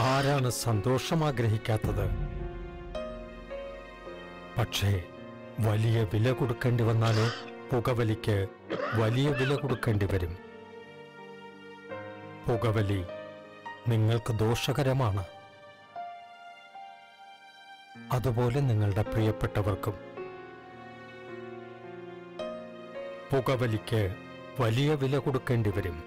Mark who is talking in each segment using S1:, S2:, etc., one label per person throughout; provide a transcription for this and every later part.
S1: ആരാണ് സന്തോഷം ആഗ്രഹിക്കാത്തത്? പക്ഷേ വലിയ വില കൊടുക്കേണ്ടി വന്നാലോ? പുകവലിക്ക് വലിയ വില കൊടുക്കേണ്ടി വരും. പുകവലി നിങ്ങൾക്ക് ദോഷകരമാണ്. അതുപോലെ നിങ്ങളുടെ പ്രിയപ്പെട്ടവർക്കും. പുകവലിക്ക് വലിയ വില കൊടുക്കേണ്ടി വരും.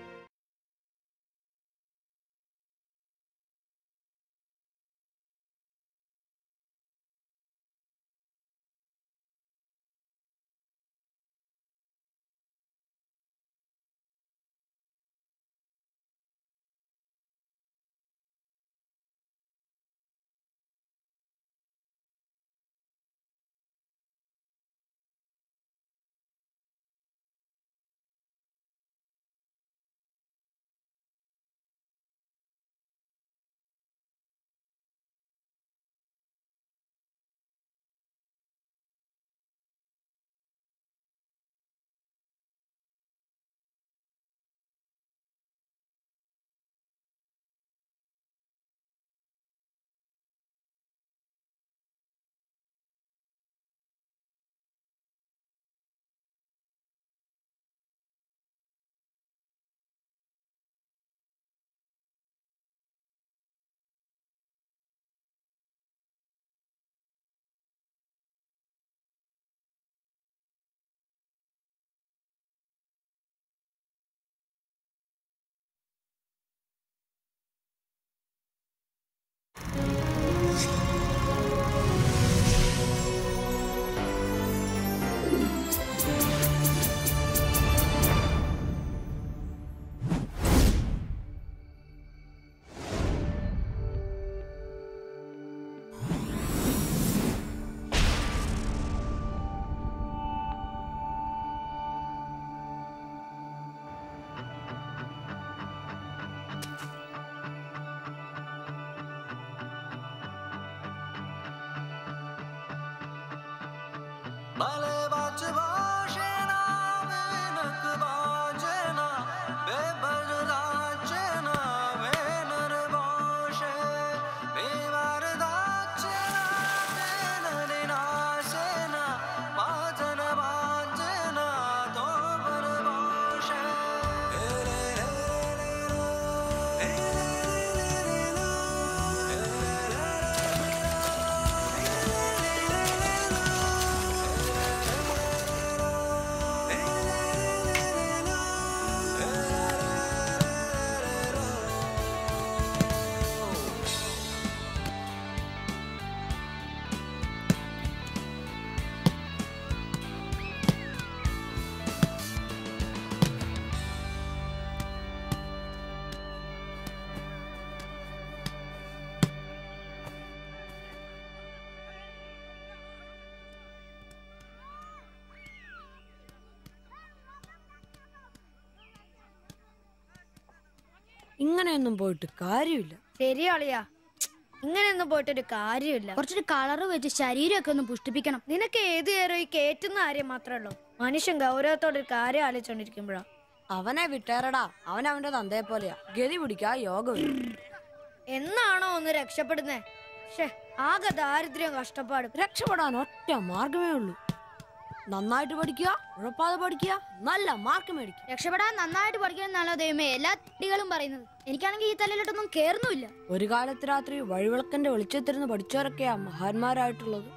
S2: ഇങ്ങനെയൊന്നും പോയിട്ട് കാര്യമില്ല.
S3: ശരിയാളിയാ, ഇങ്ങനെയൊന്നും പോയിട്ടൊരു കാര്യമില്ല. കുറച്ചൊരു കളറ് വെച്ച് ശരീരമൊക്കെ ഒന്ന് പുഷ്ടിപ്പിക്കണം. നിനക്ക് ഏത് നേരം ഈ കേറ്റുന്ന കാര്യം മാത്രമേ ഉള്ളൂ. മനുഷ്യൻ ഗൗരവത്തോടെ ഒരു കാര്യം ആലോചിച്ചോണ്ടിരിക്കുമ്പോഴാ.
S2: അവനെ വിട്ടേറടാ, അവൻ അവന്റെ തന്തയെ പോലെയാ. ഗതി പിടിക്കാ യോഗം.
S3: എന്നാണോ ഒന്ന് രക്ഷപ്പെടുന്നേ? ആകെ ദാരിദ്ര്യം കഷ്ടപ്പാട്.
S2: രക്ഷപ്പെടാൻ ഒറ്റ മാർഗമേ ഉള്ളൂ. നന്നായിട്ട് പഠിക്കുക, ഉഴപ്പാതെ പഠിക്കുക, നല്ല മാർക്ക് മേടിക്കുക.
S3: രക്ഷപ്പെടാൻ നന്നായിട്ട് പഠിക്കണമെന്നാണോ ദൈവമേ എല്ലാ കുട്ടികളും പറയുന്നത്? എനിക്കാണെങ്കിൽ ഈ തലയിലോട്ടൊന്നും കേറുന്നുമില്ല.
S2: ഒരു കാലത്ത് രാത്രി വഴിവിളക്കന്റെ വെളിച്ചത്തിരുന്ന് പഠിച്ചവരൊക്കെയാ മഹാന്മാരായിട്ടുള്ളത്.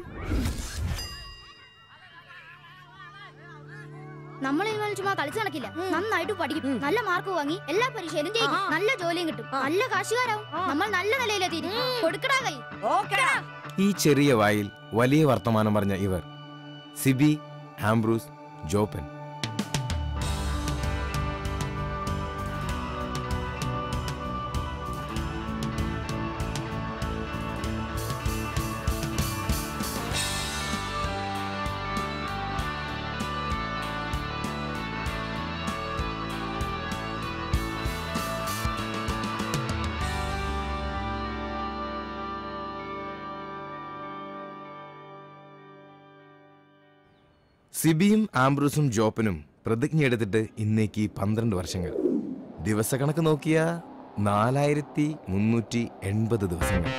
S3: നമ്മൾ ഇതുപോലെ ചുമ്മാ കളിച്ചു നടക്കില്ല. നന്നായിട്ട് പഠിക്കും, നല്ല മാർക്ക് വാങ്ങി എല്ലാ പരീക്ഷയിലും ജയിക്കും, നല്ല ജോലിയും കിട്ടും, നല്ല കാശുകാരാവും. നമ്മൾ നല്ല നിലയിലെത്തി കൊടുക്കടാ കൈ.
S4: ഈ ചെറിയ വായിൽ വലിയ വർത്തമാനം പറഞ്ഞ ഇവർ സിബി, ആംബ്രൂസ്, ജോപ്പൻ. സിബിയും ആംബ്രൂസും ജോപ്പനും പ്രതിജ്ഞയെടുത്തിട്ട് ഇന്നേക്ക് 12 വർഷങ്ങൾ. ദിവസക്കണക്ക് നോക്കിയാ 4380 ദിവസങ്ങൾ.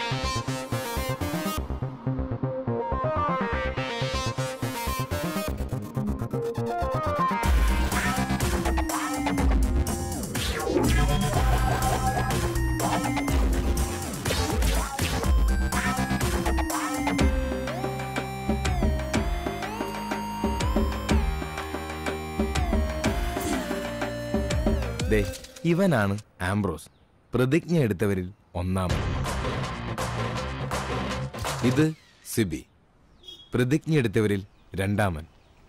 S4: ഇവനാണ് ആംബ്രോസ്, പ്രതിജ്ഞ എടുത്തവരിൽ ഒന്നാമൻ. ഇത് സിബി, പ്രതിജ്ഞ എടുത്തവരിൽ രണ്ടാമൻ.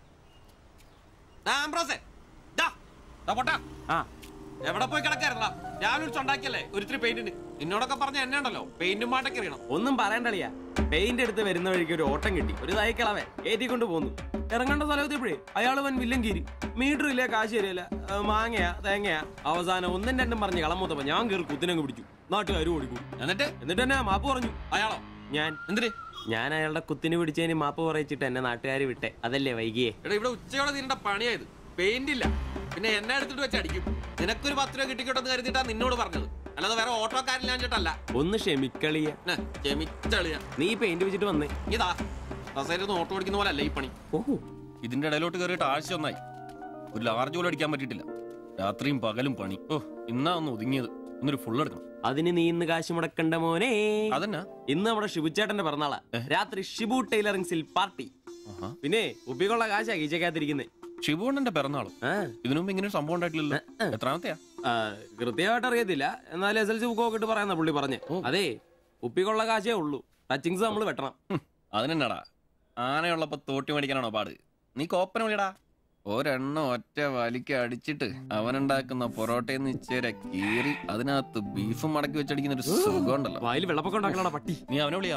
S5: എവിടെ പോയി കിടക്കായിരുന്നാ? രാവിലെ ഉണ്ടാക്കിയല്ലേ ഒരിത്തിരി പെയിന്റിന്. എന്നോടൊക്കെ പറഞ്ഞ എന്നെ ഉണ്ടല്ലോ പെയിന്റും പാട്ടൊക്കെ അറിയണം.
S6: ഒന്നും പറയണ്ടളിയാ. പെയിന്റ് എടുത്ത് വരുന്ന വഴിക്ക് ഒരു ഓട്ടം കിട്ടി. ഒരു തൈക്കളവേ ഏറ്റിക്കൊണ്ട് പോന്നു. ഇറങ്ങേണ്ട സ്ഥലത്തെപ്പോഴേ അയാൾ വൻ വില്ലൻ കീരി. മീറ്റർ ഇല്ല, കാശ് തരില്ല, മാങ്ങയാ തേങ്ങയാ. അവസാനം ഒന്നും രണ്ടും പറഞ്ഞ് കളമൂത്തപ്പോ ഞാൻ കയറി കുത്തിനങ്ങ് പിടിച്ചു. നാട്ടുകാർ ഓടിക്കൂടി. എന്നിട്ട് എന്നെ മാപ്പ് പറഞ്ഞു. അയാളോ? ഞാൻ. എന്തിന്? ഞാൻ അയാളുടെ കുത്തിന് പിടിച്ചതിന് മാപ്പ് പറയിച്ചിട്ട് എന്നെ നാട്ടുകാർ വിട്ടെ. അതല്ലേ വൈകിയേ?
S5: എടാ, ഇവിടെ ഉച്ചയോടെ നിന്റെ പണിയായത്. പെയിന്റ് ഇല്ല, പിന്നെ എന്നെ എടുത്തിട്ട് വെച്ച് അടിക്കും. നിനക്കൊരു 10 രൂപ കിട്ടിക്കോട്ടെന്ന് കരുതിട്ടാ നിന്നോട് പറഞ്ഞത്, അല്ലാതെ വേറെ ഓട്ടോക്കാരില്ലാഞ്ഞിട്ടല്ല.
S6: ഒന്ന് ക്ഷമിക്കളിയ.
S5: ക്ഷമിച്ചളിയ.
S6: നീ പെയിന്റ് വെച്ചിട്ട് വന്നേ.
S5: ഇതാ കസേരന്ന് ഓട്ടോ അടിക്കുന്ന പോലെ അല്ല ഈ പണി.
S6: ഓഹോ,
S5: ഇതിന്റെ ഇടയിലോട്ട് കയറിയിട്ട് ആഴ്ച ഒന്നായി. ഒരു ലാർജ് പോലും അടിക്കാൻ പറ്റിയിട്ടില്ല. രാത്രിയും പകലും പണി. ഓ, ഇന്നാ ഒന്ന് ഒതുങ്ങിയത്. ഇന്നൊരു ഫുൾ എടുക്കണം.
S6: അതിന് നീ ഇന്ന് കാശ് മുടക്കണ്ട മോനെ.
S5: അതെന്നാ?
S6: ഇന്ന് നമ്മുടെ ഷിബുച്ചേട്ടന്റെ പിറന്നാളാ. രാത്രി ഷിബു ടൈലറിംഗ്സിൽ പാർട്ടി. പിന്നെ ഉപ്പിക്കുള്ള കാശാ കീച്ചക്കാത്തിരിക്കുന്നേ.
S5: ഷിബുണ്ണന്റെ പിറന്നാളും ഇതിനു മുമ്പ് ഇങ്ങനെ സംഭവം ഉണ്ടായിട്ടില്ലല്ലോ. എത്രാമത്തെയാ?
S6: കൃത്യമായിട്ട് അറിയത്തില്ല, എന്നാൽ SLC ബുക്കൊക്കെ ഇട്ട് പറയാന്ന പുള്ളി പറഞ്ഞേ. അതെ, ഉപ്പിക്കുള്ള കാശേ ഉള്ളൂ. ടച്ചിങ്സ് നമ്മൾ വെട്ടണം.
S5: അതിനെന്നാടാ, ആനയുള്ളപ്പോ തോട്ടി മേടിക്കാനാണോ പാട്? നീ കോപ്പന വിളിയടാ. ഒരെണ്ണം ഒറ്റ വലിക്ക് അടിച്ചിട്ട് അവനുണ്ടാക്കുന്ന പൊറോട്ടയെന്ന് ഇച്ചേരെ കീറി അതിനകത്ത് ബീഫും മടക്കി വെച്ചടിക്കുന്ന ഒരു സുഖം ഉണ്ടല്ലോ.
S6: വായിൽ വെള്ളപ്പൊക്കം ഉണ്ടാക്കണ പട്ടി.
S5: നീ അവനെ വിളി.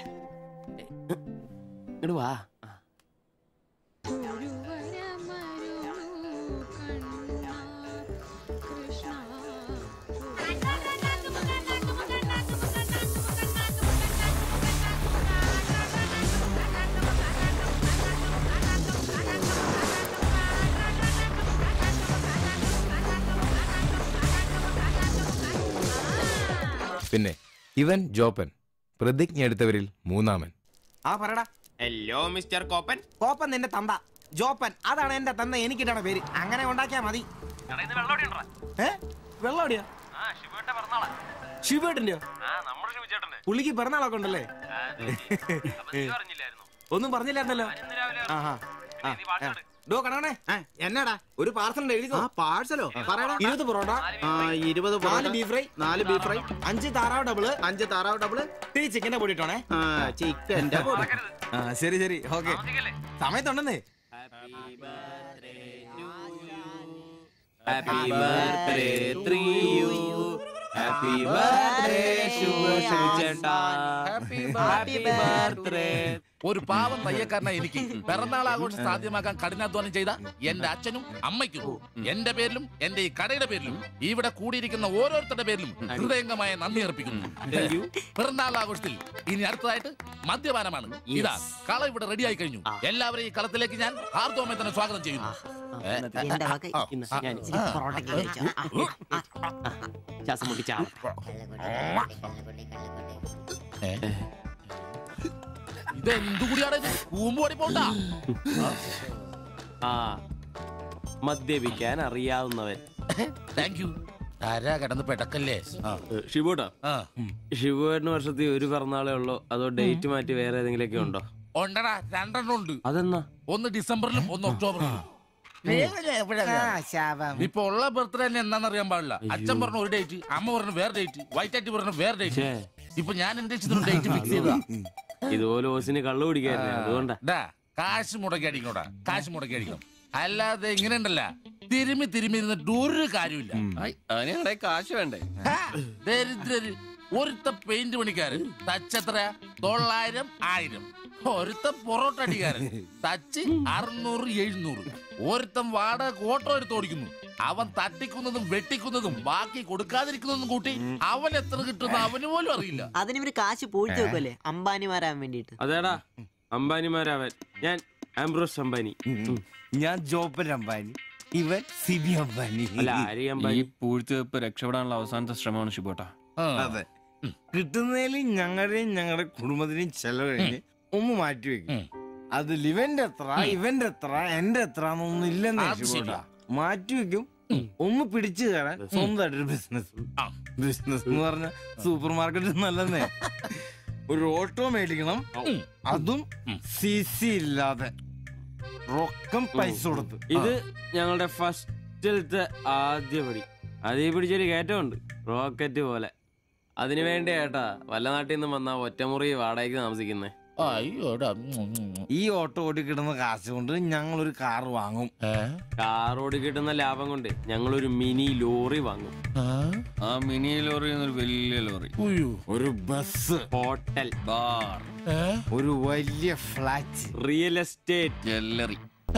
S6: ഇങ്ങട് വാ.
S4: പിന്നെ ഇവൻ ജോപ്പൻ, പ്രതിജ്ഞ എടുത്തവരിൽ മൂന്നാമൻ.
S7: ആ പറടാ.
S6: Hello mister കോപ്പൻ.
S7: കോപ്പൻ നിന്റെ തന്ത. ജോപ്പൻ അതാണ് എന്റെ തന്ത. എനിക്കിട്ടാണ് പേര്. അങ്ങനെ ഉണ്ടാക്കിയാ മതി. വെള്ളോടിയാ? ശിവേട്ടന്റെയോ? പുള്ളിക്ക് പിറന്നാളൊക്കെ ഉണ്ടല്ലേ? ഒന്നും പറഞ്ഞില്ലായിരുന്നല്ലോ. ഡോ കണേ, എന്നാടാ ഒരു പാർസൽ എഴുതിക്കോ. പാഴ്സലോ? 20 porotta, 20 4 beef fry, 4 beef fry, 5 താറാവ് ഡബിള്, 5 താറാവ് ഡബിള്, ഇത്തിരി ചിക്കന്റെ പൊടി ഇട്ടോണേ. ചിക്കന്റെ പൊടി. ശരി ശരി, ഓക്കെ. സമയത്തുണ്ടെന്നേ.
S6: Happy birthday to you. Happy birthday ശുഭചേട്ടാ. Happy birthday.
S8: ഒരു പാവം തയ്യക്കാരനായി എനിക്ക് പിറന്നാൾ ആഘോഷം സാധ്യമാക്കാൻ കഠിനാധ്വാനം ചെയ്ത എന്റെ അച്ഛനും അമ്മയ്ക്കും എന്റെ പേരിലും എന്റെ ഈ കടയുടെ പേരിലും ഇവിടെ കൂടിയിരിക്കുന്ന ഓരോരുത്തരുടെ പേരിലും ഹൃദയംഗമായ നന്ദി അർപ്പിക്കുന്നു. പിറന്നാൾ ആഘോഷത്തിൽ ഇനി അടുത്തതായിട്ട് മദ്യപാനമാണ്. ഇതാ കള ഇവിടെ റെഡിയായി കഴിഞ്ഞു. എല്ലാവരെയും ഈ കളത്തിലേക്ക് ഞാൻ ഹാർദവമായി തന്നെ സ്വാഗതം ചെയ്യുന്നു. ഇതെന്തുകൂടിയാണ് കൂമ്പോടി പോണ്ട.
S6: മദ്യപിക്കാൻ അറിയാവുന്നവൻ.
S8: Thank you. ആരാ കിടന്ന് പെടക്കല്ലേ?
S6: ഷിബുട്ടാ, ഷിബുവേട്ടന് വർഷത്തിൽ ഒരു പിറന്നാളേ ഉള്ളോ അതോ ഡേറ്റ് മാറ്റി വേറെ ഏതെങ്കിലുമൊക്കെ ഉണ്ടോ?
S8: ഉണ്ടടാ, 2 എണ്ണം ഉണ്ട്.
S6: അതെന്നാ?
S8: ഒന്ന് ഡിസംബറിലും ഒന്ന് ഒക്ടോബറിലും. ഇപ്പൊ ഉള്ള ബർത്ത്ഡേ തന്നെ എന്താണെന്നറിയാൻ പാടില്ല. അച്ഛൻ പറഞ്ഞ ഒരു ഡേറ്റ്, അമ്മ പറഞ്ഞ വേറെ ഡേറ്റ്, വൈറ്റാറ്റി പറഞ്ഞ വേറെ ഡേറ്റ്. ഇപ്പൊ ഞാൻ എന്റെ ഡേറ്റ് ഫിക്സ് ചെയ്തതാ.
S6: ഇതുപോലെ ഓസിന് കള്ളു കുടിക്കാറില്ല, അതുകൊണ്ടാ.
S8: കാശ് മുടക്കി അടിക്കണോടാ, കാശ് മുടക്കി അടിക്കണം. അല്ലാതെ ഇങ്ങനെ ഉണ്ടല്ല തിരുമ്മി ഇരുന്നിട്ട് ഒരു കാര്യമില്ല.
S5: അതിനെ കാശ് വേണ്ടേ?
S8: ദരിദ്രര്. ഒരുത്ത പെയിന്റ് പണിക്കാരൻ തച്ചെത്ര 900 1000. ഒരുത്ത പൊറോട്ട അടിക്കാരൻ തച്ച് 600 700. ഒരുത്തം വാടക ഓട്ടോ എടുത്ത് ഓടിക്കുന്നു. അവൻ തട്ടിക്കുന്നതും വെട്ടിക്കുന്നതും ബാക്കി കൊടുക്കാതിരിക്കുന്നതും കൂട്ടി അവൻ എത്ര കിട്ടുന്ന അവന് പോലും അറിയില്ല.
S9: അതിനിവര് കാശ് പൂഴ്ത്തി വെക്കല്ലേ അംബാനിമാരാൻ വേണ്ടിട്ട്.
S6: അതേടാ, അംബാനിമാരാവൻ. ഞാൻ ആംബ്രോസ് അംബാനി.
S7: ഞാൻ ജോപ്പൻ അംബാനി.
S4: ഇവൻ സിബി അംബാനി.
S6: അല്ല ആര്യ
S5: ഈ
S6: അംബാനി
S5: പൂഴ്ത്തിവെപ്പ് രക്ഷപ്പെടാനുള്ള അവസാനത്തെ ശ്രമമാണ് ഷിബോട്ടാ.
S4: അതെ, കിട്ടുന്നതിൽ ഞങ്ങളുടെയും ഞങ്ങളുടെ കുടുംബത്തിനെയും ചെലവ് കഴിഞ്ഞ് ഒന്ന് മാറ്റിവെക്കും. അതിൽ ഇവന്റെ എത്ര ഇവന്റെ എത്ര എന്റെ എത്ര എന്നൊന്നും ഇല്ലെന്ന് ഷിബോട്ടാ. മാറ്റിവെക്കും, ഒന്ന് പിടിച്ചു കയറാൻ സ്വന്തമായിട്ടൊരു ബിസിനസ്. ബിസിനസ് എന്ന് പറഞ്ഞ സൂപ്പർ മാർക്കറ്റ് നല്ലതേ. ഒരു ഓട്ടോ മേടിക്കണം, അതും CC ഇല്ലാതെ, റൊക്കം പൈസ കൊടുത്ത്.
S6: ഇത് ഞങ്ങളുടെ ഫസ്റ്റിലത്തെ ആദ്യ പടി. അതേ പിടിച്ചൊരു കയറ്റമുണ്ട്, റോക്കറ്റ് പോലെ. അതിനു വേണ്ടി ഏട്ടാ വല്ല നാട്ടിൽ നിന്നും വന്നാ ഒറ്റമുറി വാടകയ്ക്ക് താമസിക്കുന്നേ.
S4: ഈ ഓട്ടോ ഓടി കിട്ടുന്ന കാശ് കൊണ്ട് ഞങ്ങളൊരു കാർ വാങ്ങും.
S6: കാർ ഓടി കിട്ടുന്ന ലാഭം കൊണ്ട് ഞങ്ങളൊരു മിനി ലോറി വാങ്ങും.
S5: ആ മിനി ലോറി എന്നൊരു വലിയ ലോറി,
S4: ഒരു ബസ്,
S6: ഹോട്ടൽ,
S5: ബാർ,
S4: ഒരു വലിയ ഫ്ലാറ്റ്,
S6: റിയൽ എസ്റ്റേറ്റ്,
S5: ജ്വല്ലറി.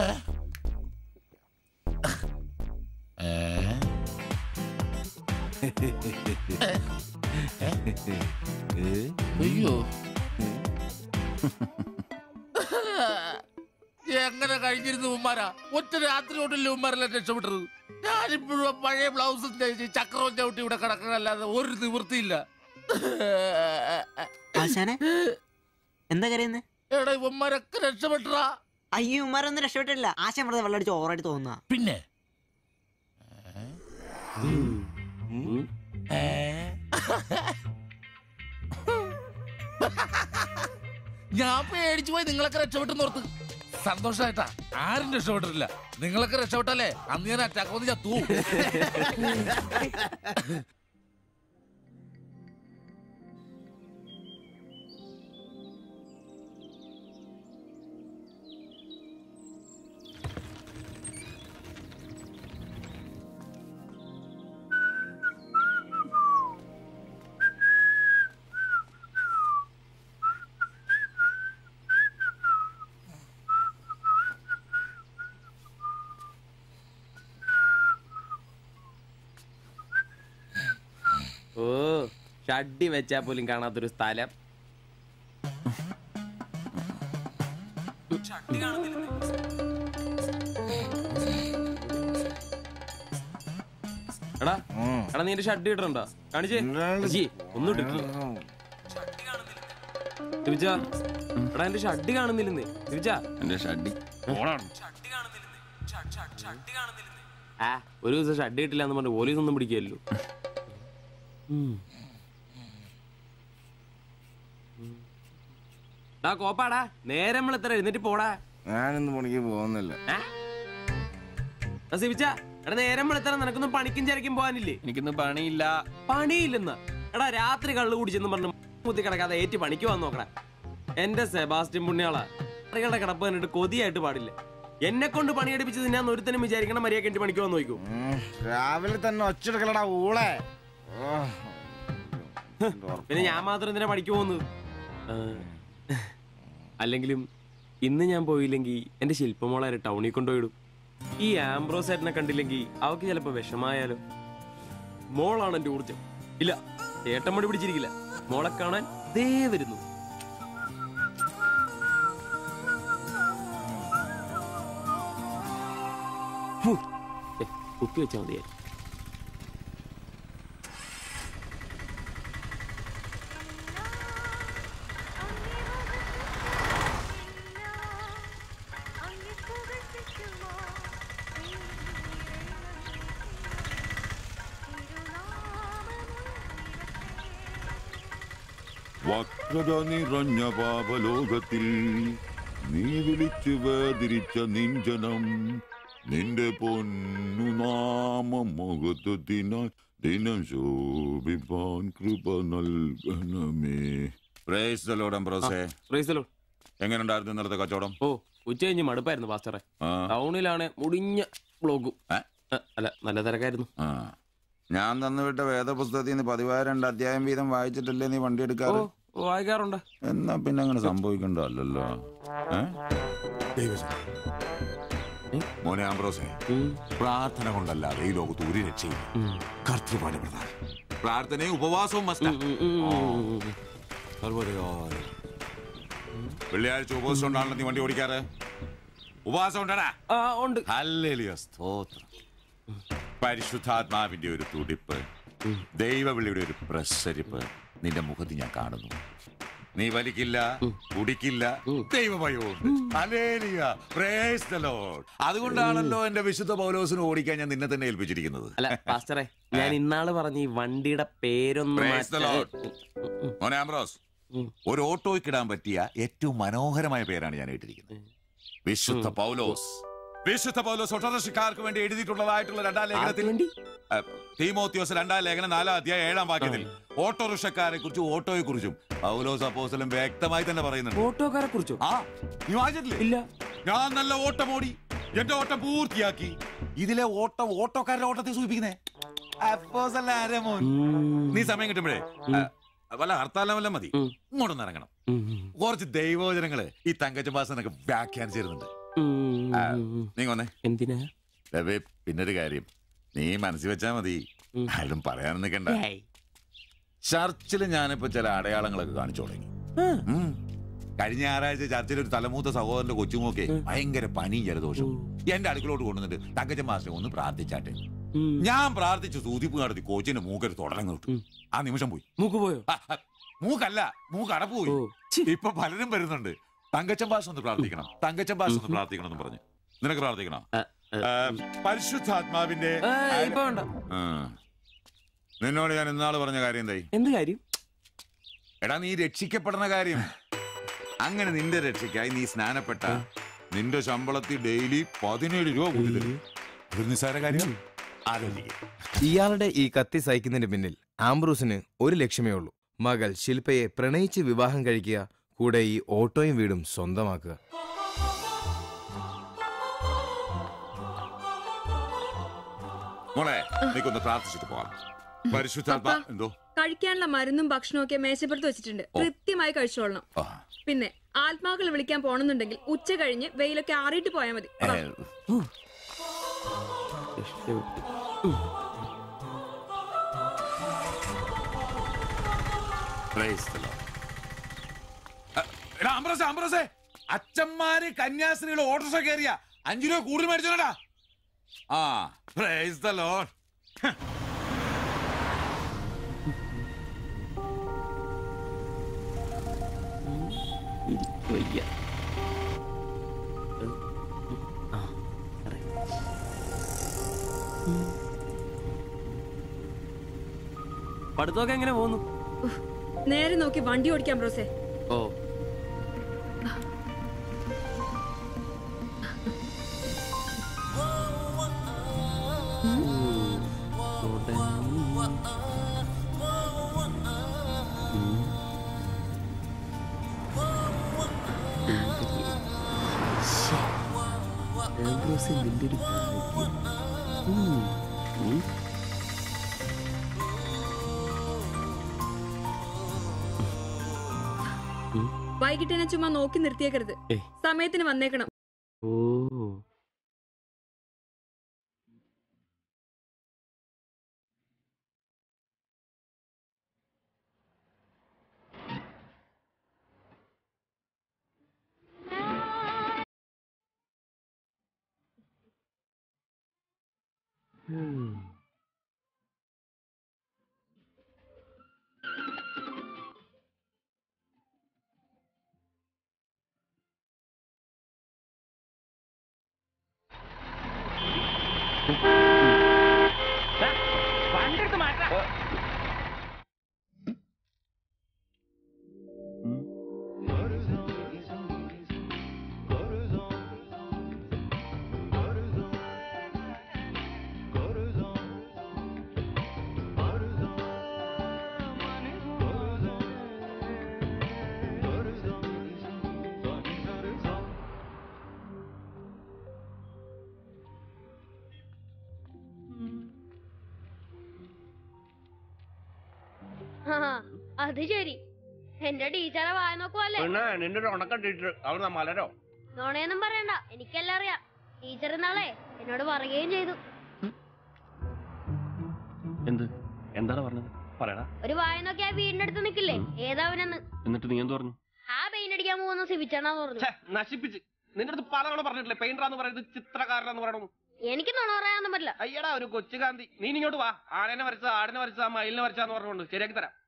S8: അയ്യോ, എങ്ങനെ കഴിഞ്ഞിരുന്നു ഉമ്മാരാ? ഒറ്റ രാത്രി കൊണ്ടല്ലേ ഉമ്മാരെല്ലാം രക്ഷപ്പെട്ടത്. ഞാനിപ്പോഴും പഴയ ബ്ലൗസും ചക്രവും ചവിട്ടി ഇവിടെ കിടക്കണല്ലാതെ ഒരു നിവൃത്തിയില്ല.
S9: എന്താ കരയുന്നേ?
S8: എടാ ഉമ്മാരൊക്കെ രക്ഷപ്പെട്ടടാ.
S9: അയ്യോ ഉമ്മാരൊന്നും രക്ഷപ്പെട്ടില്ല. ആശ വെറുതെ വെള്ളടിച്ച് ഓവറായിട്ട് തോന്നുക.
S8: പിന്നെ ഞാൻ പേടിച്ചു പോയി. നിങ്ങളൊക്കെ രക്ഷപ്പെട്ടെന്ന് ഓർത്ത് സന്തോഷായിട്ടാ. ആരും രക്ഷപ്പെട്ടിട്ടില്ല. നിങ്ങളൊക്കെ രക്ഷപ്പെട്ടല്ലേ അന്ന് ഞാൻ അറ്റാക്ക് വന്ന് ചത്തു.
S6: ഓ ഷഡ്ഡി വെച്ചാ പോലും കാണാത്തൊരു സ്ഥലം. എടാ എടാ നീ എന്റെ ഷഡ്ഡി ഇടണ്ടോ? കാണിച്ചേ ഒന്നും ഇട്ടിട്ടില്ല. എടാ എന്റെ ഷഡ്ഡി കാണുന്നില്ലെന്ന്.
S5: എന്റെ ഷഡ്ഡി
S6: ആ ഒരു ദിവസം ഷഡ്ഡി ഇട്ടില്ല എന്ന് പറഞ്ഞ് പോലീസ് ഒന്നും പിടിക്കല്ലോ. കോപ്പാടാ നേരം നമ്മൾ എത്ര എഴുന്നേറ്റ് പോടാ.
S4: ഞാനൊന്നും പണിക്ക് പോകുന്നില്ല.
S6: എടാ നേരം എത്ര നിനക്കൊന്നും പണിക്കും ചരക്കും പോകാനില്ലേ?
S5: എനിക്കൊന്നും പണിയില്ല.
S6: പണിയില്ലെന്ന് എടാ രാത്രി കള്ളു കുടിച്ചെന്ന് പറഞ്ഞ് കുത്തി കിടക്കാതെ ഏറ്റി പണിക്ക് വന്ന് നോക്കടാ. എന്റെ സെബാസ്റ്റ്യൻ പുണ്യാളാ, സ്ത്രീകളുടെ കിടപ്പ് കണ്ടിട്ട് കൊതിയായിട്ട് പാടില്ല. എന്നെ കൊണ്ട് പണിയെടുപ്പിച്ചത് ഞാൻ ഒരുത്തനും വിചാരിക്കണം മര്യാദ എന്റെ പണിക്ക് വന്ന് നോക്കൂ.
S4: രാവിലെ തന്നെ ഒച്ചെടുക്കലടാ ഊളെ.
S6: പിന്നെ ഞാൻ മാത്രം എന്തിനാ പണിക്ക് പോകുന്നത്? അല്ലെങ്കിലും ഇന്ന് ഞാൻ പോയില്ലെങ്കിൽ എന്റെ ശില്പമോളാരെ ടൗണിൽ കൊണ്ടുപോയിടും. ഈ ആംബ്രോസ് ഏട്ടനെ കണ്ടില്ലെങ്കിൽ അവക്ക് ചിലപ്പോ വിഷമായാലോ. മോളാണ് എന്റെ ഊർജം. ഇല്ല ഏട്ടൻ മടി പിടിച്ചിരിക്കില്ല. മോളെ കാണാൻ ദേ വരുന്നു. കുപ്പി വെച്ചാൽ മതിയായി.
S10: വക്രത നിറഞ്ഞ പാപലോകത്തിൽ നീ വിളിച്ചു വേദിരിച്ച നിഞ്ചനം നിന്റെ പൊന്നു നാമം മുഖത്തിനായി ദിനം ശോഭിപ്പാൻ കൃപ നൽകണമേ. പ്രൈസ് ദി ലോർഡ് അംബ്രോസേ.
S6: Praise the Lord.
S10: എങ്ങനെയുണ്ടായിരുന്നു ഇന്നലത്തെ കച്ചവടം?
S6: ഓ ഉച്ച കഴിഞ്ഞ് മടുപ്പായിരുന്നു പാസ്റ്ററെ. ടൗണിലാണ് മുടിഞ്ഞ ബ്ലോഗും. അല്ല നല്ല തിരക്കായിരുന്നു.
S10: ഞാൻ തന്നുവിട്ട വേദപുസ്തകത്തിൽ നിന്ന് 12 അധ്യായം വീതം വായിച്ചിട്ടല്ലേ നീ വണ്ടി എടുക്കാറ്?
S6: വായിക്കാറുണ്ട്.
S10: എന്നാ പിന്നെ അങ്ങനെ സംഭവിക്കണ്ടല്ലോ. മോനെ ആംബ്രോസേ, പ്രാർത്ഥന കൊണ്ടല്ലാതെ ഈ ലോകത്ത് ഒരു രക്ഷയില്ല. കർത്തൃപാട് പ്രധാനം. പ്രാർത്ഥനയും ഉപവാസവും വെള്ളിയാഴ്ച ഉപവാസം കൊണ്ടാണല്ലോ നീ വണ്ടി ഓടിക്കാറ്. ഉപവാസം ഉണ്ടടാ?
S6: ഉണ്ട്.
S10: ഹല്ലേലൂയ, സ്തോത്രം. പരിശുദ്ധാത്മാവിന്റെ ഒരു തുടിപ്പ്, ദൈവവിളിയുടെ ഒരു പ്രസരിപ്പ് നിന്റെ മുഖത്ത് ഞാൻ കാണുന്നു. നീ വലിക്കില്ല, കുടിക്കില്ല, ദൈവഭയമുണ്ട്. Hallelujah, praise the Lord. അതുകൊണ്ടാണല്ലോ എന്റെ വിശുദ്ധ പൗലോസിനെ ഓടിക്കാൻ ഞാൻ നിന്നെ തന്നെ ഏൽപ്പിച്ചിരിക്കുന്നത്.
S6: അല്ല പാസ്റ്ററെ, ഞാൻ ഇന്നാള് പറഞ്ഞ ഈ വണ്ടിയുടെ പേരൊന്നും
S10: പ്രൈസ് ദി ലോർഡ്. മോനെ ആംബ്രോസ്, ഒരു ഓട്ടോയ്ക്കിടാൻ പറ്റിയ ഏറ്റവും മനോഹരമായ പേരാണ് ഞാൻ ഇട്ടിരിക്കുന്നത്. വിശുദ്ധ പൗലോസ്. വിശുദ്ധ പൗലോസ് ഓട്ടോറിക്ഷക്കാർക്ക് വേണ്ടി എഴുതിയിട്ടുള്ളതായിട്ടുള്ള 2-ാം ലേഖനത്തിൽ, തീമോത്തിയോസ് 2-ാം ലേഖനം 4-ാം അധ്യായം 7-ാം വാക്യത്തിൽ ഓട്ടോറിക്ഷക്കാരെ കുറിച്ചും ഓട്ടോയെ കുറിച്ചും പൗലോസ് അപ്പോസ്തലൻ വ്യക്തമായി തന്നെ പറയുന്നുണ്ട്.
S6: ഓട്ടോക്കാരെ കുറിച്ചോ?
S10: നീ വായിച്ചിട്ടില്ലേ? ഇല്ല. ഞാൻ നല്ല ഓട്ടം ഓടി, എന്റെ ഓട്ടം പൂർത്തിയാക്കി. ഇതിലെ ഓട്ടം ഓട്ടോക്കാരുടെ ഓട്ടത്തെ സൂചിപ്പിക്കുന്നേ. നീ സമയം കിട്ടുമ്പോഴേ വല്ല ഹർത്താലും വല്ല മതി, ഇങ്ങോട്ടൊന്ന് ഇറങ്ങണം. കുറച്ച് ദൈവവചനങ്ങള് ഈ തങ്കച്ചമ്പാസനൊക്കെ വ്യാഖ്യാനിച്ചിരുന്നുണ്ട്. നീ വന്നേ.
S6: എന്തിനാ?
S10: പിന്നൊരു കാര്യം നീ മനസ്സിൽ വെച്ചാ മതി, ആരും പറയാൻ നിൽക്കണ്ട. ചർച്ചിൽ ഞാനിപ്പോ ചില അടയാളങ്ങളൊക്കെ കാണിച്ചു തുടങ്ങി. കഴിഞ്ഞ ഞായറാഴ്ച ചർച്ചിൽ ഒരു തലമൂത്ത സഹോദരന്റെ കൊച്ചുമോക്കെ ഭയങ്കര പനിയും ജലദോഷവും എന്റെ അടുക്കളോട്ട് കൊണ്ടുവന്നിട്ട് തങ്കച്ചൻ മാസ്റ്റർ ഒന്ന് പ്രാർത്ഥിച്ചാട്ടെ. ഞാൻ പ്രാർത്ഥിച്ചു, സൂതിപ്പ് നടത്തി കോച്ചിന്റെ മൂക്കൊരു തുടരങ്ങ് കിട്ടും. ആ നിമിഷം പോയി.
S6: മൂക്ക് പോയോ?
S10: മൂക്കല്ല, മൂക്ക് അടപ്പ് പോയി. ഇപ്പൊ പലരും വരുന്നുണ്ട്, തങ്കച്ചൻ ഭാഷ ഒന്ന് പ്രാർത്ഥിക്കണം, തങ്കച്ചൻ ഭാഷ ഒന്ന് പ്രാർത്ഥിക്കണം എന്ന് പറഞ്ഞു. നിനക്ക് പ്രാർത്ഥിക്കണം? പരിശുദ്ധാത്മാവിന്റെ നിന്നോട് ഞാൻ ഇന്നാള് പറഞ്ഞ കാര്യം എന്തായി?
S6: എന്ത് കാര്യം?
S10: എടാ, നീ രക്ഷിക്കപ്പെടുന്ന കാര്യം. അങ്ങനെ നിന്റെ രക്ഷയ്ക്കായി നീ സ്നാനപ്പെട്ട നിന്റെ ശമ്പളത്തിൽ ഡെയിലി 17 രൂപ കൂടി തരും. ഒരു നിസ്സാര കാര്യം ആലോചിക്കുക.
S11: ഇയാളുടെ ഈ കത്തി സഹിക്കുന്നതിന് പിന്നിൽ ആംബ്രൂസിന് ഒരു ലക്ഷ്യമേ ഉള്ളൂ: മകൾ ശില്പയെ പ്രണയിച്ച് വിവാഹം കഴിക്കുക, കൂടെ ഈ ഓട്ടോയും വീടും സ്വന്തമാക്കുക.
S10: മോളെ, നീക്കൊന്ന് പ്രാർത്ഥിച്ചിട്ട് പോവാം. പരിശുദ്ധാത്മാ. എന്തോ?
S12: കഴിക്കാനുള്ള മരുന്നും ഭക്ഷണവും ഒക്കെ മേശപ്പുറത്ത് വെച്ചിട്ടുണ്ട്, കൃത്യമായി കഴിച്ചോളണം. പിന്നെ ആത്മാക്കൾ വിളിക്കാൻ പോണെന്നുണ്ടെങ്കിൽ ഉച്ച കഴിഞ്ഞ് വെയിലൊക്കെ ആറിയിട്ട് പോയാൽ മതി.
S10: അച്ഛന്മാര് കന്യാസ്ത്രീകൾ ഓട്ടോറിക്ഷ കയറിയ 5 രൂപ കൂടുതൽ മേടിച്ചോടാ. ആ, പ്രൈസ് ദി ലോർഡ്.
S6: പഠിത്തമൊക്കെ എങ്ങനെ പോകുന്നു?
S12: നേരെ നോക്കി വണ്ടി ഓടിക്കാം ബ്രോസേ.
S6: ഓ,
S12: വൈകിട്ട് എന്നെ ചുമ്മാ നോക്കി നിർത്തിയേക്കരുത്, സമയത്തിന് വന്നേക്കണം.
S6: ഓ,
S13: അത് ശരി, എന്റെ ടീച്ചറെ വായ നോക്കുവല്ലേ?
S14: നിന്റെ ഒരു ഉണക്കം ടീച്ചർ അവിടെ മലരോ?
S13: നോണയൊന്നും പറയണ്ട, എനിക്കെല്ലാം അറിയാം. ടീച്ചർ നാളെ എന്നോട് പറയുകയും ചെയ്തു.
S6: എന്താണ് പറഞ്ഞത്? പറയടാ.
S13: ഒരു വായ നോക്കി ആ വീടിന്റെ അടുത്ത് നിക്കില്ലേ, ഏതാവനെന്ന്.
S6: എന്നിട്ട് നീ എന്ത് പറഞ്ഞു?
S13: ആ പെയിന്റ് അടിക്കാൻ പോകുന്ന സിവിച്ചാണെന്ന് പറഞ്ഞു.
S14: നശിപ്പിച്ച്
S6: നിന്റെ അടുത്ത് പലതവണ പറഞ്ഞിട്ടില്ലേ പെയിന്ററാന്ന് പറയുന്നത് ചിത്രകാരനാന്ന് പറയണു.
S13: എനിക്ക് നുണ പറയാനൊന്നും പറ്റില്ല.
S6: അയ്യടാ ഒരു കൊച്ചു കാന്തി. നീ ഇങ്ങോട്ട് വാ. ആനനെ വരച്ച ആടിനെ വരച്ച മയിലിനെ വരച്ചാന്ന് പറഞ്ഞുകൊണ്ട് ശരിയാക്കി തരാം.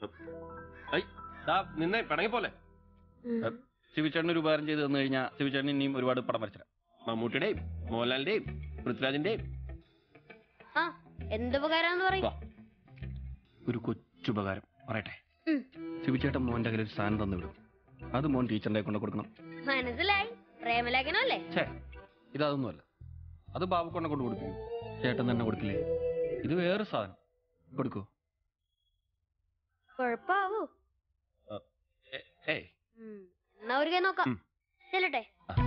S6: നിന്നെ പിണങ്ങി പോലെ ശിവചേട്ടന് ഒരു ഉപകാരം ചെയ്ത് തന്നു കഴിഞ്ഞാൽ ശിവചേട്ടൻ ഇനിയും ഒരുപാട് പടം വരച്ചിടാം. മമ്മൂട്ടിയുടെയും മോഹൻലാലിന്റെയും പൃഥ്വിരാജിന്റെയും.
S13: എന്തുപകാരം പറയും?
S6: ഒരു കൊച്ചുപകാരം പറയട്ടെ. ശിവചേട്ടൻ മോന്റെ കയ്യിൽ ഒരു സാധനം തന്നു വിടും. അത് മോൻ ടീച്ചറിന്റെ കൊണ്ട് കൊടുക്കണം.
S13: മനസ്സിലായി. പ്രേമലേഖനല്ലേ?
S6: ഇതൊന്നുമല്ല. അത് ബാബു കൊണ്ട് കൊടുക്കും. ചേട്ടൻ തന്നെ കൊടുക്കില്ലേ? ഇത് വേറെ സാധനം. കൊടുക്കൂ.
S13: കൊഴപ്പാവൂ? എന്നാ ഒരു കൈ നോക്കാം. ചെല്ലട്ടെ.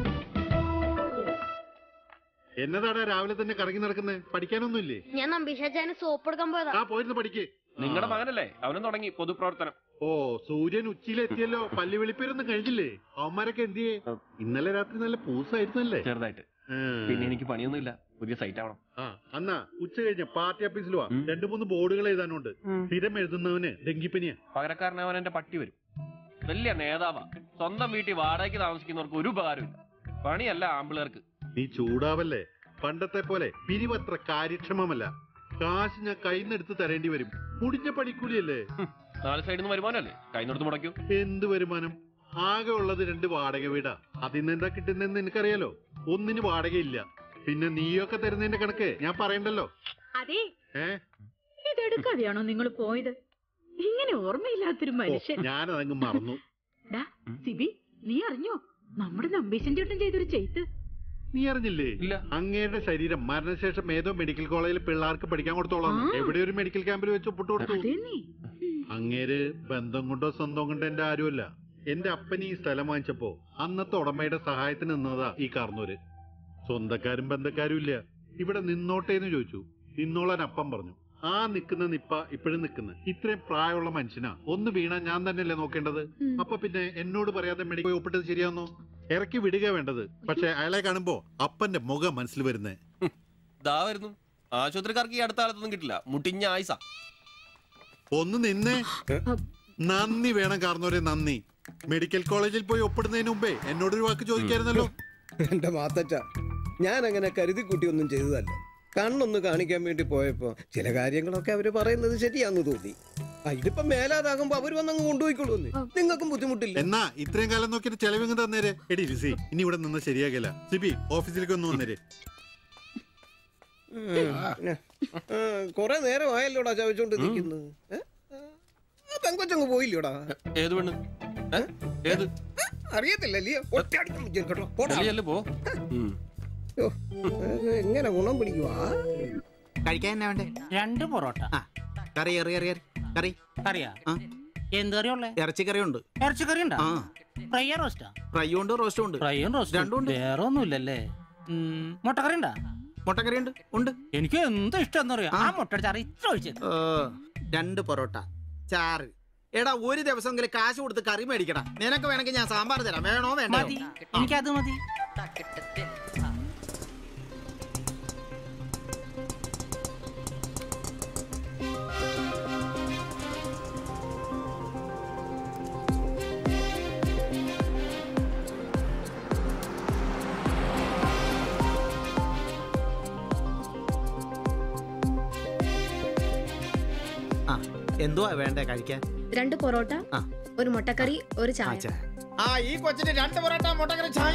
S15: എന്നതാടാ രാവിലെ തന്നെ കറങ്ങി നടക്കുന്നത്? പഠിക്കാനൊന്നുമില്ലേ?
S13: ഞാൻ നമ്പീശാച്ചാന് സോപ്പ് എടുക്കാൻ പോയതാ.
S15: പോയിരുന്നു പഠിക്ക്.
S6: നിങ്ങളുടെ മകനല്ലേ, അവനും തുടങ്ങി പൊതുപ്രവർത്തനം.
S15: ഓ, സൂര്യൻ ഉച്ചയിലെത്തിയല്ലോ. പല്ലി വെളിപ്പേരൊന്നും കഴിഞ്ഞില്ലേ? അവന്മാരൊക്കെ എന്തിയേ? ഇന്നലെ രാത്രി നല്ല പൂസായിരുന്നല്ലേ?
S6: ചെറുതായിട്ട്. പിന്നെ എനിക്ക് പണിയൊന്നുമില്ല. പുതിയ സൈറ്റ് ആവണം.
S15: അന്നാ ഉച്ച കഴിഞ്ഞ പാർട്ടി ഓഫീസിൽ വാ. 2-3 ബോർഡുകൾ എഴുതാനുണ്ട്. സ്ഥിരം എഴുതുന്നവന് ഡെങ്കിപ്പനിയാ.
S6: പകരക്കാരനവൻ എന്റെ പട്ടി വരും. വലിയ നേതാവാ. സ്വന്തം വീട്ടിൽ വാടകയ്ക്ക് താമസിക്കുന്നവർക്ക് ഒരു ഉപകാരമില്ല. പണിയല്ല ആമ്പിളേർക്ക്.
S15: നീ ചൂടാവല്ലേ? പണ്ടത്തെ പോലെ പിരിവത്ര കാര്യക്ഷമമല്ല. കാശ് ഞാൻ കൈന്നെടുത്ത് തരേണ്ടി വരും. മുടിഞ്ഞ പണിക്കൂലിയല്ലേ?
S6: 4 സൈഡിൽ നിന്ന് വരുമാനമല്ലേ? കൈന്നെടുത്ത് മുടക്കൂ.
S15: എന്ത് വരുമാനം? ആകെ ഉള്ളത് 2 വാടക വീടാ. അതിന്ന് എന്താ കിട്ടുന്നെന്ന് നിനക്കറിയാലോ. ഒന്നിന് വാടകയില്ല. പിന്നെ നീയൊക്കെ തരുന്നതിന്റെ കണക്ക് ഞാൻ പറയണ്ടല്ലോ.
S16: അതെ, ഇതെടുക്കാതെയാണോ നിങ്ങൾ പോയത്? ഇങ്ങനെ ഓർമ്മയില്ലാത്തൊരു മനുഷ്യൻ.
S15: ഞാനതങ്ങ് മറന്നു.
S16: സിബി, നീ അറിഞ്ഞോ നമ്മുടെ നമ്പീശൻ ചേട്ടൻ ചെയ്തൊരു ചെയ്ത്ത്?
S15: നീ അറിഞ്ഞില്ലേ? അങ്ങയുടെ ശരീരം മരണശേഷം ഏതോ മെഡിക്കൽ കോളേജിൽ പിള്ളേർക്ക് പഠിക്കാൻ കൊടുത്തോളാം. എവിടെ ഒരു മെഡിക്കൽ ക്യാമ്പിൽ വെച്ച് ഒപ്പിട്ട് കൊടുത്തു. അങ്ങേര് ബന്ധം കൊണ്ടോ സ്വന്തം കൊണ്ടോ എന്റെ ആരുമല്ല. എന്റെ അപ്പന് ഈ സ്ഥലം വാങ്ങിച്ചപ്പോ അന്നത്തെ ഉടമയുടെ സഹായത്തിന് നിന്നതാ ഈ കാർന്നൂര്. സ്വന്തക്കാരും ബന്ധക്കാരും ഇല്ല. ഇവിടെ നിന്നോട്ടേന്ന് ചോദിച്ചു. നിന്നോളാൻ അപ്പം പറഞ്ഞു. ആ നിക്കുന്ന നിപ്പ ഇപ്പോഴും നിക്കുന്ന ഇത്രയും പ്രായമുള്ള മനുഷ്യനാ. ഒന്ന് വീണാ ഞാൻ തന്നെയല്ലേ നോക്കേണ്ടത്? അപ്പൊ പിന്നെ എന്നോട് പറയാതെ മെഡിക്കൽ ഒപ്പിട്ടത് ശരിയാന്നോ? ഇറക്കി വിടുക വേണ്ടത്. പക്ഷെ അയാളെ കാണുമ്പോ അപ്പന്റെ മുഖം മനസ്സിൽ വരുന്നേ.
S5: വരുന്നു. ആശുപത്രിക്കാർക്ക് ഈ അടുത്ത കാലത്തൊന്നും കിട്ടില്ല. മുട്ടിഞ്ഞ ആയിസ.
S15: ഒന്ന് നിന്നേ. നന്ദി വേണം കാർന്നോരെ, നന്ദി. മെഡിക്കൽ കോളേജിൽ പോയി ഒപ്പിടുന്നതിന് മുമ്പേ എന്നോടൊരു വാക്ക് ചോദിക്കായിരുന്നല്ലോ.
S17: എന്റെ മാത്തച്ച, ഞാൻ അങ്ങനെ കരുതി കൂട്ടി ഒന്നും ചെയ്തതല്ല. കണ്ണൊന്ന് കാണിക്കാൻ വേണ്ടി പോയപ്പോ ചില കാര്യങ്ങളൊക്കെ അവര് പറയുന്നത് ശരിയാന്ന് തോന്നി. ഇതിപ്പോ മേലാതാകുമ്പോ അവര് വന്നങ്ങ് കൊണ്ടുപോയിക്കൊള്ളൂ. നിങ്ങൾക്കും ബുദ്ധിമുട്ടില്ല.
S15: എന്നാ ഇത്രയും കാലം നോക്കിയിട്ട് ചെലവിങ് തന്നേരെ. എടി ലിസി, ഇനി ഇവിടെ നിന്ന് ശരിയാകില്ല. സിബി, ഓഫീസിലേക്ക് ഒന്ന് വന്നേരെ.
S17: കൊറേ നേരമായല്ലോടാ ചവച്ചോണ്ട് നിൽക്കുന്നത്. പെങ്കൊച്ചങ്ങ് പോയില്ലോടാ.
S5: ഏത് പെണ്ണ്? ഏത്
S17: അറിയത്തില്ലല്ലേ? എങ്ങനെ ഗുണം പിടിക്കുവാ?
S9: കഴിക്കാൻ എന്നാ വേണ്ടേ?
S7: 2 പൊറോട്ട.
S9: കറി കറി
S7: കറിയാ? എന്ത് കറിയുള്ളേ?
S9: ഇറച്ചിക്കറി ഉണ്ട്.
S7: ഇറച്ചിക്കറി ഉണ്ടാ? ഫ്രൈ റോസ്റ്റാ?
S9: ഫ്രൈ ഉണ്ട്, റോസ്റ്റും ഉണ്ട്.
S7: ഫ്രൈയും റോസ്റ്റും
S9: രണ്ടും ഉണ്ട്.
S7: വേറെ ഒന്നുമില്ലല്ലേ? മുട്ടക്കറി ഉണ്ടാ?
S9: മുട്ടക്കറി ഉണ്ട്.
S7: എനിക്ക് എന്ത് ഇഷ്ടം എന്നറിയാം. ആ മുട്ടയുടെ ചാറ് ഇത്ര ഒഴിച്ചത്.
S9: 2 പൊറോട്ട, ചാറ്. എടാ, ഒരു ദിവസമെങ്കിലും കാശ് കൊടുത്ത് കറി മേടിക്കടാ. നിനക്ക് വേണമെങ്കിൽ ഞാൻ സാമ്പാർ തരാം. വേണോ? വേണ്ട.
S7: എനിക്കത് മതി.
S9: എന്തുവാ വേണ്ടേ കഴിക്കാൻ?
S12: 2 പൊറോട്ട, ഒരു മുട്ടക്കറി, ഒരു ചായ.
S9: ഈ കൊച്ചിന് 2 പൊറോട്ട, മുട്ടക്കറി, ചായ.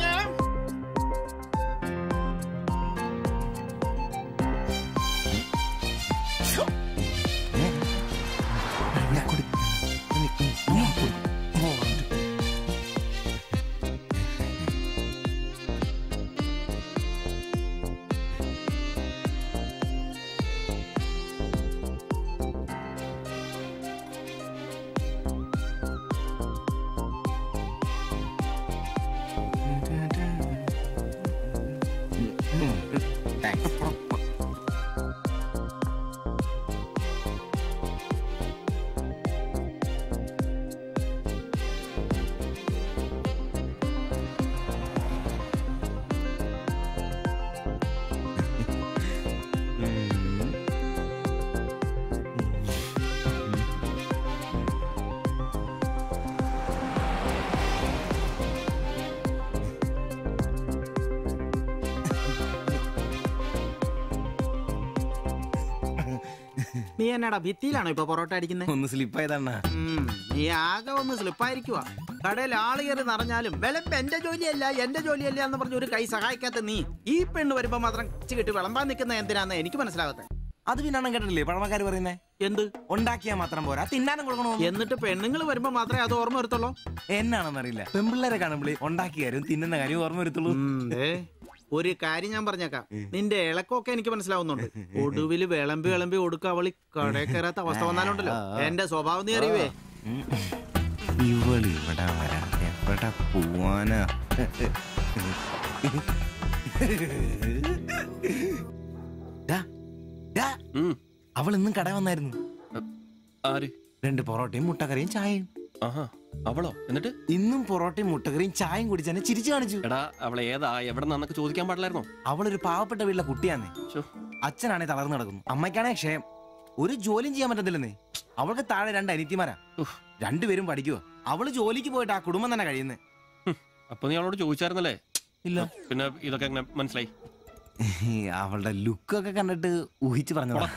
S9: നീ എന്നാടാ ഭിത്തിയിലാണോ ഇപ്പൊ പൊറോട്ട അടിക്കുന്നത്?
S4: ഒന്ന് സ്ലിപ്പായതാണ്.
S9: നീ ആകെ ഒന്ന് സ്ലിപ്പായിരിക്കുവാ. കടയിൽ ആള് കയറി നിറഞ്ഞാലും വിളമ്പ് എന്റെ ജോലിയല്ല എന്ന് പറഞ്ഞ ഒരു കൈ സഹായിക്കാത്ത നീ ഈ പെണ്ണ് വരുമ്പോ മാത്രം കിട്ടി വിളമ്പാൻ നിൽക്കുന്ന എന്തിനാന്ന് എനിക്ക് മനസ്സിലാകത്തെ.
S4: അത് പിന്നെ കേട്ടില്ലേ പഴമക്കാര് പറയുന്നേ? എന്ത് ഉണ്ടാക്കിയാ മാത്രം പോരാ, തിന്നാനും കൊടുക്കണോ?
S9: എന്നിട്ട് പെണ്ണുങ്ങൾ വരുമ്പോ മാത്രമേ അത് ഓർമ്മ വരുത്തുള്ളൂ.
S4: എന്നാണെന്നറിയില്ല, പെൺപിള്ളേരെ കാണുമ്പോൾ ഉണ്ടാക്കിയ കാര്യം തിന്നുന്ന കാര്യം ഓർമ്മ വരുത്തുള്ളൂ.
S9: ഒരു കാര്യം ഞാൻ പറഞ്ഞേക്കാം, നിന്റെ ഇളക്കമൊക്കെ എനിക്ക് മനസ്സിലാവുന്നുണ്ട്. ഒടുവില് വിളമ്പി കൊടുക്ക അവളി കടയിൽ കയറാത്ത അവസ്ഥ വന്നാലുണ്ടല്ലോ എന്റെ സ്വഭാവം നീ അറിയുവേ.
S4: ഇവളിവിടെ വരാതെ എവിടെ പോവാനാ? അവൾ ഇന്നും കട വന്നായിരുന്നു.
S5: ആര്?
S4: 2 പൊറോട്ടയും മുട്ടക്കറിയും ചായയും.
S5: അവളോ? എന്നിട്ട്
S4: ഇന്നും പൊറോട്ടയും മുട്ടക്കറിയും ചായയും കുടിച്ച് തന്നെ ചിരിച്ചു കാണിച്ചു.
S5: എടാ അവളെ ഏതാ എവിടെ നിന്നൊക്കെ ചോദിക്കാൻ പാടില്ലായിരുന്നോ?
S4: അവളൊരു പാവപ്പെട്ട വീട്ടിലെ കുട്ടിയാന്നേ. അച്ഛനാണെ തളർന്നു കിടക്കുന്നു, അമ്മയ്ക്കാണെ ക്ഷയം. ഒരു ജോലിയും ചെയ്യാൻ പറ്റത്തില്ലെന്നേ. അവൾക്ക് താഴെ 2 അനിയത്തിമാരാ, 2 പേരും പഠിക്കുവോ. അവള് ജോലിക്ക് പോയിട്ട് ആ കുടുംബം തന്നെ കഴിയുന്നേ.
S5: അപ്പൊ നീ അവളോട് ചോദിച്ചായിരുന്നല്ലേ?
S4: ഇല്ല.
S5: പിന്നെ ഇതൊക്കെ എങ്ങനെ മനസ്സിലായി?
S4: അവളുടെ ലുക്കൊക്കെ കണ്ടിട്ട് ഊഹിച്ചു പറഞ്ഞതാ.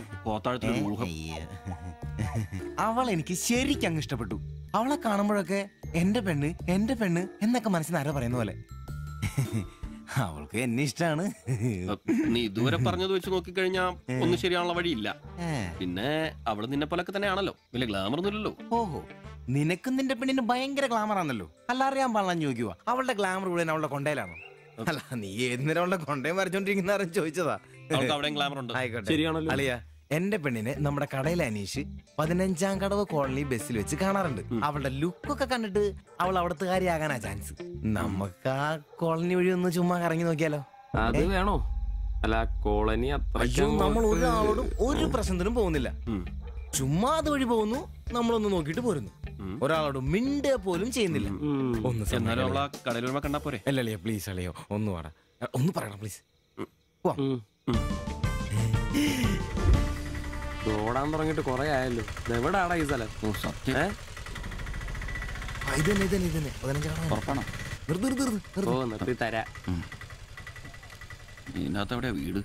S4: അവൾ എനിക്ക് ശരിക്കും അങ്ങ് ഇഷ്ടപ്പെട്ടു. അവളെ കാണുമ്പോഴൊക്കെ എന്റെ പെണ്ണ് എന്നൊക്കെ മനസ്സിന് ആരോ പറയുന്ന പോലെ. അവൾക്ക് എന്നെ ഇഷ്ടമാണ്.
S5: നീ ഇതുവരെ പറഞ്ഞത് വെച്ച് നോക്കിക്കഴിഞ്ഞാ ഒന്നും ശരിയാണുള്ള വഴിയില്ല. പിന്നെ അവള് നിന്നെ പോലൊക്കെ തന്നെയാണല്ലോ, വലിയ ഗ്ലാമർ ഒന്നുമില്ലല്ലോ.
S4: ഓഹോ, നിനക്കും നിന്റെ പെണ്ണിന് ഭയങ്കര ഗ്ലാമർ ആണല്ലോ. അല്ല അറിയാൻ പാടില്ല ചോദിക്കുക, അവളുടെ ഗ്ലാമർ കൂടെ അവളുടെ കൊണ്ടയിലാണോ? അല്ല നീ ഏത് നേരം അവളുടെ കൊണ്ടയും വരച്ചോണ്ടിരിക്കുന്ന ചോദിച്ചതാ.
S6: ശരിയാണല്ലോ
S4: അളിയ, എന്റെ പെണ്ണിനെ നമ്മുടെ കടയിലെ അനീഷ് 15-ാം കടവ് കോളനി ബസ്സിൽ വെച്ച് കാണാറുണ്ട്. അവളുടെ ലുക്കൊക്കെ കണ്ടിട്ട് അവൾ അവിടുത്തെ കാര്യമാകാനാ ചാൻസ്. നമുക്ക് ആ കോളനി വഴി ഒന്ന് ചുമ്മാ കറങ്ങി നോക്കിയാലോ?
S6: അത് വേണോ? അല്ല കോളനി
S4: നമ്മൾ ഒരാളോടും ഒരു പ്രശ്നത്തിനും പോകുന്നില്ല, ചുമ്മാ അതുവഴി പോകുന്നു, നമ്മളൊന്ന് നോക്കിട്ട് പോരുന്നു. ഒരാളോട് മിണ്ട പോലും ചെയ്യുന്നില്ല. അല്ലല്ലേ പ്ലീസ് അല്ലയോ ഒന്ന് പറ, ഒന്ന് പറയണം പ്ലീസ്.
S6: ഓടാൻ തുടങ്ങിട്ട് കൊറേ ആയല്ലോ. എവിടാടാ ഈ സ്ഥലം? നിർത്തി തരാ.
S5: ഇതിനകത്ത് എവിടെയാ വീട്?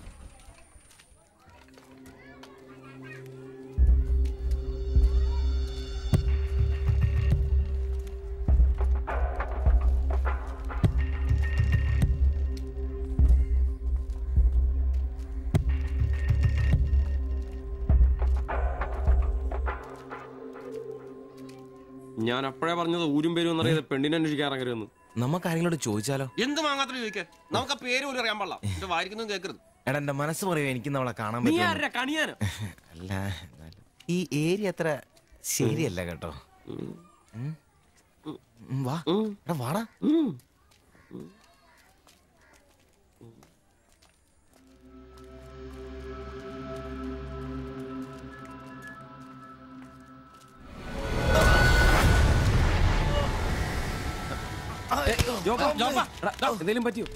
S6: ഞാൻ അപ്പോഴേ പറഞ്ഞത് ഊരും പേരും എന്നറിയാതെ പെണ്ണിനെ അന്വേഷിക്കാൻ ഇറങ്ങരുതെന്ന്.
S4: നമുക്ക് ആരെങ്കിലും ചോദിച്ചാലോ?
S5: എന്ത് വാങ്ങാത്ത ചോദിക്കാൻ? നമുക്ക് പേര് പോലും അറിയാൻ പാടില്ല. എന്റെ വായിരിക്കുന്നു കേൾക്കരുത്.
S4: എടാ എന്റെ മനസ്സ് പറയൂ, എനിക്ക് നമ്മളെ കാണാൻ
S6: കണിയാനോ?
S4: അല്ല, ഈ ഏരിയ അത്ര ശരിയല്ല കേട്ടോ. വാ വാടാ.
S6: എന്തേലും പറ്റിയോ?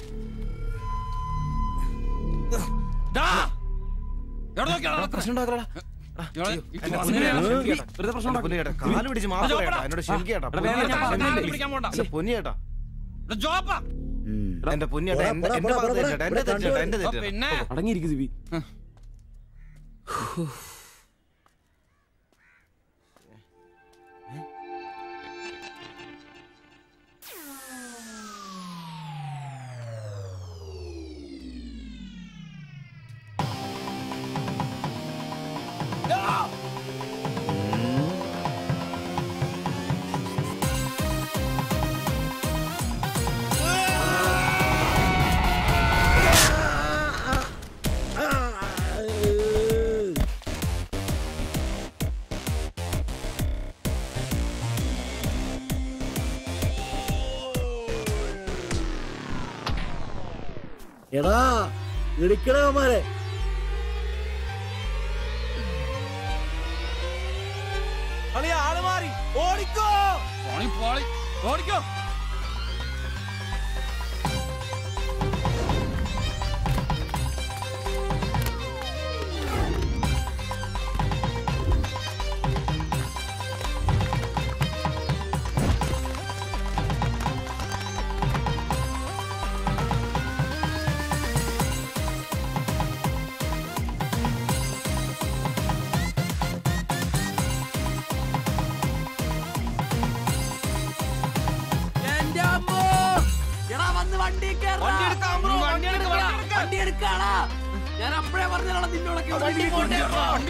S6: അടങ്ങിയിരിക്കും സിബി.
S18: എടാ ഇടിക്കണമാരെ
S4: ആള് മാറി ഓടിക്കോ.
S8: ഓടിക്കോ.
S6: നിക്കാടാ. ഞാൻ അപ്പഴേ പറഞ്ഞാണ് നിന്നോടൊക്കെ വണ്ടി പോണ്ടേ.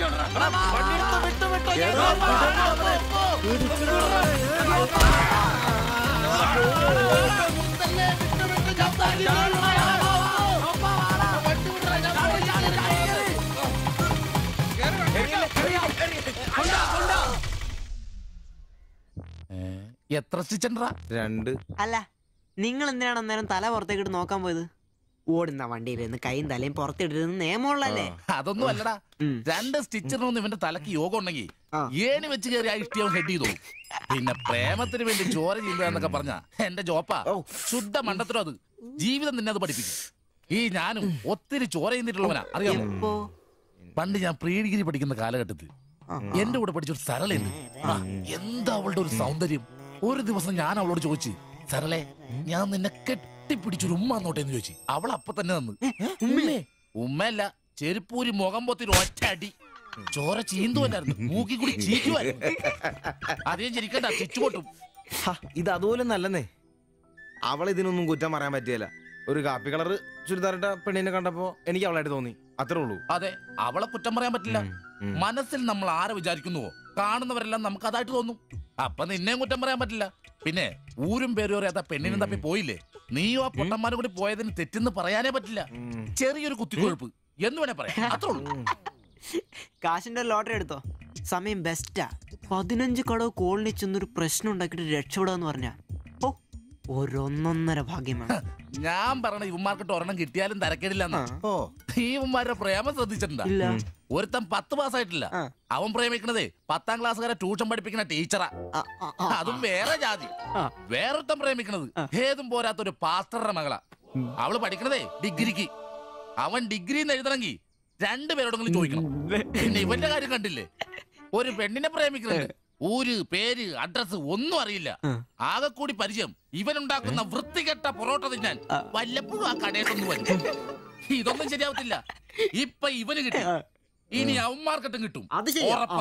S8: എത്ര സ്റ്റിച്ചൻഡ്രാ?
S11: 2.
S19: അല്ല നിങ്ങൾ എന്തിനാണ് അന്നേരം തല പുറത്തേക്കിട്ട് നോക്കാൻ പോയത്? ഓടുന്ന വണ്ടിയിലിരുന്ന് കൈയും തലയും പുറത്തിട്ടിരുന്ന് നിയമമുള്ളല്ലേ?
S8: അതൊന്നും അല്ലടാ. 2 സ്റ്റിച്ചറിനൊന്നും ഇവന്റെ തലക്ക് യോഗം ഉണ്ടെങ്കിൽ ഏണി വെച്ച് കയറി ആ ഇഷ്ടിയവൻ ഹെഡ് ചെയ്തു. പിന്നെ പ്രേമത്തിന് വേണ്ടി ചോര ചെയ്യുന്നതൊക്കെ പറഞ്ഞ എന്റെ ജോപ്പാ ശുദ്ധ മണ്ടത്തരം. അത് ജീവിതം നിന്നെ അത് പഠിപ്പിക്കും. ഈ ഞാനും ഒത്തിരി ചോര ചെയ്യുന്നിട്ടുള്ളവനാ, അറിയാമോ? പണ്ട് ഞാൻ പ്രീ ഡിഗ്രി പഠിക്കുന്ന കാലഘട്ടത്തിൽ എന്റെ കൂടെ പഠിച്ചൊരു സരളയുണ്ട്. എന്താ അവളുടെ ഒരു സൗന്ദര്യം! ഒരു ദിവസം ഞാൻ അവളോട് ചോദിച്ചു, സരളെ ഞാൻ നിന്നെ കെട്ടിപ്പിടിച്ചൊരു ഉമ്മ എന്നോട്ടെ എന്ന് ചോദിച്ചു. അവൾ അപ്പൊ തന്നെ തന്നു. ഉമ്മയല്ല, ചെരുപ്പൂരി മുഖം പൊത്തിരി ഒറ്റ അടി. ചോര ചീന്തുവല്ലായിരുന്നു, മൂക്കി കൂടി ചീറ്റുമായിരുന്നു. അതേ ചിരിക്കണ്ട, ചുറ്റുപൊട്ടും.
S11: ഇത് അതുപോലെ നല്ലെന്നേ. അവളെ ഇതിനൊന്നും കുറ്റം പറയാൻ പറ്റിയല്ല. ഒരു കാപ്പി കളർ ചുരിദാറിട്ട പെണ്ണിനെ കണ്ടപ്പോ എനിക്ക് അവളായിട്ട് തോന്നി, അത്രേ ഉള്ളൂ.
S8: അതെ, അവളെ കുറ്റം പറയാൻ പറ്റില്ല. മനസ്സിൽ നമ്മൾ ആരെ വിചാരിക്കുന്നുവോ കാണുന്നവരെല്ലാം നമുക്ക് അതായിട്ട് തോന്നും. അപ്പൊ നിന്നെയും കുറ്റം പറയാൻ പറ്റില്ല. പിന്നെ ഊരും പേരും അറിയാത്ത പെണ്ണിനും തപ്പി പോയില്ലേ? നീയോ ആ പൊട്ടന്മാരും കൂടി പോയതിന് തെറ്റെന്ന് പറയാനേ പറ്റില്ല. ചെറിയൊരു കുത്തിക്കൊഴുപ്പ് എന്ന് വേണേ പറയാം, അത്രേ ഉള്ളൂ.
S19: കാശിന്റെ ലോട്ടറി എടുത്തോ, സമയം ബെസ്റ്റാ. 15 കടവ് കോളിനി ചെന്നൊരു പ്രശ്നം ഉണ്ടാക്കിയിട്ട് രക്ഷപ്പെടാന്ന് പറഞ്ഞ ഒരൊന്നൊന്നര ഭാഗ്യമാണ്.
S8: ഞാൻ പറഞ്ഞ ഇവന്മാർക്കിട്ട് ഒരെണ്ണം കിട്ടിയാലും തരക്കേടില്ലെന്നാ. ഈ ഇവന്മാരുടെ പ്രേമം ശ്രദ്ധിച്ചിട്ടുണ്ടാ? ഒരുത്തൻ 10 പാസ്സായിട്ടില്ല. അവൻ പ്രേമിക്കണതേ 10ാം ക്ലാസ്സുകാരെ ട്യൂഷൻ പഠിപ്പിക്കുന്ന ടീച്ചറാ. അതും വേറെ ജാതി. വേറൊരുത്തൻ പ്രേമിക്കണത് ഏതും പോരാത്തൊരു പാസ്റ്ററുടെ മകളാ. അവള് പഠിക്കണതേ ഡിഗ്രിക്ക്. അവൻ ഡിഗ്രി എഴുതണമെങ്കിൽ 2 പേരോടെങ്കിലും ചോദിക്കണം. പിന്നെ ഇവന്റെ കാര്യം കണ്ടില്ലേ? ഒരു പെണ്ണിനെ പ്രേമിക്കുന്നുണ്ട്, ഊര് പേര് അഡ്രസ് ഒന്നും അറിയില്ല. ആകെ കൂടി പരിചയം ഇവനുണ്ടാക്കുന്ന വൃത്തികെട്ട പൊറോട്ട തിന്നാൻ വല്ലപ്പോഴും ആ കടയിലൊന്നും വരും. ഇതൊന്നും ശരിയാവത്തില്ല. ഇപ്പൊ ഇവന് കിട്ടി, ഇനി അവന്മാർക്കിട്ടും കിട്ടും, ഉറപ്പാ.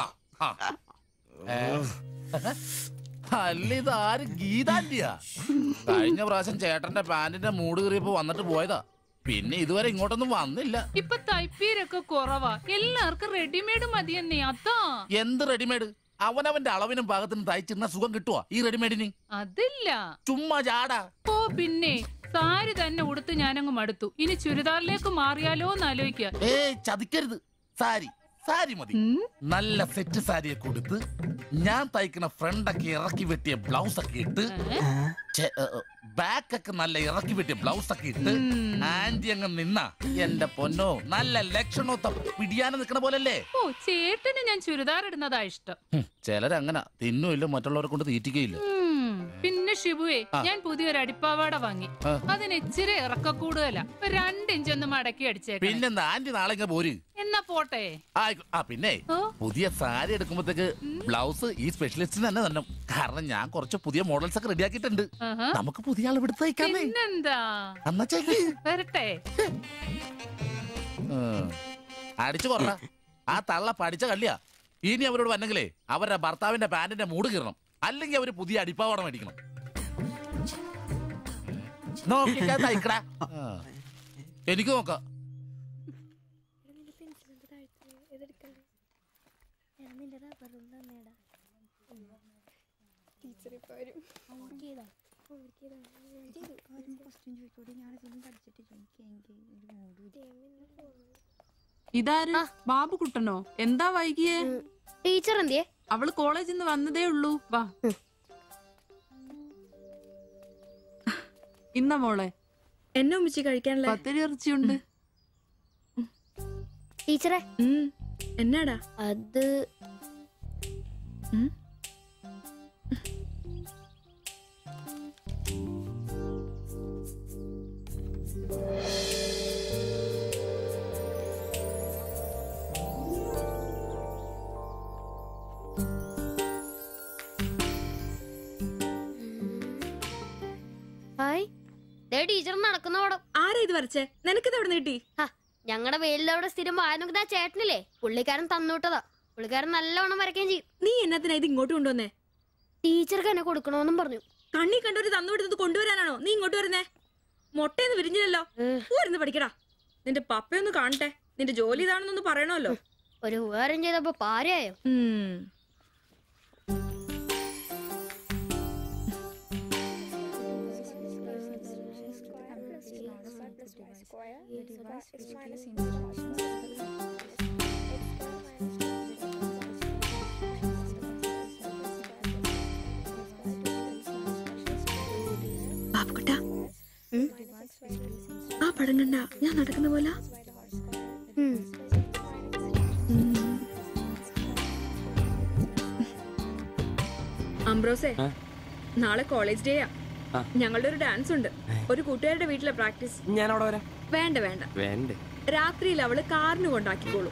S8: അല്ല, ഇതാര് ഗീതാന്റിയാ? കഴിഞ്ഞ പ്രാവശ്യം ചേട്ടന്റെ പാന്റിന്റെ മൂട് കയറിയപ്പോ വന്നിട്ട് പോയതാ. പിന്നെ ഇതുവരെ ഇങ്ങോട്ടൊന്നും വന്നില്ല.
S20: ഇപ്പൊ തയ്പ്പീരൊക്കെ കുറവാ, എല്ലാവർക്കും റെഡിമെയ്ഡ് മതിയെന്നേ. അതാ.
S8: എന്ത് റെഡിമെയ്ഡ്? അവനവന്റെ അളവിനും പാകത്തിനും തയ്ച്ചിരുന്ന സുഖം കിട്ടുവാ ഈ റെഡിമെയ്ഡിന്?
S20: അതില്ല,
S8: ചുമ്മാ ചാടാ.
S20: ഓ പിന്നെ സാരി തന്നെ ഉടുത്ത് ഞാനങ്ങ് മടുത്തു. ഇനി ചുരിദാറിലേക്ക് മാറിയാലോ എന്ന് ആലോചിക്കുക.
S8: ചതിക്കരുത്. സാരി സാരി മതി. നല്ല സെറ്റ് സാരിയൊക്കെ കൊടുത്ത് ഞാൻ തയ്ക്കുന്ന ഫ്രണ്ടൊക്കെ ഇറക്കി വെട്ടിയ ബ്ലൗസ് ഒക്കെ ഇട്ട്, ബാക്കൊക്കെ നല്ല ഇറക്കി വെട്ടിയ ബ്ലൗസ് ഒക്കെ ഇട്ട് ആന്റി അങ്ങ് നിന്ന എന്റെ പൊന്നോ നല്ല ലക്ഷണോ പിടിയാനും നിക്കണ പോലല്ലേ.
S20: ഓ, ചേട്ടന് ഞാൻ ചുരിദാർ ഇടുന്നതാ ഇഷ്ടം.
S8: ചിലരങ്ങനെ തിന്നുമില്ല, മറ്റുള്ളവരെ കൊണ്ട് തീറ്റിക്കയില്ല.
S20: പിന്നെ ഷിബുവേ, ഞാൻ പുതിയൊരു അടിപ്പാവാട വാങ്ങി. അതിന് ഇച്ചിരി ഇറക്ക കൂടുതലാ. 2 ഇഞ്ച് ഒന്ന് മടക്കി അടിച്ചേക്കാം.
S8: പിന്നെന്താ, ആന്റി നാളെ പോര്.
S20: എന്നാ പോട്ടെ.
S8: പിന്നെ പുതിയ സാരി എടുക്കുമ്പോഴത്തേക്ക് ബ്ലൗസ് ഈ സ്പെഷ്യലിസ്റ്റിന് തന്നെ തന്നെ. കാരണം ഞാൻ കുറച്ച് പുതിയ മോഡൽസ് ഒക്കെ റെഡിയാക്കിയിട്ടുണ്ട്. നമുക്ക് പുതിയ ആൾ എടുത്ത് തയ്ക്കാമേ.
S20: പിന്നെന്താ, വരട്ടെ.
S8: അടിച്ചു കൊറ. ആ തള്ള പഠിച്ച കള്ളിയാ. ഇനി അവരോട് വന്നെങ്കിലേ അവരുടെ ഭർത്താവിന്റെ പാന്റിന്റെ മൂട് കീറണം, അല്ലെങ്കിൽ അവര് പുതിയ അടിപ്പാവാട മേടിക്കണം. തയ്ക്കടാ. എനിക്ക് നോക്കാം.
S16: ഇതാര്? ബാബുക്കുട്ടനോ? എന്താ വൈകിയേ?
S13: ടീച്ചർ എന്തിയെ?
S16: അവള് കോളേജിൽ നിന്ന് വന്നതേ ഉള്ളൂ. വാ. ഇന്ന മോളെ
S12: എന്നെ ഉമ്മിച്ചി കഴിക്കാനുള്ള
S16: പത്തിരി ഇറച്ചിയുണ്ട്.
S13: ടീച്ചറെ
S12: എന്നാടാ
S13: അത്? ടീച്ചർ നടക്കുന്ന പടം.
S12: ആരാ ഇത് വരച്ചേ? നിനക്കിത് എവിടെ കിട്ടി?
S13: ഞങ്ങളുടെ വെയിലവിടെ സ്ഥിരം വായനക്കുന്ന ചേട്ടനില്ലേ, പുള്ളിക്കാരൻ തന്നുവിട്ടതാ. പുള്ളിക്കാരൻ നല്ലോണം വരയ്ക്കുകയും ചെയ്യും.
S12: നീ എന്നതിനാ ഇത് ഇങ്ങോട്ട് കൊണ്ടുവന്നേ?
S13: ടീച്ചർക്ക് എന്നെ കൊടുക്കണോന്നും പറഞ്ഞു.
S12: കണ്ണി കണ്ടൊരു തന്നുവിടുന്നത് കൊണ്ടുവരാനാണോ നീ ഇങ്ങോട്ട് വരുന്നേ? മൊട്ടയെന്ന് വിരിഞ്ഞില്ലല്ലോ. പോരുന്ന് പഠിക്കടാ. നിന്റെ പപ്പയൊന്ന് കാണട്ടെ. നിന്റെ ജോലി ഇതാണെന്നൊന്ന് പറയണമല്ലോ.
S13: ഒരു ഉപകാരം ചെയ്തപ്പോ പാരയായോ?
S12: ബാബുക്കുട്ട, ആ പടം കണ്ട ഞാൻ നടക്കുന്ന പോലെ. അംബ്രോസേ, നാളെ കോളേജ് ഡേയാ. ഞങ്ങളുടെ ഒരു ഡാൻസ് ഉണ്ട്. ഒരു കൂട്ടുകാരുടെ വീട്ടിലെ പ്രാക്ടീസ്.
S6: ഞാൻ അവിടെ വരാം.
S12: വേണ്ട വേണ്ട
S6: വേണ്ടേ?
S12: രാത്രിയിൽ അവള് കാറിന് കൊണ്ടാക്കിക്കോളും.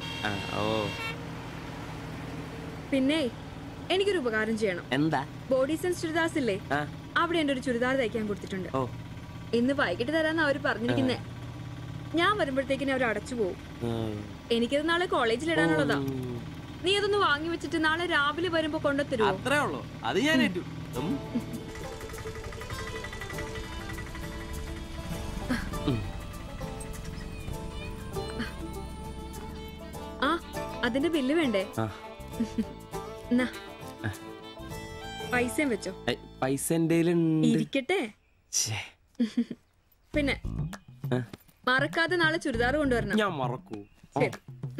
S12: പിന്നെ എനിക്കൊരു ഉപകാരം ചെയ്യണം.
S6: എന്താ?
S12: ബോഡി സെൻസ് ചുരിദാർസ് ഇല്ലേ, അവിടെ എന്റെ ഒരു ചുരിദാർ തയ്ക്കാൻ കൊടുത്തിട്ടുണ്ട്. ഇന്ന് വൈകിട്ട് തരാന്ന് അവര് പറഞ്ഞിരിക്കുന്നേ. ഞാൻ വരുമ്പോഴത്തേക്കിന് അവർ അടച്ചു പോകും. എനിക്കത് നാളെ കോളേജിൽ ഇടാനുള്ളതാ. നീ അതൊന്ന് വാങ്ങി വെച്ചിട്ട് നാളെ രാവിലെ വരുമ്പോ കൊണ്ടുത്തരുമോ?
S6: അത്രേ ഉള്ളൂ. അത് ഞാൻ ഏറ്റു.
S12: ആ, അതിന്റെ ബില്ല് വേണ്ടേ? എന്നാ പൈസയും വെച്ചോ.
S6: പൈസ
S12: ഇരിക്കട്ടെ. പിന്നെ മറക്കാതെ നാളെ ചുരിദാർ കൊണ്ടുവരണം.
S6: ഞാൻ മറക്കൂ.
S12: ശരി.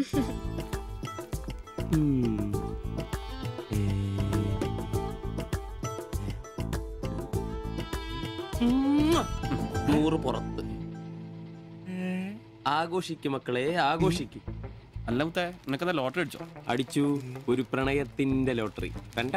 S6: നൂറ് പുറത്ത്. ആഘോഷിക്കും മക്കളെ, ആഘോഷിക്കും.
S5: അല്ല മുത്തേ, നിനക്കെന്താ ലോട്ടറി അടിച്ചോ?
S6: അടിച്ചു. ഒരു പ്രണയത്തിന്റെ ലോട്ടറി.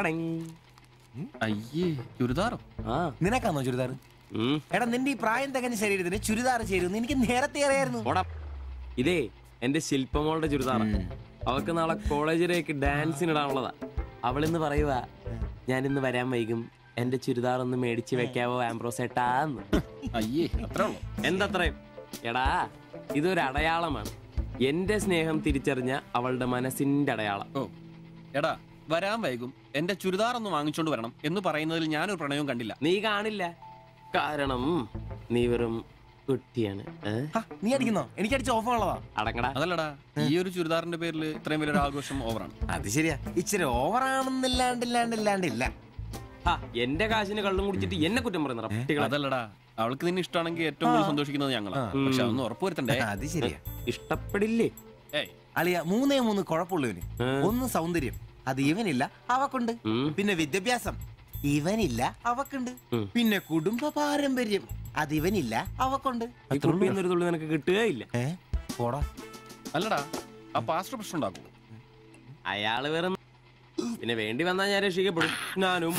S5: അയ്യേ, ചുരിദാറോ?
S7: നിനക്കാണോ ചുരിദാർ? എടാ, നിന്റെ ഈ പ്രായം തികഞ്ഞ ശരീരത്തിന് ചുരിദാർ ചേരുന്നു എനിക്ക് നേരത്തെ അറിയായിരുന്നു.
S6: ഇതേ എന്റെ ശില്പമോളുടെ ചുരിദാറാണ്. അവൾക്ക് നാളെ കോളേജിലേക്ക് ഡാൻസിനിടാനുള്ളതാ. അവളിന്ന് പറയുക, ഞാനിന്ന് വരാൻ വൈകും, എന്റെ ചുരിദാർ ഒന്ന് മേടിച്ച് വെക്കാവോ ആംബ്രോസേട്ടാന്ന്.
S5: അയ്യേ, അത്രേ ഉള്ളൂ.
S6: എന്തത്രയും? എടാ, ഇതൊരു അടയാളമാണ്. എന്റെ സ്നേഹം തിരിച്ചറിഞ്ഞ അവളുടെ മനസ്സിന്റെ അടയാളം.
S5: ഓ എടാ, വരാൻ വൈകും, എന്റെ ചുരിദാർ ഒന്ന് വാങ്ങിച്ചോണ്ട് വരണം എന്ന് പറയുന്നതിൽ ഞാനൊരു പ്രണയവും കണ്ടില്ല.
S6: നീ കാണില്ല, കാരണം നീ വെറും കുട്ടിയാണ്.
S7: നീ അടിക്കുന്നോ? എനിക്ക് അടിച്ച ഓഫറുള്ളതാ.
S6: അടങ്ങടാ.
S5: അതല്ലടാ, ഈ ഒരു ചുരിദാറിന്റെ പേരിൽ ഇത്രയും വലിയൊരു ആഘോഷം ഓവറാണ്.
S7: അത് ശരിയാ, ഇച്ചിരി ഓവറാണെന്നില്ലാണ്ടില്ല.
S6: എന്റെ കാശിന് കള്ളും കുടിച്ചിട്ട് എന്നെ കുറ്റം പറയുന്ന.
S5: അതല്ലടാ, അവൾക്ക് നിന്നെ ഇഷ്ടമാണെങ്കിൽ ഏറ്റവും കൂടുതൽ സന്തോഷിക്കുന്നത് ഞങ്ങളാ. പക്ഷെ അതൊന്നും ഉറപ്പുവരുത്തണ്ടേ.
S7: അത് ശരിയാ.
S6: ഇഷ്ടപ്പെടില്ലേ
S7: അളിയ? 3 കുഴപ്പമുള്ളവന്. ഒന്ന് സൗന്ദര്യം, അത് ഇവനില്ല, അവക്കുണ്ട്. പിന്നെ വിദ്യാഭ്യാസം, ഇവനില്ല, അവക്കുണ്ട്. പിന്നെ കുടുംബ പാരമ്പര്യം, അത് ഇവനില്ല, അവക്കുണ്ട്.
S6: നിനക്ക് കിട്ടുകയില്ല.
S5: അല്ലടാ, ആ പാസ്റ്റർ പ്രശ്നം ഉണ്ടാക്കും.
S6: അയാള് വേറെ. പിന്നെ വേണ്ടി വന്നാ ഞാൻ രക്ഷിക്കപ്പെടും. ഞാനും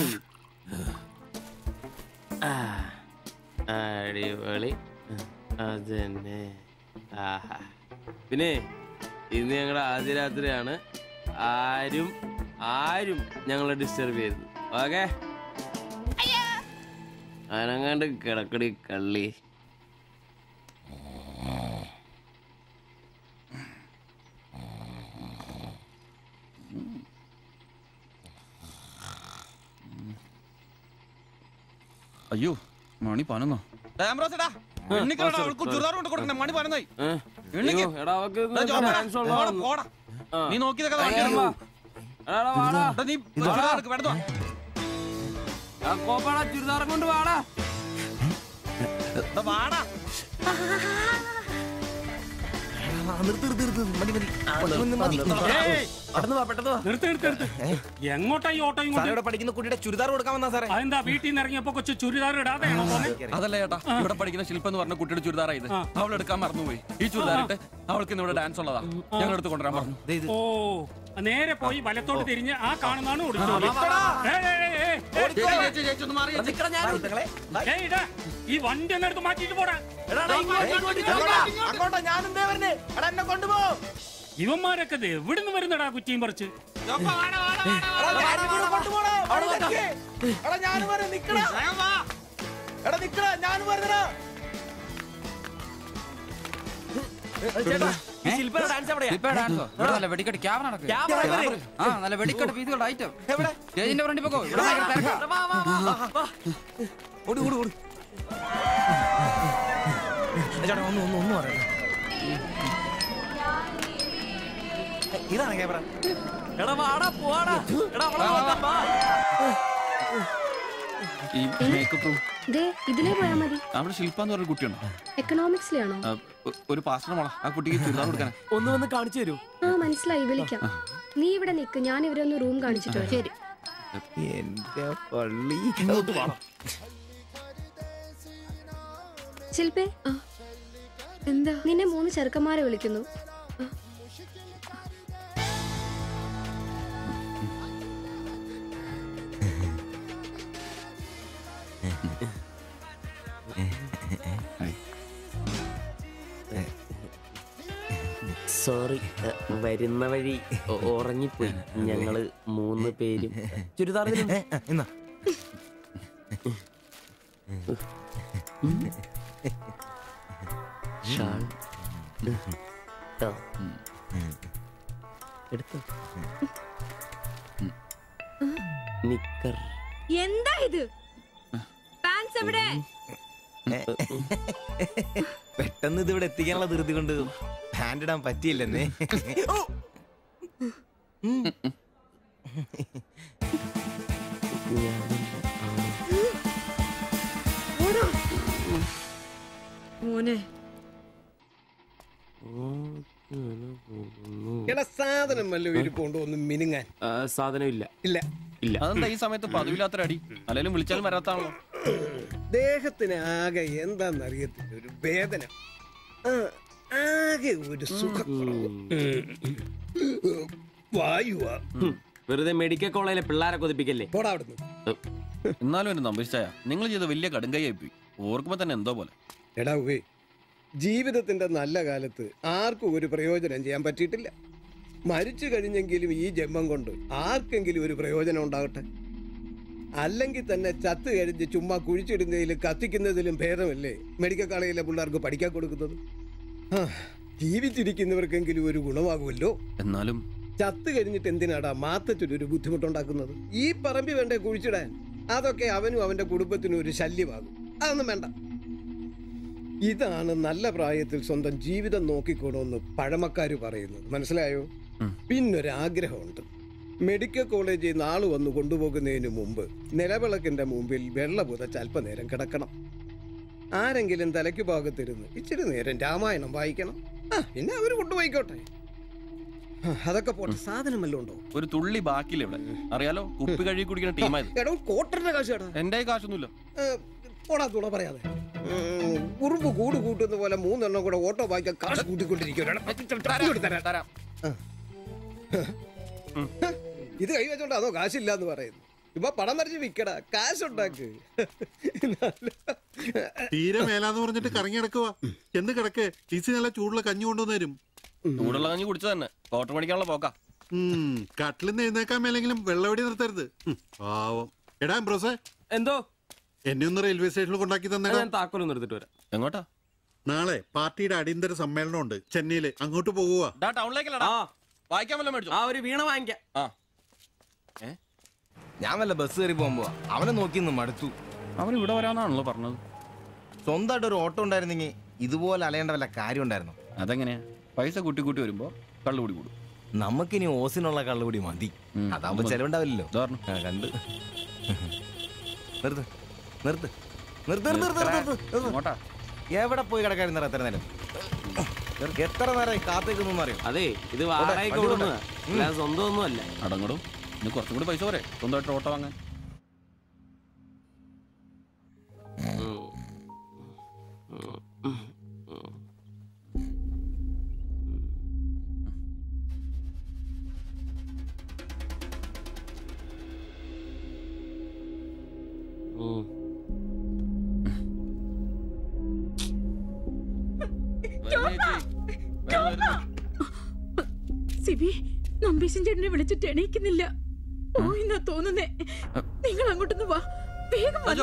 S6: അടിപൊളി. അതന്നെ. പിന്നെ ഇന്ന് ഞങ്ങളുടെ ആദ്യ രാത്രിയാണ്. ആരും ഞങ്ങളെ ഡിസ്റ്റർബ് ചെയ്തു. ഓക്കെ, അനങ്ങാണ്ട് കിടക്കടി കള്ളി.
S5: അയ്യോ, മണി 11. നീ നോക്കിയതൊക്കെ
S6: ചുരിദാർ കൊണ്ട് വാടാ.
S14: എങ്ങോട്ടാ ഈ ഓട്ടോ?
S7: പഠിക്കുന്ന കുട്ടിയുടെ ചുരിദാർ കൊടുക്കാൻ വന്നാ സാറേ.
S14: അതെന്താ വീട്ടിൽ നിന്ന് ഇറങ്ങിയപ്പോ കൊച്ചു ചുരിദാർ ഇടാതെയാണോ?
S5: അതല്ല ചേട്ടാ, ഇവിടെ പഠിക്കുന്ന ശില്പം എന്ന് പറഞ്ഞ കുട്ടിയുടെ ചുരിദാറാ ഇത്. അവൾ എടുക്കാൻ മറന്നുപോയി. ഈ ചുരിദാറിട്ട് അവൾക്ക് ഇന്ന് ഇവിടെ ഡാൻസ് ഉള്ളതാ. ഞങ്ങൾ എടുത്ത് കൊണ്ടുവരാൻ പറഞ്ഞു.
S14: ഓ, നേരെ പോയി വലത്തോട്ട് തിരിഞ്ഞ് ആ കാണുന്നതാണ് ഈ വണ്ടി എന്നെടുത്ത് മാറ്റിട്ട് പോടാ. ഇവന്മാരൊക്കെ എവിടുന്ന് വരുന്നടാ കുറ്റിയും പറിച്ച്?
S7: ഇതാണ് ക്യാമറ.
S6: എടാ വാടാ പോവാടാ. എടാ അവളെ നോക്കാം വാ.
S5: ഈ മേക്കപ്പ് റൂം
S21: ദേ ഇതിലേ പോയാ മതി.
S5: അവിടെ ശില്പ എന്ന് പറഞ്ഞ കുട്ടിയുണ്ടോ?
S21: എക്കണോമിക്സിലാണോ?
S5: ഒരു പാസ്റ്റർ മോളാ ആ കുട്ടിക്ക് ചുരിദാർ കൊടുക്കാൻ.
S6: ഒന്ന് വന്ന് കാണിച്ചു തരൂ.
S21: ആ മനസ്സിലായി, വിളിക്കാം. നീ ഇവിടെ നിക്ക്, ഞാൻ ഇവരെ ഒന്ന് റൂം കാണിച്ചിട്ട് വരാം. ശരി.
S7: എന്റെ പള്ളി.
S21: ശില്പേ, എന്താ? നിന്നെ 3 ചെറുക്കന്മാരെ വിളിക്കുന്നു.
S6: സോറി, വരുന്ന വഴി ഉറങ്ങിപ്പോയി. ഞങ്ങള് 3 പേരും ചുരിദാർ
S7: എന്നാ
S6: ഷാൾ എടുത്തു. നിക്കർ.
S12: എന്താ ഇത്? പാൻസ് എവിടെ?
S7: പെട്ടെന്ന് ഇതിവിടെ എത്തിക്കാനുള്ള ധൃതി കൊണ്ട് ഹാൻഡ് ഇടാൻ പറ്റിയില്ലെന്നേ.
S12: മോനെ
S17: എടാ സാധനം വല്ല ഇരിപ്പുണ്ടോ ഒന്ന് മിനുങ്ങാൻ?
S6: സാധനം ഇല്ല.
S17: ഇല്ല
S6: ഇല്ല.
S5: അതെന്താ ഈ സമയത്ത് പതിവില്ലാത്തൊരു അടി? അല്ലെങ്കിലും വിളിച്ചാലും വരാത്താണല്ലോ.
S17: ദേഹത്തിന് ആകെ എന്താന്നറിയത്തില്ല, ഒരു വേദന, ആകെ ഒരു സുഖക്കുറവ്, വായുവാ.
S6: വെറുതെ മെഡിക്കൽ കോളേജിലെ പിള്ളേരെ കൊതിപ്പിക്കല്ലേ.
S17: പോടാ അവിടുന്ന്.
S5: എന്നാലും എന്നെ നമ്പിച്ചായ നിങ്ങൾ ചെയ്ത വലിയ കടുങ്കയായി പോയി. ഓർക്കുമ്പോ തന്നെ എന്തോ പോലെ.
S17: എടാ ഉവേ, ജീവിതത്തിന്റെ നല്ല കാലത്ത് ആർക്കും ഒരു പ്രയോജനം ചെയ്യാൻ പറ്റിയിട്ടില്ല. മരിച്ചു കഴിഞ്ഞെങ്കിലും ഈ ജന്മം കൊണ്ട് ആർക്കെങ്കിലും ഒരു പ്രയോജനം ഉണ്ടാകട്ടെ. അല്ലെങ്കിൽ തന്നെ ചത്ത് കഴിഞ്ഞ് ചുമ്മാ കുഴിച്ചിടുന്നതിലും കത്തിക്കുന്നതിലും ഭേദമല്ലേ മെഡിക്കൽ കോളേജിലെ പിള്ളേർക്ക് പഠിക്കാൻ കൊടുക്കുന്നത്? ജീവിച്ചിരിക്കുന്നവർക്കെങ്കിലും ഒരു ഗുണമാകുമല്ലോ.
S5: എന്നാലും
S17: ചത്ത് കഴിഞ്ഞിട്ട് എന്തിനാടാ മാത്തച്ചൊരു ബുദ്ധിമുട്ടുണ്ടാക്കുന്നത്? ഈ പറമ്പി വേണ്ടേ കുഴിച്ചിടാൻ? അതൊക്കെ അവനും അവന്റെ കുടുംബത്തിനും ഒരു ശല്യമാകും. അതൊന്നും വേണ്ട. ഇതാണ് നല്ല പ്രായത്തിൽ സ്വന്തം ജീവിതം നോക്കിക്കോണമെന്ന് പഴമക്കാര് പറയുന്നത്, മനസ്സിലായോ? പിന്നൊരാഗ്രഹമുണ്ട്. മെഡിക്കൽ കോളേജിൽ നിന്ന് ആള് വന്ന് കൊണ്ടുപോകുന്നതിന് മുമ്പ് നിലവിളക്കിന്റെ മുമ്പിൽ വെള്ള പുതച്ച് അല്പനേരം കിടക്കണം. ആരെങ്കിലും തലയ്ക്ക് ഭാഗത്തിരുന്ന് ഇച്ചിരി നേരം രാമായണം വായിക്കണം. പിന്നെ അവര് കൊണ്ടുപോയിക്കോട്ടെ. അതൊക്കെ പോട്ടെ, സാധനം വല്ലതും ഉണ്ടോ?
S5: ഒരു തുള്ളി ബാക്കിയില്ല ഇവിടെ. അറിയാലോ, കുപ്പി കഴുകി കുടിക്കുന്ന ടീമായത്.
S17: എടോ കോട്ടറിന്റെ കാശ് കേട്ടോ.
S5: എന്റെ കാശൊന്നുമില്ല.
S17: ഓടാ തുണ പറയാതെ. ഉറുമ്പ് കൂട് കൂട്ടുന്ന പോലെ 3 എണ്ണം കൂടെ ഓട്ടോ വായിക്കാൻ കാശ് കൂട്ടിക്കൊണ്ടിരിക്കും. ഇത് കൈവച്ചോണ്ട് അതോ കാശില്ലാന്ന് പറയുന്നു. ഇപ്പൊ പണം വരച്ച് വിക്കടാ, കാശുണ്ടാക്ക്.
S15: തീരെ മേലാന്ന് പറഞ്ഞിട്ട് കറങ്ങി കിടക്കുക. എന്ന് കിടക്ക്, ടീസി നല്ല ചൂടുള്ള കഞ്ഞി കൊണ്ടുവന്ന് തരും.
S5: ചൂടുള്ള കഞ്ഞി കുടിച്ചു തന്നെ കോട്ടർ പഠിക്കാനുള്ള പോക്കാ.
S15: കട്ടിലിന്ന് എഴുന്നേക്കാൻ മേലെങ്കിലും വെള്ളവടി നിർത്തരുത്. പാവം. എടാ എംബ്രോസേ,
S6: എന്തോ
S15: എന്നെ ഒന്ന് റെയിൽവേ സ്റ്റേഷനിൽ കൊണ്ടാക്കി തന്നെ.
S6: താക്കോലൊന്നും എടുത്തിട്ട് വരാം.
S5: എങ്ങോട്ടാ?
S15: നാളെ പാർട്ടിയുടെ അടിയന്തര സമ്മേളനം ഉണ്ട് ചെന്നൈയില്. അങ്ങോട്ട് പോകുക.
S5: ടൗണിലേക്കല്ലടാ, വായിക്കാൻ വല്ല മേടിച്ചു.
S6: ആ ഒരു വീണ വാങ്ങിക്കാം.
S7: ഞാൻ വല്ല ബസ് കയറി പോകുമ്പോ അവനെ നോക്കി മടുത്തു.
S5: അവൻ ഇവിടെ വരാന്നാണല്ലോ പറഞ്ഞത്.
S7: സ്വന്തമായിട്ട് ഒരു ഓട്ടോ ഉണ്ടായിരുന്നെങ്കിൽ ഇതുപോലെ അലയേണ്ട വല്ല കാര്യം ഉണ്ടായിരുന്നു.
S5: അതെങ്ങനെയാ? പൈസ കൂട്ടി കൂട്ടി വരുമ്പോ കള്ളുകൂടി കൂടും.
S7: നമുക്കിനി ഓസിനുള്ള കള്ളുകൂടി മതി. അതാവുമ്പോ ചെലവുണ്ടാവില്ലല്ലോ. കണ്ട് നിർത്ത് നിർത്ത് നിർത്ത് നിർത്ത്. എവിടെ പോയി കിടക്കാരുന്ന എത്ര നേരം? എത്ര നേരം കാത്തേക്കൊന്നും അറിയാം.
S6: അതെ, ഇത് വാടകയ്ക്ക് കൊടുക്കുന്നതാ, സ്വന്തം ഒന്നും അല്ല.
S5: അടങ്ങടും. ഇനി കുറച്ചും കൂടി പൈസ പോരെ സ്വന്തമായിട്ട് ഓട്ടോ വാങ്ങാൻ.
S16: സിബി, നമ്പീശൻ ചേട്ടനെ വിളിച്ചിട്ട് എണീക്കുന്നില്ല. പോയിന്നാ തോന്നുന്നേ. നിങ്ങൾ അങ്ങോട്ടൊന്ന് വാ, വേഗം വന്നേ.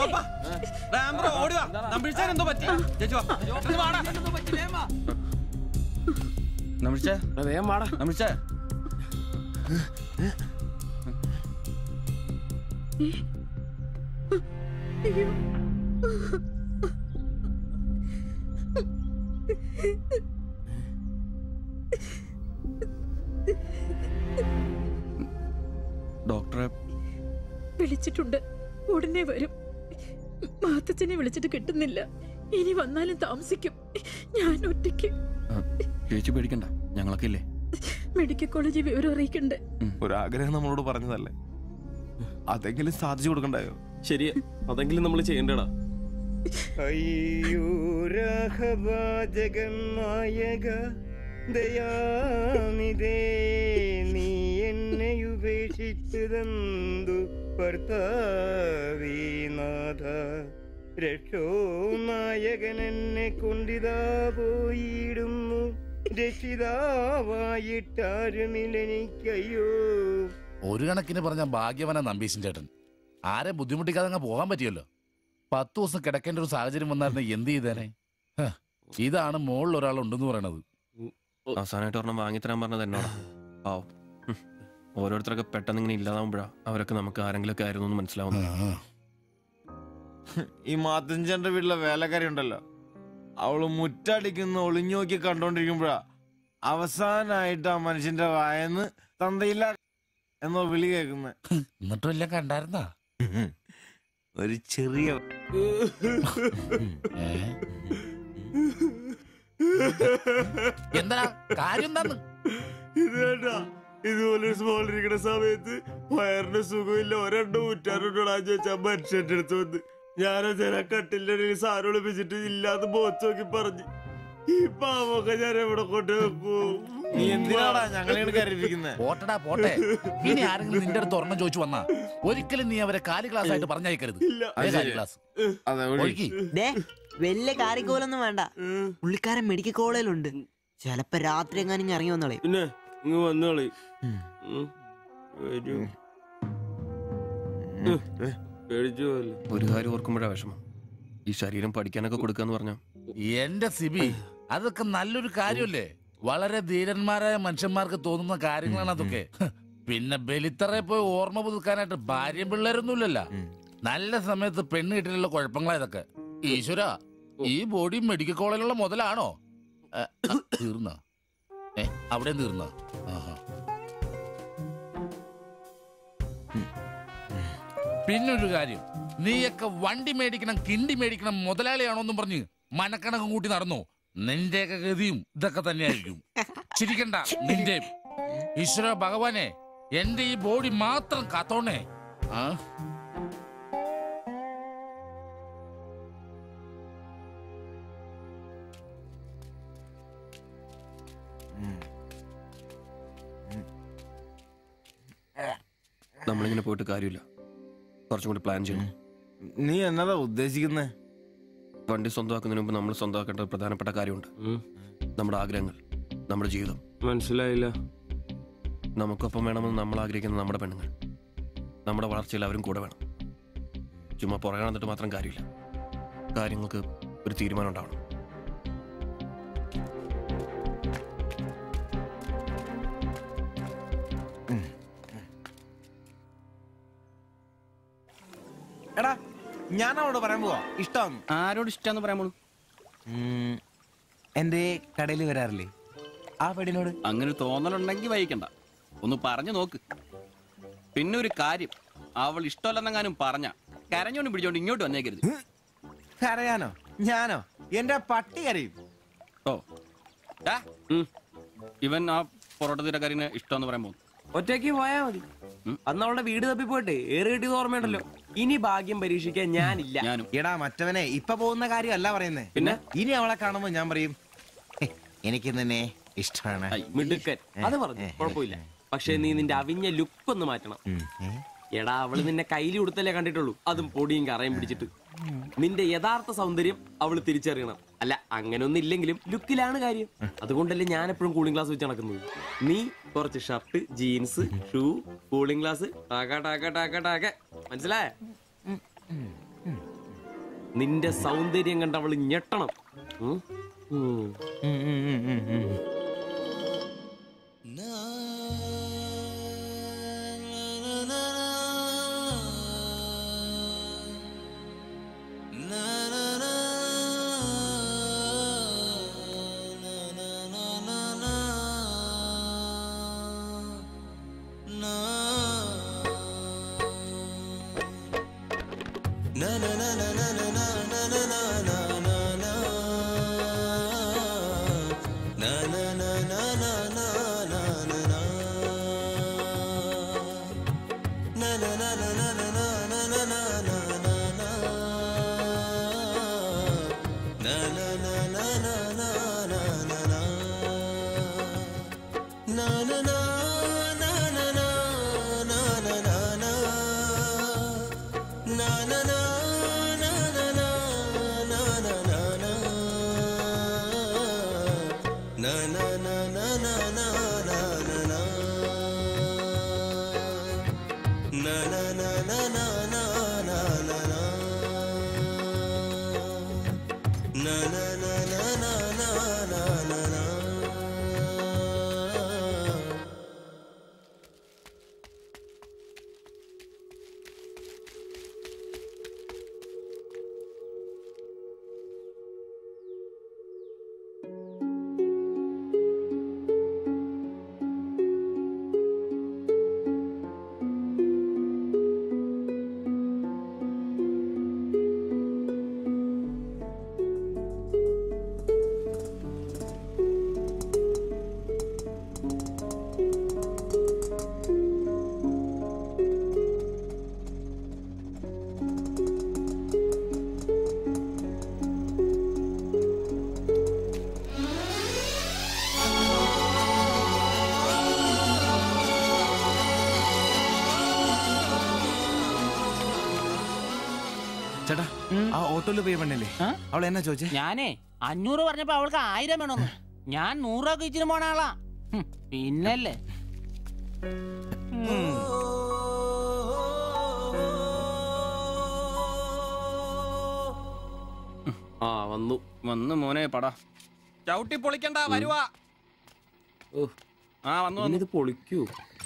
S5: ഡോക്ടറെ
S16: വിളിച്ചിട്ടുണ്ട്, ഉടനെ വരും. മാത്തച്ഛനെ വിളിച്ചിട്ട് കിട്ടുന്നില്ല. ഇനി വന്നാലും താമസിക്കും. ഞാൻ ഒറ്റയ്ക്ക്.
S5: ചേച്ചി പേടിക്കണ്ട, ഞങ്ങളൊക്കെ ഇല്ലേ.
S16: മെഡിക്കൽ കോളേജിൽ വിവരം അറിയിക്കണ്ടേ?
S11: ഒരാഗ്രഹം നമ്മളോട് പറഞ്ഞതല്ലേ, അതെങ്കിലും സാധിച്ചു കൊടുക്കണ്ടായോ?
S6: ശരിയാ, അതെങ്കിലും നമ്മൾ ചെയ്യണ്ടടാ.
S4: അയ്യോ രാഘവാജകനായക ദയാനിധേ, നീ എന്നെ ഉപേക്ഷിച്ചതെന്തു ഭർത്താവീനാഥ. രക്ഷോ നായകൻ എന്നെ കൊണ്ടിതാ പോയിടുന്നു, രക്ഷിതാവായിട്ടാരുമില്ലെനിക്കയ്യോ.
S8: ഒരു കണക്കിന് പറഞ്ഞ ഭാഗ്യവന നമ്പീശൻ ചേട്ടൻ. ആരെ ബുദ്ധിമുട്ടിക്കാതെ അങ്ങ് പോകാൻ പറ്റിയല്ലോ. 10 ദിവസം കിടക്കേണ്ട ഒരു സാഹചര്യം വന്നായിരുന്നു എന്ത് ചെയ്തേനെ? ഇതാണ് മോളിൽ ഒരാൾ ഉണ്ടെന്ന് പറയണത്.
S5: അവസാനമായിട്ട് ഒരെണ്ണം വാങ്ങിത്തരാൻ പറഞ്ഞത് എന്നോടാ. പാവം, ഓരോരുത്തരൊക്കെ പെട്ടെന്ന് ഇങ്ങനെ ഇല്ലാതാവുമ്പോഴാ അവരൊക്കെ നമുക്ക് ആരെങ്കിലൊക്കെ ആയിരുന്നു എന്ന് മനസ്സിലാവുന്നു.
S4: ഈ മാത്തഞ്ചന്റെ വീട്ടിലെ വേലക്കാരി ഉണ്ടല്ലോ, അവള് മുറ്റടിക്കുന്ന ഒളിഞ്ഞു നോക്കി കണ്ടോണ്ടിരിക്കുമ്പോഴാ അവസാനായിട്ട് ആ മനുഷ്യന്റെ വായന്ന് തന്തയില്ല എന്നോ വിളി കേൾക്കുന്നത്.
S8: എന്നിട്ടും എല്ലാം കണ്ടായിരുന്നാ?
S4: ഒരു ചെറിയ
S8: എന്താ കാര്യം? എന്താന്ന്
S6: ഇതുപോലെ സ്മോൾ ഇരിക്കുന്ന സമയത്ത് വയറിന് സുഖമില്ല, ഒരെണ്ണം ഊറ്റാറുണ്ടോടാന്ന് ചോദിച്ചാ മനുഷ്യന്റെ അടുത്ത് വന്ന് ഞാനതിനെ കട്ടിലിന്റെ ഇടയിൽ സാറ് ഒളിപ്പിച്ചിട്ട് ഇല്ലാന്ന് ബോച്ച് നോക്കി പറഞ്ഞു. ഈ പാവൊക്കെ ഞാൻ എവിടെ കൊണ്ട് വെക്കും?
S4: നീ എന്തിനാടാ ഞങ്ങളെ കരുതിയിരിക്കുന്നത്?
S8: പോട്ടടാ പോട്ടെ. ഇനി ആരെങ്കിലും നിന്റെ അടുത്ത് ഒരെണ്ണം ചോദിച്ചു വന്നാ ഒരിക്കലും നീ അവരെ കാലി ക്ലാസ് ആയിട്ട് പറഞ്ഞയക്കരുത്. ക്ലാസ്
S19: വലിയ കാര്യക്കോലൊന്നും വേണ്ട. പുള്ളിക്കാരൻ മെഡിക്കൽ കോളേജിലുണ്ട്. ചിലപ്പോ രാത്രി എങ്ങാനും ഇറങ്ങി വന്നോളെ.
S6: പിന്നെ ഇങ്ങ് വന്നോളെ.
S5: ഒരു കാര്യം ഓർക്കുമ്പോഴാ വിഷമം. ഈ ശരീരം പഠിക്കാനൊക്കെ കൊടുക്കാന്ന് പറഞ്ഞ
S8: എന്റെ സിബി, അതൊക്കെ നല്ലൊരു കാര്യമല്ലേ? വളരെ ധീരന്മാരായ മനുഷ്യന്മാർക്ക് തോന്നുന്ന കാര്യങ്ങളാണ് അതൊക്കെ. പിന്നെ ബലിത്തറെ പോയി ഓർമ്മ പുതുക്കാനായിട്ട് ഭാര്യയും പിള്ളേരൊന്നുമില്ലല്ലോ. നല്ല സമയത്ത് പെണ്ണ് കിട്ടിയുള്ള കുഴപ്പങ്ങളാ ഇതൊക്കെ. ഈശ്വര, ഈ ബോഡി മെഡിക്കൽ കോളേജിലുള്ള മുതലാണോ? തീർന്ന അവിടെ തീർന്ന. പിന്നൊരു കാര്യം, നീയൊക്കെ വണ്ടി മേടിക്കണം, കിണ്ടി മേടിക്കണം, മുതലാളിയാണോന്നും പറഞ്ഞ് മനക്കണക്കും കൂട്ടി നടന്നു. നിന്റെയൊക്കെ ഗതിയും ഇതൊക്കെ തന്നെയായിരിക്കും. ചിരിക്കണ്ട നിന്റെ. ഈശ്വര ഭഗവാനെ, എന്റെ ഈ ബോഡി മാത്രം കാത്തോണേ.
S5: നമ്മളിങ്ങനെ പോയിട്ട് കാര്യമില്ല, കുറച്ചും കൂടി പ്ലാൻ ചെയ്യണം.
S4: നീ എന്നതാ ഉദ്ദേശിക്കുന്നേ?
S5: വണ്ടി സ്വന്തമാക്കുന്നതിന് മുമ്പ് നമ്മൾ സ്വന്തമാക്കേണ്ട ഒരു പ്രധാനപ്പെട്ട കാര്യമുണ്ട്. നമ്മുടെ ആഗ്രഹങ്ങൾ, നമ്മുടെ ജീവിതം.
S6: മനസ്സിലായില്ല.
S5: നമുക്കൊപ്പം വേണമെന്ന് നമ്മൾ ആഗ്രഹിക്കുന്ന നമ്മുടെ പെണ്ണുങ്ങൾ. നമ്മുടെ വളർച്ചയിൽ അവരും കൂടെ വേണം. ചുമ്മാ പുറകെ നടന്നിട്ട് മാത്രം കാര്യമില്ല. കാര്യങ്ങൾക്ക് ഒരു തീരുമാനം ഉണ്ടാവണം.
S4: എടാ, ഞാൻ അവളോട് പറയാൻ പോവാ ഇഷ്ടമാണ്.
S6: ആരോട് ഇഷ്ടമെന്ന് പറയാൻ പോണു?
S11: എന്റെ കടയിൽ വരാറില്ലേ ആ പെടിനോട്?
S5: അങ്ങനെ തോന്നലുണ്ടെങ്കിൽ വൈകിക്കണ്ട, ഒന്ന് പറഞ്ഞു നോക്ക്. പിന്നെ ഒരു കാര്യം, അവൾ ഇഷ്ടമല്ലെന്നെങ്ങാനും പറഞ്ഞ കരഞ്ഞോണ്ട് പിടിച്ചോണ്ട് ഇങ്ങോട്ട് വന്നേക്കരുത്.
S4: കരയാനോ? ഞാനോ? എന്റെ പട്ടി കരയും.
S5: ഓ, ഇവൻ ആ പൊറോട്ട തീരക്കാരിനെ ഇഷ്ടമെന്ന് പറയാൻ പോകുന്നു.
S6: ഒറ്റയ്ക്ക് പോയാ മതി. അന്ന് അവളുടെ വീട് തപ്പി പോയിട്ട് ഏറെ കിട്ടിയത് ഓർമ്മയുണ്ടല്ലോ. ഇനി ഭാഗ്യം പരീക്ഷിക്കാൻ ഞാനില്ല.
S4: എടാ മറ്റവനെ, ഇപ്പൊ പോകുന്ന കാര്യമല്ല പറയുന്നേ. പിന്നെ ഇനി അവളെ കാണുമ്പോ ഞാൻ പറയും എനിക്ക് നിന്നെ ഇഷ്ടമാണ്.
S6: മിടുക്കൻ, അത് പറഞ്ഞു കുഴപ്പമില്ല. പക്ഷെ നീ നിന്റെ അവിഞ്ഞ ലുക്ക് ഒന്ന് മാറ്റണം. എടാ, അവള് നിന്നെ കയ്യിൽ കൊടുത്തല്ലേ കണ്ടിട്ടുള്ളൂ, അതും പൊടിയും കറയും പിടിച്ചിട്ട്. നിന്റെ യഥാർത്ഥ സൗന്ദര്യം അവള് തിരിച്ചറിയണം. അല്ല, അങ്ങനെയൊന്നും ഇല്ലെങ്കിലും ലുക്കിലാണ് കാര്യം. അതുകൊണ്ടല്ലേ ഞാൻ എപ്പോഴും കൂളിംഗ് ഗ്ലാസ് വെച്ച് നടക്കുന്നത്. നീ കുറച്ച് shirt, jeans, shoe, cooling glass, മനസ്സിലായ? നിന്റെ സൗന്ദര്യം കണ്ട് അവള് ഞെട്ടണം.
S11: ചേട്ടാ ആ ഓട്ടോയില് പോയി പെണ്ണല്ലേ അവൾ എന്നാ ചോദിച്ചേ?
S9: ഞാനേ 500 പറഞ്ഞപ്പോ അവൾക്ക് 1000 വേണമെന്ന്. ഞാൻ 100 രൂപ ഇച്ചിരി പോണ ആളാ. പിന്നല്ലേ
S6: ആ വന്നു
S5: വന്നു മോനെ പടാ ചവിട്ടി പൊളിക്കണ്ട വരുവാ. ആ വന്നു
S6: ഇത് പൊളിക്കൂ.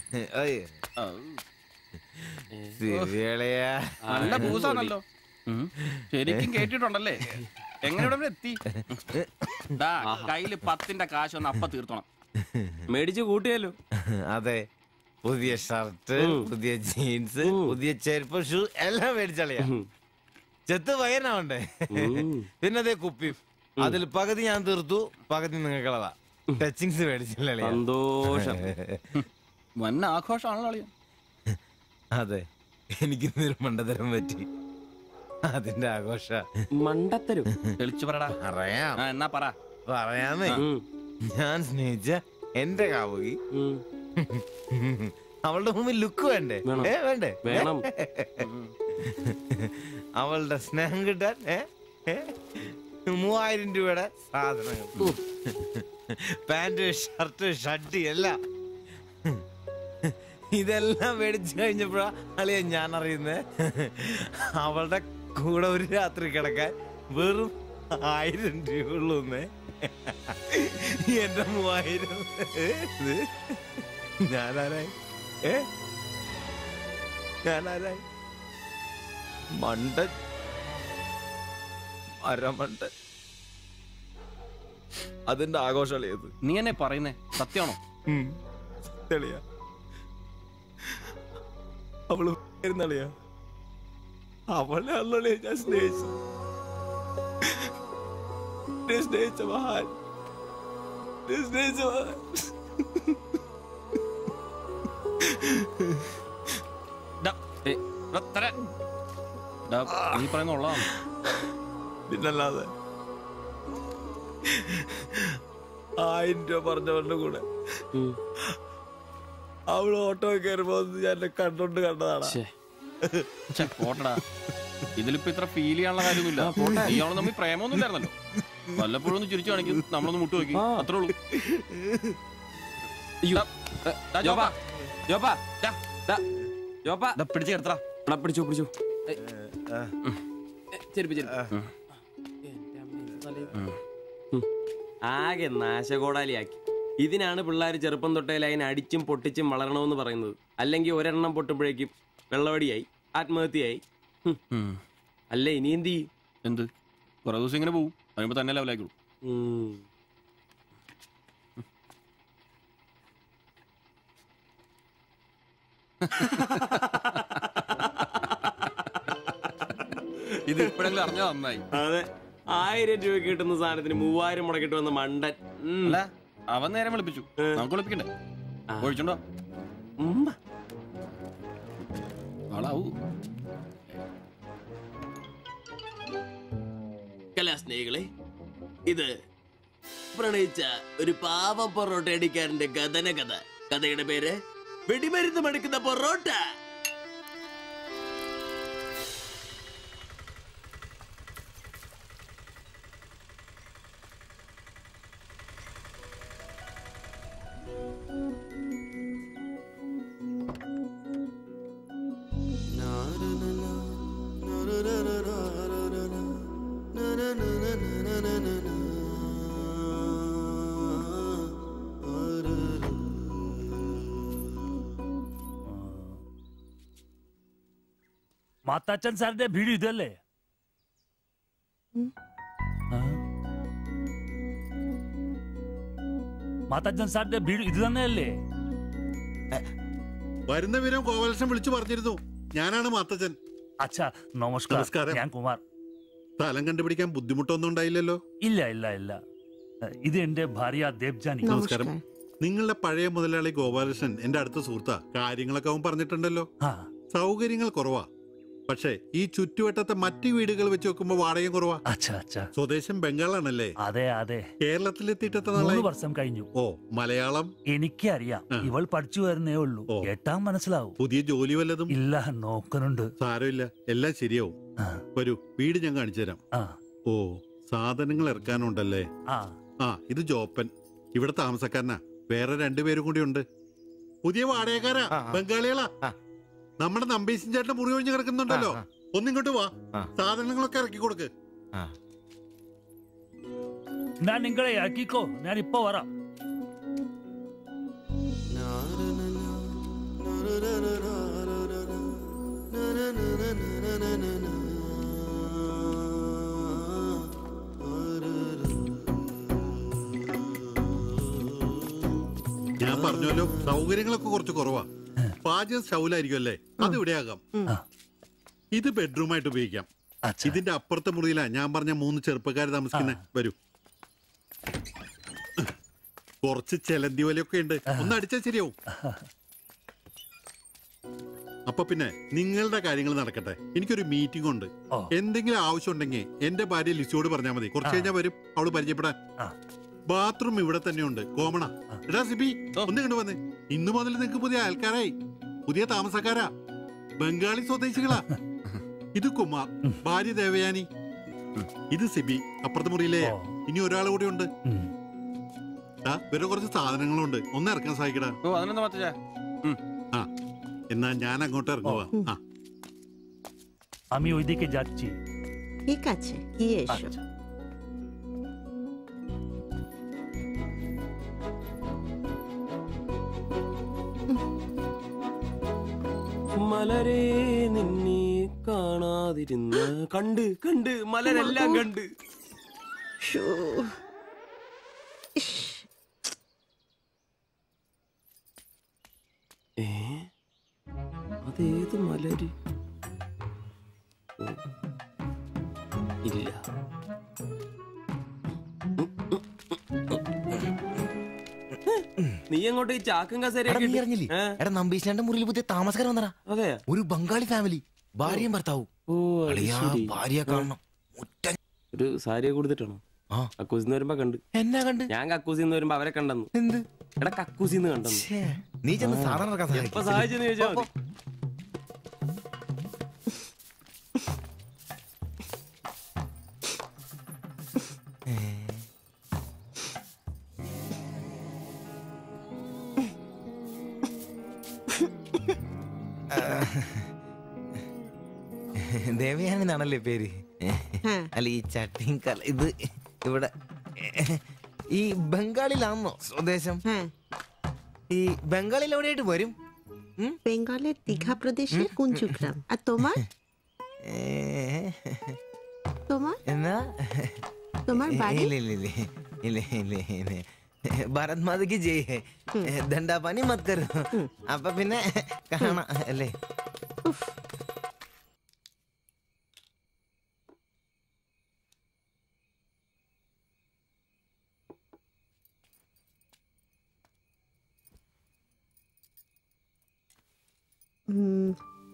S5: നല്ല പൂസാണല്ലോ. ശരിക്കും കേട്ടിട്ടുണ്ടല്ലേ? എങ്ങനെ ഇവിടെ എത്തി? കയ്യില് 10ന്റെ കാശ് ഒന്ന് അപ്പ തീർത്തോണം.
S6: മേടിച്ച് കൂട്ടിയല്ലോ.
S4: അതെ, പുതിയ ഷർട്ട്, പുതിയ ജീൻസ്, പുതിയ ചെരുപ്പ്, ഷൂ എല്ലാം മേടിച്ചളിയാ. ചെത്ത് വയനാവണ്ടേ? പിന്നെ അതേ കുപ്പി, അതിൽ പകുതി ഞാൻ തീർത്തു, പകുതി നിങ്ങൾക്കുള്ളതാ. ടച്ചിങ്സ് മേടിച്ചില്ലേ?
S6: സന്തോഷം.
S5: വന്ന ആഘോഷമാണല്ലോ അളിയാ.
S4: അതെ, എനിക്ക് മണ്ടത്തരം പറ്റി, അതിന്റെ ആഘോഷ.
S6: മണ്ടത്തരം
S5: തെളിച്ചു പറടാ.
S4: അറിയാം.
S5: എന്നാ പറ.
S4: പറയാമേ. ഞാൻ സ്നേഹിച്ച എന്റെ കാമുകി അവളുടെ മുമ്പിൽ ലുക്ക് വേണ്ടേ? വേണ്ടേ?
S6: വേണം.
S4: അവളുടെ സ്നേഹം കിട്ടാൻ 3000 രൂപയുടെ സാധനങ്ങൾ, പാന്റ്, ഷർട്ട്, ഷഡ്ഡി എല്ലാം, ഇതെല്ലാം മേടിച്ചു കഴിഞ്ഞപ്പോഴാ അളിയ ഞാൻ അറിയുന്നേ അവളുടെ കൂടെ ഒരു രാത്രി കിടക്കാൻ വെറും 1000 രൂപ ഉള്ളൂന്നേ. എന്റെ 3000 ഞാനാരായി? ഞാനാരായി? മണ്ടൻ, അരമണ്ടൻ. അതിന്റെ ആഘോഷളിയത്.
S5: നീ എന്നെ പറയുന്നേ സത്യമാണോ?
S4: തെളിയ അവള് ളിയാ, അവളെ അല്ലേ ഞാൻ സ്നേഹിച്ചു. സ്നേഹിച്ച മഹാൻ, സ്നേഹിച്ച മഹാൻ.
S5: നീ പറയുന്ന ഉള്ളതാണ്.
S4: പിന്നല്ലാതെ 1000 രൂപ പറഞ്ഞവരുടെ കൂടെ അവള് ഓട്ടോ കയറുമ്പോ ഞാൻ കണ്ടോണ്ട് കണ്ടതാണ്.
S5: പോട്ടടാ, ഇതിലിപ്പോ ഇത്ര ഫീൽ ചെയ്യാനുള്ള കാര്യമൊന്നുമില്ല. ഇയാള് തമ്മിൽ പ്രേമൊന്നും ഇല്ലായിരുന്നല്ലോ. വല്ലപ്പോഴും ഒന്ന് ചിരിച്ചു കാണിക്കും, നമ്മളൊന്ന് മുട്ടു നോക്കി, അത്രേ ഉള്ളൂ. പിടിച്ചു കിടത്തടാ.
S6: പിടിച്ചു പിടിച്ചു. ആകെ നാശകോടാലിയാക്കി. ഇതിനാണ് പിള്ളേർ ചെറുപ്പം തൊട്ടേ ലൈൻ അടിച്ചും പൊട്ടിച്ചും വളരണമെന്ന് പറയുന്നത്. അല്ലെങ്കിൽ ഒരെണ്ണം പൊട്ടുമ്പോഴേക്കും വെള്ളവടിയായി, ആത്മഹത്യയായി. അല്ല ഇനി എന്ത് ചെയ്യും?
S5: എന്ത് കുറെ ദിവസം ഇങ്ങനെ പോകും, കഴിയുമ്പോ തന്നെ ലെവലാക്കിയുള്ളൂ. ഇത് ഇപ്പോഴെങ്കിലും അറിഞ്ഞാ നന്നായി.
S6: അതെ, 1000 രൂപ കിട്ടുന്ന സാധനത്തിന് 3000 മുടക്കിട്ട് വന്ന മണ്ടൻ.
S5: അല്ല, അവൻ നേരം വിളിപ്പിച്ചു, നമുക്ക് വിളിപ്പിക്കണ്ടേ? ഒഴിച്ചുണ്ടോ? ആളാവൂ.
S6: കലാസ്നേഹികളെ, ഇത് പ്രണയിച്ച ഒരു പാവ പൊറോട്ട അടിക്കാരന്റെ കഥന കഥ. കഥയുടെ പേര് വെടിമരുന്ന് മടുക്കുന്ന പൊറോട്ട.
S1: മാത്താച്ചൻ സാറിന്റെ വീട് ഇതല്ലേ? മാത്താച്ചൻ സാറിന്റെ വീട് ഇത് തന്നെയല്ലേ?
S15: വരുന്ന വിവരം ഗോപാലകൃഷ്ണൻ വിളിച്ചു പറഞ്ഞിരുന്നു. ഞാനാണ് മാത്തച്ചൻ.
S1: അച്ഛാ നമസ്കാരം. ഞാൻ കുമാർ.
S15: സ്ഥലം കണ്ടുപിടിക്കാൻ ബുദ്ധിമുട്ടൊന്നും ഉണ്ടായില്ലല്ലോ?
S1: ഇല്ല ഇല്ല ഇല്ല. ഇത് എന്റെ ഭാര്യ ദേവ്ജാനി.
S15: നമസ്കാരം. നിങ്ങളുടെ പഴയ മുതലാളി ഗോപാലകൃഷ്ണൻ എന്റെ അടുത്ത സുഹൃത്താ. കാര്യങ്ങളൊക്കെ അവൻ പറഞ്ഞിട്ടുണ്ടല്ലോ. സൗകര്യങ്ങൾ കുറവാ, പക്ഷേ ഈ ചുറ്റുവട്ടത്തെ മറ്റു വീടുകൾ വെച്ച് നോക്കുമ്പോ വാടകയും കുറവാ. സ്വദേശം ബംഗാളാണല്ലേ?
S1: അതെ അതെ.
S15: കേരളത്തിലെത്തിയിട്ട്
S1: 3 വർഷം കഴിഞ്ഞു.
S15: ഓ, മലയാളം
S1: എനിക്കറിയാം. ഇവൾ പഠിച്ചു വരുന്നേ ഉള്ളൂ. കേട്ടാൻ മനസ്സിലാവും.
S15: പുതിയ ജോലി വല്ലതും?
S1: ഇല്ല, നോക്കുന്നുണ്ട്.
S15: സാരമില്ല, എല്ലാം ശരിയാവും. വരൂ, വീട് ഞാൻ കാണിച്ചു തരാം. ഓ, സാധനങ്ങൾ ഇറക്കാനുണ്ടല്ലേ? ഇത് ജോപ്പൻ, ഇവിടെ താമസക്കാരനാ. വേറെ 2 പേരും കൂടി ഉണ്ട്. പുതിയ വാടകക്കാരാ, ബംഗാളികളാ. നമ്മുടെ നമ്പീശൻ ചേട്ടൻ മുറി ഒഴിഞ്ഞ് കിടക്കുന്നുണ്ടല്ലോ, ഒന്നിങ്ങോട്ട് വാ, സാധനങ്ങളൊക്കെ ഇറക്കി കൊടുക്ക്.
S1: ഞാൻ നിങ്ങളെ ഇറക്കിക്കോ, ഞാൻ ഇപ്പൊ വരാം.
S15: ഞാൻ പറഞ്ഞല്ലോ, സൗകര്യങ്ങളൊക്കെ കുറച്ച് കുറവാ. പാചകം സ്റ്റൗലായിരിക്കും അല്ലേ? അത് ഇവിടെ ആകാം. ഇത് ബെഡ്റൂമായിട്ട് ഉപയോഗിക്കാം. ഇതിന്റെ അപ്പുറത്തെ മുറിയിലാ ഞാൻ പറഞ്ഞ 3 ചെറുപ്പക്കാർ താമസിക്കുന്നേ. വരൂ. കുറച്ച് ചെലന്തി വലയൊക്കെ ഉണ്ട്, ഒന്ന് അടിച്ചാൽ ശരിയാവും. അപ്പൊ പിന്നെ നിങ്ങളുടെ കാര്യങ്ങൾ നടക്കട്ടെ. എനിക്കൊരു മീറ്റിംഗ് ഉണ്ട്. എന്തെങ്കിലും ആവശ്യം ഉണ്ടെങ്കിൽ എന്റെ ഭാര്യ ലിസിയോട് പറഞ്ഞാൽ മതി. കുറച്ച് കഴിഞ്ഞാൽ വരും, അവള് പരിചയപ്പെടാൻ. ബാത്റൂം ഇവിടെ തന്നെയുണ്ട്, കോമണ. എടാ സിബി, ഒന്ന് കണ്ടു വന്നേ. ഇന്നു മുതൽ നിങ്ങൾക്ക് പുതിയ ആൾക്കാരായി, പുതിയ താമസക്കാരാ, ബംഗാളി സ്വദേശികളാ. ഇത് കുമാർ, ഭാര്യ ദേവയാനി. ഇത് സിബി, അപ്പുറത്തെ മുറിയിലെ. ഇനി ഒരാൾ കൂടി ഉണ്ട്. വേറെ കുറച്ച് സാധനങ്ങളുണ്ട്, ഒന്ന് ഇറക്കാൻ സഹായിക്കടാ. എന്നാ ഞാൻ അങ്ങോട്ട് ഇറങ്ങുവാ.
S1: আমি ওইদিকে যাচ্ছি।
S22: ঠিক আছে, গিয়ে এসো।
S6: മലരെ നിന്നെ കാണാതിരുന്ന് കണ്ട് കണ്ട് മലരെല്ലാം കണ്ട്. അതേത് മലര്? ഇല്ല. നീ അങ്ങോട്ട് ഈ ചാക്കും
S11: കസേരയും നമ്പീശന്റെ മുറിയിൽ പുതിയ താമസക്കാരൻ വന്നടാ.
S6: അതെ,
S11: ഒരു ബംഗാളി ഫാമിലി, ഭാര്യയും ഭർത്താവും. ഭാര്യ കാണണം.
S6: ഒരു സാരിയെ കൊടുത്തിട്ടാണോ? കക്കൂസിന്ന് വരുമ്പോ കണ്ട്.
S11: എന്നാ കണ്ട്?
S6: ഞാൻ കക്കൂസിന്ന് വരുമ്പോ അവരെ കണ്ടെന്നു.
S11: എന്ത്?
S6: എടാ കക്കൂസിന്ന് കണ്ടെന്നു.
S11: നീ ചെന്ന് സാധനം
S6: എപ്പോ സഹായിച്ചെന്ന് ചോദിച്ചാ മതി.
S11: ദേവയാനി എന്നാണല്ലേ പേര്? അല്ല, ഈ ചട്ടിയും ഇത് ഇവിടെ ഈ ബംഗാളിലാണോ സ്വദേശം? ഈ ബംഗാളിൽ എവിടെയായിട്ട് വരും?
S22: বেঙ্গলের দীঘা প্রদেশের কুঞ্জুগ্রাম। আর তোমার? তোমার
S11: എന്നാ
S22: তোমার বাড়ি?
S11: ഭാരത് മാതയ്ക്ക് ജയ്. ദണ്ഡാപാനി മത് കരോ. അപ്പൊ പിന്നെ കാണാം അല്ലേ?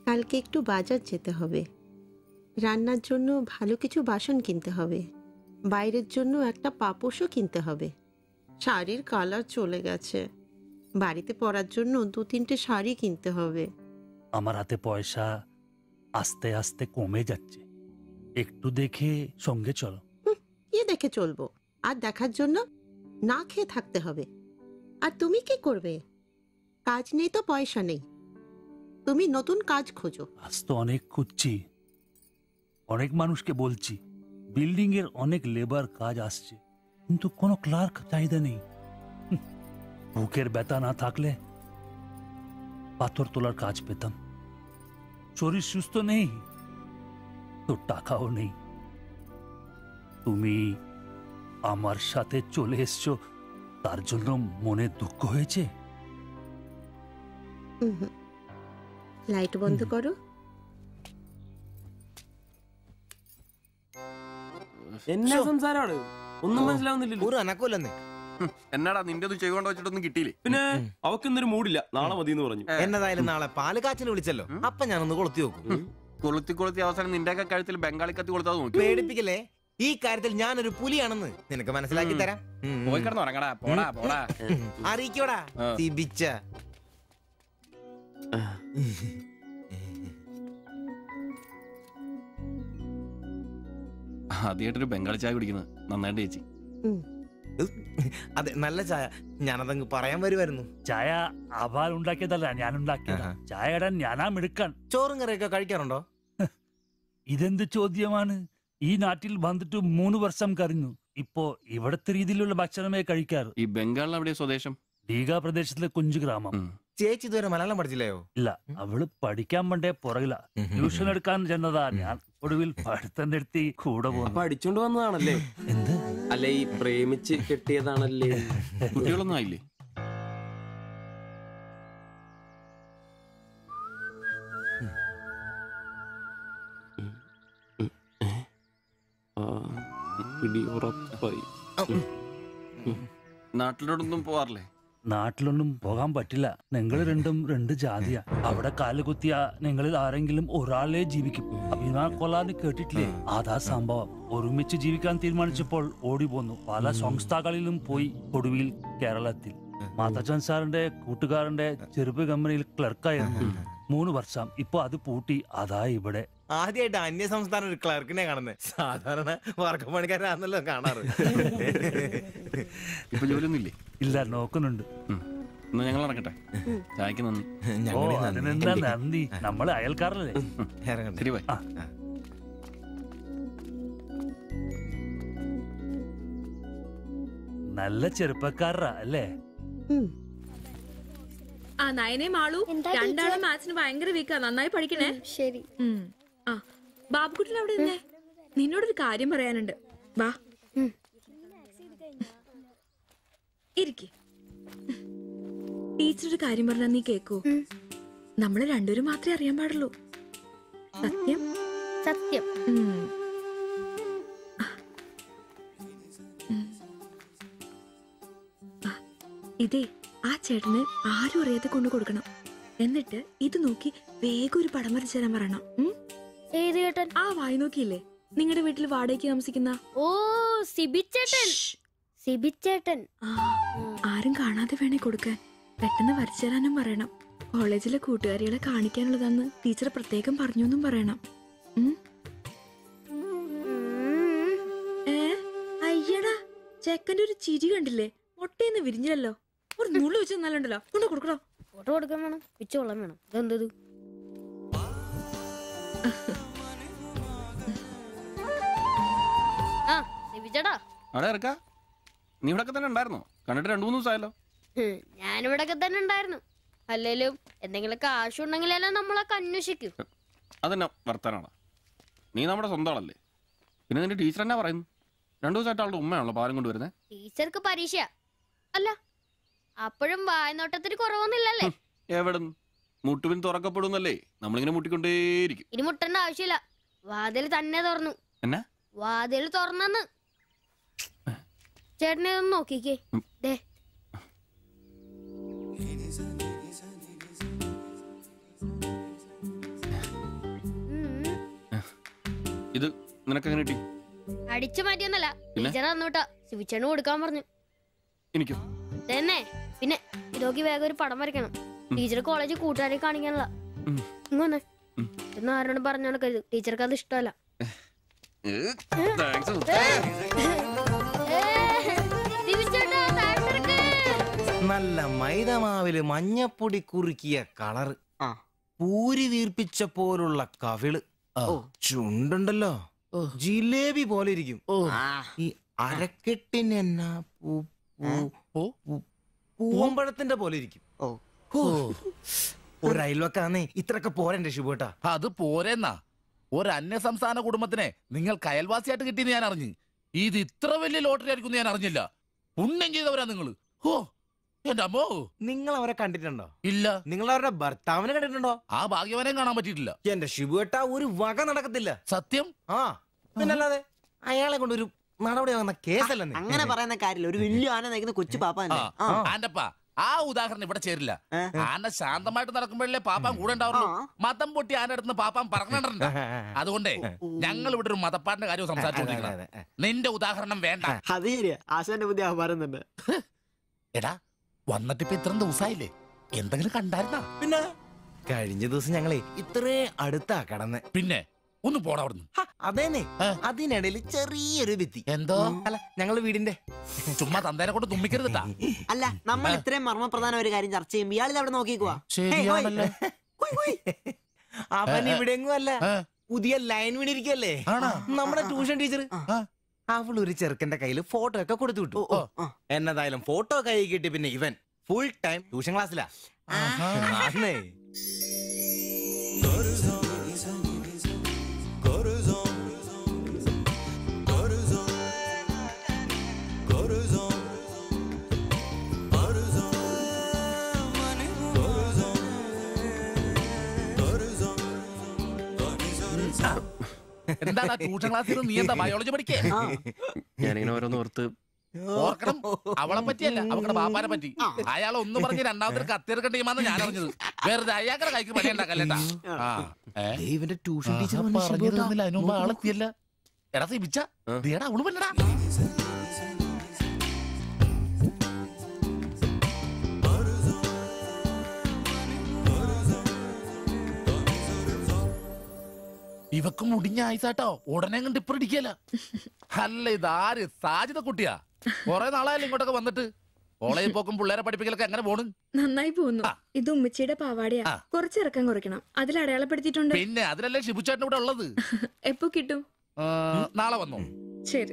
S22: কালকে একটু বাজার যেতে হবে, রান্নার জন্য ভালো কিছু বাসন কিনতে হবে, বাইরের জন্য একটা পাপোশও কিনতে হবে। শাড়ির কালার চলে গেছে, বাড়িতে পরার জন্য 2-3টে শাড়ি কিনতে হবে।
S1: আমার হাতে পয়সা আস্তে আস্তে কমে যাচ্ছে, একটু দেখে সঙ্গে চলো।
S22: কি দেখে চলবো? আর দেখার জন্য না খেয়ে থাকতে হবে। আর তুমি কি করবে? কাজ নেই তো পয়সা নেই, তুমি নতুন কাজ খোঁজো।
S1: আজ তো অনেক খুঁজছি, অনেক মানুষকে বলছি, বিল্ডিং এর অনেক লেবার কাজ আসছে, কিন্তু কোনো ক্লার্ক চাহিদা নেই। বুকের ব্যথা না থাকলে পাথর তোলার কাজ পেতাম। শরীর সুস্থ নেই তো টাকাও নেই। তুমি আমার সাথে চলে এসছো, তার জন্য মনে দুঃখ হয়েছে?
S22: ലൈറ്റ് বন্ধ করো।
S6: എന്നാ സംസാരമാണ്? ഒന്നും മനസ്സിലാവുന്നില്ലല്ലോ.
S11: ഒരു അനക്കമില്ലെന്നേ.
S5: എന്നാടാ നിന്റെ ചെയ്തുകൊണ്ട് വെച്ചിട്ടൊന്നും കിട്ടിയില്ലേ?
S6: പിന്നെ അവക്കൊന്നൊരു മൂടില്ല, നാളെ മതി എന്ന് പറഞ്ഞു.
S11: എന്നതായാലും നാളെ പാല് കാച്ചിന് വിളിച്ചല്ലോ, അപ്പൊ ഞാനൊന്ന് കൊളുത്തി നോക്കും.
S5: കൊളുത്തി അവസാനം നിന്റെയൊക്കെ കഴുത്തിൽ ബംഗാളി കത്തി കൊടുത്താൽ നോക്കി.
S11: പേടിപ്പിക്കല്ലേ, ഈ കാര്യത്തിൽ ഞാനൊരു പുലിയാണെന്ന് നിനക്ക് മനസ്സിലാക്കി തരാം.
S5: പോയി കിടന്ന് ഉറങ്ങടാ, പോടാ പോടാ.
S11: അറിയിക്കോടാ തിബിച്ച.
S5: ആദ്യമായിട്ടൊരു ബംഗാളി ചായ കുടിക്കുന്നത് നന്നായിട്ട് ചേച്ചി.
S11: അതെ, നല്ല ചായ. ഞാനതങ്ങ് പറയാൻ വരുമായിരുന്നു.
S1: ചായ അപാൽ ഉണ്ടാക്കിയതല്ല, ഞാൻ ഉണ്ടാക്കിയതാ. ചായ ഇടാൻ ഞാനാ മിടുക്കാൻ.
S11: ചോറും കറിയൊക്കെ കഴിക്കാറുണ്ടോ?
S1: ഇതെന്ത് ചോദ്യമാണ്? ഈ നാട്ടിൽ വന്നിട്ട് 3 വർഷം കഴിഞ്ഞു. ഇപ്പോ ഇവിടത്തെ രീതിയിലുള്ള ഭക്ഷണമേ കഴിക്കാറ്.
S5: ഈ ബംഗാളിൽ എവിടെയാ സ്വദേശം?
S1: ഡീഗ പ്രദേശത്തിലെ കുഞ്ചു ഗ്രാമം.
S11: ചേച്ചി ഇതുവരെ മലയാളം പഠിച്ചില്ലയോ?
S1: ഇല്ല, അവള് പഠിക്കാൻ വേണ്ടേ പുറകില. ട്യൂഷൻ എടുക്കാൻ ചെന്നതാ. ഞാൻ ഒടുവിൽ പഠിത്തം നിർത്തി കൂടെ പോകുന്നു.
S6: പഠിച്ചോണ്ട് വന്നതാണല്ലേ?
S1: എന്ത്?
S6: അല്ല, ഈ പ്രേമിച്ച് കെട്ടിയതാണല്ലേ?
S5: കുട്ടികളൊന്നും ആയില്ലേ? നാട്ടിലോട്ടൊന്നും പോവാറില്ലേ?
S1: നാട്ടിലൊന്നും പോകാൻ പറ്റില്ല. നിങ്ങൾ രണ്ടും 2 ജാതിയാ. അവിടെ കാലുകുത്തിയ നിങ്ങളിൽ ആരെങ്കിലും ഒരാളെ ജീവിക്കും. അഭിമാന കൊല്ലാന്ന് കേട്ടിട്ടില്ലേ? അതാ സംഭവം. ഒരുമിച്ച് ജീവിക്കാൻ തീരുമാനിച്ചപ്പോൾ ഓടി പോന്നു. പല സംസ്ഥകളിലും പോയി. ഒടുവിൽ കേരളത്തിൽ മാതച്ചൻ സാറിന്റെ കൂട്ടുകാരന്റെ ചെറുപ്പ് കമ്പനിയിൽ ക്ലർക്കായിരുന്നു 3 വർഷം. ഇപ്പൊ അത് പൂട്ടി. അതാ ഇവിടെ.
S11: ആദ്യമായിട്ട് അന്യ സംസ്ഥാന ഒരു ക്ലർക്കിനെ കാണുന്നത്. സാധാരണ വർക്കപ്പണിക്കാരാണല്ലോ കാണാറ്.
S5: ഇപ്പൊ ജോലിയൊന്നും ഇല്ലേ?
S1: ഇല്ല, നോക്കുന്നുണ്ട്.
S5: എന്നാ ഞങ്ങൾ ഇറങ്ങട്ടെ. ചായക്ക് നന്ദി.
S1: ഓ, അതിനെന്താ നന്ദി, നമ്മള് അയൽക്കാരല്ലേ.
S5: ശരി, ബൈ.
S1: നല്ല ചെറുപ്പക്കാരാ അല്ലേ?
S12: ആ നയനെ മാളു, രണ്ടാളും മാത്സിന് ഭയങ്കര വീക്കാ. നന്നായി പഠിക്കണേ.
S13: ശരി.
S12: ആ ബാബുക്കുട്ടിൽ അവിടെ നിന്നേ, നിന്നോടൊരു കാര്യം പറയാനുണ്ട്. വാ ഇരിക്ക്. ടീച്ചർ ഒരു കാര്യം പറഞ്ഞാ നീ കേക്കൂ. നമ്മള് രണ്ടുപേരും മാത്രമേ അറിയാൻ പാടുള്ളൂ. സത്യം?
S13: സത്യം.
S12: ഇതേ ആ ചേട്ടന് ആരും അറിയാതെ കൊണ്ടു കൊടുക്കണം. എന്നിട്ട് ഇത് നോക്കി വേഗം ഒരു പടം വരച്ചു തരാൻ പറയണം.
S13: ഏത് ചേട്ടൻ?
S12: ആ വായി നോക്കിയില്ലേ, നിങ്ങളുടെ വീട്ടിൽ വാടകയ്ക്ക് താമസിക്കുന്ന?
S13: ഓ, സിബിച്ചേട്ടൻ. സിബിച്ചേട്ടൻ.
S12: ആരും കാണാതെ വേണേ കൊടുക്കാൻ. പെട്ടെന്ന് വരച്ചു തരാനും പറയണം. കോളേജിലെ കൂട്ടുകാരികളെ കാണിക്കാനുള്ളതാന്ന് ടീച്ചർ പ്രത്യേകം പറഞ്ഞു എന്നും പറയണം. അയ്യടാ, ചെക്കന്റെ ഒരു ചിരി കണ്ടില്ലേ? മുട്ടയെന്ന് വിരിഞ്ഞല്ലോ. ഒരു നുള്ളു വെച്ച് നല്ലുണ്ടല്ലോ. കൊണ്ട് കൊടുക്കണോ?
S13: ഫോട്ടോ കൊടുക്കാൻ വേണം, പിച്ചോളം വേണം. ഇതെന്തത്? ആ സിബിച്ചേട്ടാ,
S5: അവിടെ ഇറക്കാ. നീ ഇവിടെ തന്നെ ഉണ്ടായിരുന്നോ? കണ്ടിട്ട് 2-3 ദിവസമായല്ലോ.
S13: ഞാനിവിടൊക്കെ തന്നെ ഉണ്ടായിരുന്നു. അല്ലേലും എന്തെങ്കിലും കാശുണ്ടെങ്കിലെല്ലാം നമ്മളൊക്കെ അന്വേഷിക്കും.
S5: അതെന്നാ വർത്താനാണ്? നീ നമ്മുടെ സ്വന്തം ആളല്ലേ? പിന്നെ നിന്റെ ടീച്ചർ എന്നാ പറയുന്നു? 2 ദിവസമായിട്ട് അവളുടെ ഉമ്മയാണല്ലോ പാലും കൊണ്ടുവരുന്നത്.
S13: ടീച്ചർക്ക് പരീക്ഷ അല്ല, അപ്പോഴും വായനോട്ടത്തിന് കുറവൊന്നുമില്ലല്ലേ?
S5: എവിടെ മുട്ടുപിൻ തുറക്കപ്പെടുന്നല്ലേ? നമ്മളിങ്ങനെ മുട്ടിക്കൊണ്ടേയിരിക്കും.
S13: ഇനി മുട്ടേണ്ട ആവശ്യമില്ല, വാതിൽ തന്നെ തുറന്നു.
S5: എന്നാ
S13: വാതിൽ തുറന്നെന്ന്. ചേട്ടനെ ഒന്ന് നോക്കിക്കേ. ദേ
S5: ഇത് നിനക്കെങ്ങനെ കിട്ടി?
S13: അടിച്ചു മാറ്റിയൊന്നല്ല,
S5: പിന്നെ?
S13: ടീച്ചർ തന്നുട്ടാ. ശിവച്ചേട്ടന് കൊടുക്കാൻ പറഞ്ഞു.
S5: എനിക്കോ?
S13: തന്നെ. പിന്നെ ഇതൊക്കെ വേഗം ഒരു പടം വരയ്ക്കണം. ടീച്ചർ കോളേജിൽ കൂട്ടുകാരെ കാണിക്കാനുള്ള. ഇങ്ങനെ എന്ന് ആരോടും പറഞ്ഞു നടക്കരുത്, ടീച്ചർക്ക് അത് ഇഷ്ടമല്ല.
S11: നല്ല മൈദമാവില് മഞ്ഞപ്പൊടി കുറുക്കിയ കളറ്, പൂരി വീർപ്പിച്ച പോലുള്ള കവിള്, ചുണ്ടുണ്ടല്ലോ ജിലേബി പോലെ ഇരിക്കും. ഈ അരക്കെട്ടിന് എന്നാ പൂവമ്പഴത്തിന്റെ പോലെ ഇരിക്കും. ഒരു അയൽവക്കാന്നേ ഇത്രയൊക്കെ പോരണ്ടേ ശിവട്ടാ?
S8: അത് പോരെന്നാ. ഒരു അന്യ സംസ്ഥാന കുടുംബത്തിനെ നിങ്ങൾക്ക് അയൽവാസിയായിട്ട് കിട്ടിയെന്ന് ഞാൻ അറിഞ്ഞു. ഇത് ഇത്ര വലിയ ലോട്ടറി ആയിരിക്കും ഞാൻ അറിഞ്ഞില്ല. പുണ്യം ചെയ്തവരാ നിങ്ങള്. ഓ എന്റെ അമ്മോ.
S11: നിങ്ങൾ അവരെ കണ്ടിട്ടുണ്ടോ?
S8: ഇല്ല.
S11: നിങ്ങൾ അവരുടെ ഭർത്താവിനെ കണ്ടിട്ടുണ്ടോ?
S8: ആ ഭാഗ്യവനെയും കാണാൻ പറ്റിയിട്ടില്ല.
S11: എന്റെ ശിവട്ടാ ഒരു വക നടക്കത്തില്ല.
S8: സത്യം.
S11: ആ പിന്നല്ലാതെ അയാളെ കൊണ്ട് ഒരു നടപടിയാകുന്ന കേസല്ല.
S19: അങ്ങനെ പറയുന്ന കാര്യമില്ല. ഒരു വലിയ ആന നയിക്കുന്ന കൊച്ചു പാപ്പാ.
S8: ആന്റപ്പ ആ ഉദാഹരണം ഇവിടെ ചേരില്ല. ആന ശാന്തമായിട്ട് നടക്കുമ്പോഴല്ലേ പാപ്പാൻ കൂടെ ഉണ്ടാവുള്ളൂ. മതം പൊട്ടി ആന അടുത്ത് പാപ്പാൻ പറഞ്ഞിട്ടുണ്ട്. അതുകൊണ്ടേ ഞങ്ങൾ ഇവിടെ ഒരു മതപ്പാടിന്റെ കാര്യം സംസാരിച്ചോണ്ടിരിക്കുന്നത്. നിന്റെ ഉദാഹരണം വേണ്ട.
S19: അത് ശരിയാ, ആശാന്റെ പുതിയ പറയുന്നുണ്ട്.
S8: എടാ വന്നിട്ടിപ്പോ ഇത്രയും ദിവസമായില്ലേ, എന്തെങ്കിലും കണ്ടായിരുന്നാ?
S11: പിന്നെ കഴിഞ്ഞ ദിവസം ഞങ്ങളെ ഇത്രേ അടുത്താ കടന്ന്.
S8: പിന്നെ ഒന്ന് പോടാ അവിടുന്ന്.
S11: അതേനെ, അതിനിടയിൽ ചെറിയൊരു ഭിത്തി.
S8: എന്തോ
S11: അല്ല ഞങ്ങള് വീടിന്റെ
S8: ചുമ്മാ തന്തേനെ കൊണ്ട് തുമ്മിക്കരുതാ.
S19: അല്ല, നമ്മൾ ഇത്രയും മർമ്മപ്രധാന ഒരു കാര്യം ചർച്ച ചെയ്യുമ്പോ ഇയാൾ അവിടെ നോക്കിക്കുവാ.
S11: അവൻ ഇവിടെയെങ്ങും അല്ല, പുതിയ ലൈൻ വീണിരിക്കല്ലേ നമ്മുടെ ട്യൂഷൻ ടീച്ചർ. അവൾ ഒരു ചെറുക്കന്റെ കയ്യിൽ ഫോട്ടോ ഒക്കെ കൊടുത്തു വിട്ടു. എന്നതായാലും ഫോട്ടോ കൈ കിട്ടി. പിന്നെ ഇവൻ ഫുൾ ടൈം ട്യൂഷൻ ക്ലാസ്സിലാ.
S8: എന്താ ട്യൂഷൻ ക്ലാസ്സിൽ നീ എന്താ ബയോളജി പഠിക്കേ?
S5: ഞാനിങ്ങനെ ഓരോന്ന് ഓർത്ത്
S8: ഓർക്കണം. അവളെ പറ്റിയല്ല, അവളുടെ പാപ്പാനെ പറ്റി. അയാൾ ഒന്ന് പറഞ്ഞ് രണ്ടാമത്തെ കത്തിയെടുക്കേണ്ട ടീമാന്ന് ഞാൻ അറിഞ്ഞത്. വെറുതെ അയാളുടെ കൈക്ക് പണി ഉണ്ടാക്കല്ലേട്ടാ.
S11: ഇവന്റെ ട്യൂഷൻ ടീച്ചർ
S8: അതിന് മുമ്പ് ആളെത്തിയല്ല. എടാ സിബിച്ച ദേടാ അവള് പല്ലടാ. ഇവക്ക് മുടിഞ്ഞ ആയിസാട്ടോ, ഉടനെ കണ്ട് ഇപ്പൊ ഇടിക്കല. അല്ല ഇതാര് സാജിത കുട്ടിയാ? കൊറേ നാളായാലും ഇങ്ങോട്ടൊക്കെ വന്നിട്ട്. കോളേജിൽ പോക്കും പിള്ളേരെ പഠിപ്പിക്കലൊക്കെ എങ്ങനെ പോണു?
S12: നന്നായി പോകുന്നു. ഇത് ഉമ്മച്ചിയുടെ പാവാടയാ, കുറച്ച് ഇറക്കം കുറയ്ക്കണം. അതിൽ അടയാളപ്പെടുത്തിയിട്ടുണ്ട്.
S8: പിന്നെ അതിലല്ലേ ഷിബുച്ചേട്ടൻ ഇവിടെ ഉള്ളത്.
S12: എപ്പോ കിട്ടും?
S8: നാളെ വന്നോ?
S12: ശരി.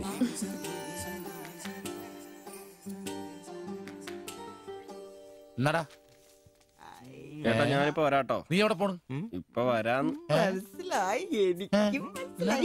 S8: എന്നാടാ
S5: ചേട്ടാ ഞാനിപ്പോ വരാട്ടോ.
S8: നീ എവിടെ പോണു?
S5: ഇപ്പൊ വരാന്ന്.
S19: മനസ്സിലായി, എനിക്കും മനസ്സിലായി.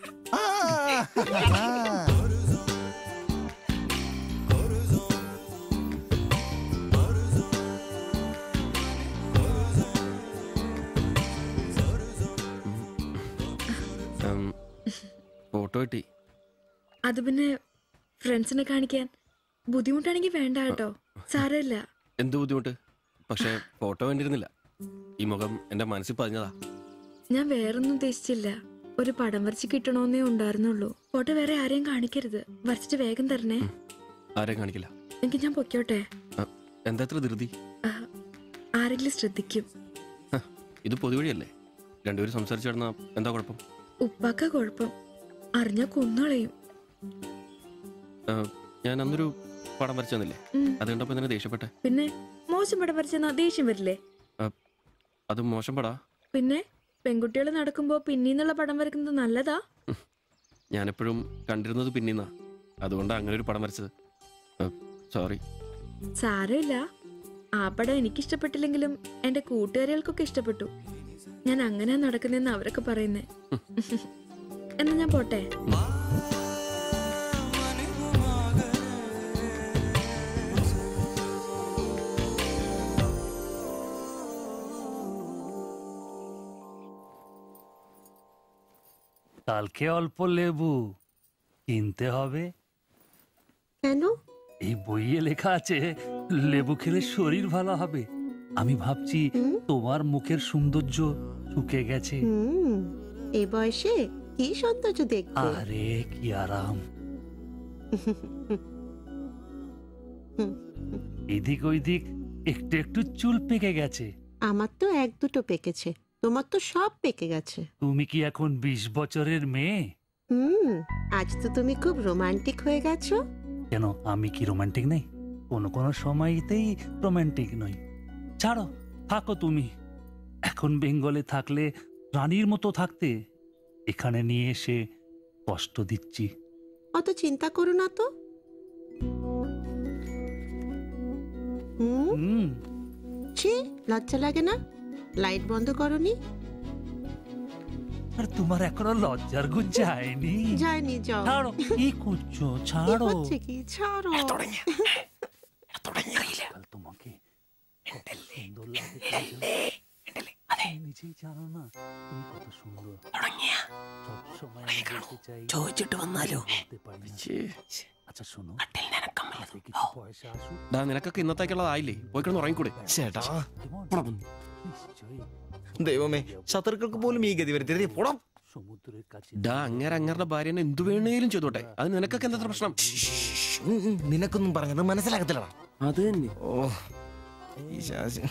S5: ഫോട്ടോ കിട്ടി.
S12: അത് പിന്നെ ഫ്രണ്ട്സിനെ കാണിക്കാൻ ബുദ്ധിമുട്ടാണെങ്കിൽ വേണ്ട കേട്ടോ, സാരമില്ല.
S5: എന്ത് ബുദ്ധിമുട്ട്? പക്ഷെ ഫോട്ടോ വേണ്ടിയിരുന്നില്ല. ഈ മുഖം എന്റെ മനസ്സിൽ പതിഞ്ഞതാ.
S12: ഞാൻ വേറൊന്നും ഉദ്ദേശിച്ചില്ല. ഒരു പടം വരച്ച് കിട്ടണമെന്നേ ഉണ്ടായിരുന്നുള്ളൂ. ഫോട്ടോ വേറെ ആരെയും കാണിക്കരുത്. വരച്ചിട്ട് വേഗം തരണേ.
S5: ആരെയും കാണിക്കില്ല.
S12: എനിക്ക് ഞാൻ പൊക്കോട്ടെ?
S5: എന്താ ഇത്ര ധൃതി?
S12: ആരെങ്കിലും ശ്രദ്ധിക്കും.
S5: ഇത് പൊതുവഴിയല്ലേ, രണ്ടുപേരും സംസാരിച്ചു കിടന്നാ എന്താ കുഴപ്പം?
S12: ഉപ്പാക്ക കുഴപ്പം, അറിഞ്ഞാ കൊന്നുകളയും.
S5: ഞാൻ അന്നൊരു പടം വരച്ചു തന്നില്ലേ, അത് കണ്ടപ്പോ എന്തിനാ ദേഷ്യപ്പെട്ടെ?
S12: പിന്നെ മോശം പടം വരച്ചെന്നാ ദേഷ്യം വരില്ലേ?
S5: അത് മോശം പടാ.
S12: പിന്നെ പെൺകുട്ടികൾ നടക്കുമ്പോ പിന്നീന്നുള്ള പടം വരക്കുന്നത് നല്ലതാ.
S5: ഞാനെപ്പോഴും കണ്ടിരുന്നത് പിന്നീന്നാ, അതുകൊണ്ടാ അങ്ങനെ ഒരു പടം വരച്ചത്. സോറി.
S12: സാരമില്ല. ആ പടം എനിക്കിഷ്ടപ്പെട്ടില്ലെങ്കിലും എന്റെ കൂട്ടുകാരികൾക്കൊക്കെ ഇഷ്ടപ്പെട്ടു. ഞാൻ അങ്ങനെ നടക്കുന്നെന്ന് അവരൊക്കെ പറയുന്നേ. എന്നാ ഞാൻ പോട്ടെ.
S1: কালকে অল্প লেবু কিনতে হবে।
S22: কেন?
S1: এই বইয়ে লেখা আছে লেবু খেলে শরীর ভালো হবে। আমি ভাবছি তোমার মুখের সৌন্দর্য শুকে গেছে।
S22: এ বয়সে কি সৌন্দর্য দেখতে।
S1: আরে কি আরাম। এদিক ওইদিক একটু একটু চুল পেকে গেছে।
S22: আমার তো এক দুটো পেকেছে, তোমার তো সব পেকে গেছে।
S1: তুমি কি এখন 20 বছরের মেয়ে?
S22: আজ তো তুমি খুব রোমান্টিক হয়ে গেছো।
S1: কেন, আমি কি রোমান্টিক নেই? কোনো কোনো সময়তেই রোমান্টিক নই। ছাড়ো, থাকো তুমি। এখন বেঙ্গলে থাকলে রানীর মতো থাকতে, এখানে নিয়ে এসে কষ্ট দিচ্ছি।
S22: অত চিন্তা করো না তো। ছি, লজ্জা লাগে না? লাইট বন্ধ করনি?
S1: আর তোমার এখনো লজ্জার গুণ যায়নি?
S22: যায়নি, যাও।
S1: ছাড়ো, কি করছো? ছাড়ো।
S22: হচ্ছে কি? ছাড়ো।
S1: তোমাকে সুন্দর লাগে, নিজেই জানো না তুমি কত সুন্দর। সবসময় আমি বলতে চাই,
S19: ചോദിച്ചിട്ട് വന്നാലോ?
S1: আচ্ছা শোনো, পয়সা আসুক।
S6: നിനക്കൊക്കെ ഇന്നത്തേക്കുള്ളതായില്ലേ? പോയി കിടന്ന് ഉറങ്ങിക്കൂടെ?
S11: ചേട്ടാ ദൈവമേ, ശത്രുക്കൾക്ക് പോലും ഈ ഗതി വരുത്തരുതേ. പോടാം.
S6: അങ്ങേരുടെ ഭാര്യനെ എന്തു വേണേലും ചെയ്തോട്ടെ, അത് നിനക്കൊക്കെ എന്താ പ്രശ്നം?
S11: നിനക്കൊന്നും പറഞ്ഞത് മനസ്സിലാകത്തില്ലടാ.
S6: അത് തന്നെ.
S11: ഓ ഈ ശാസി.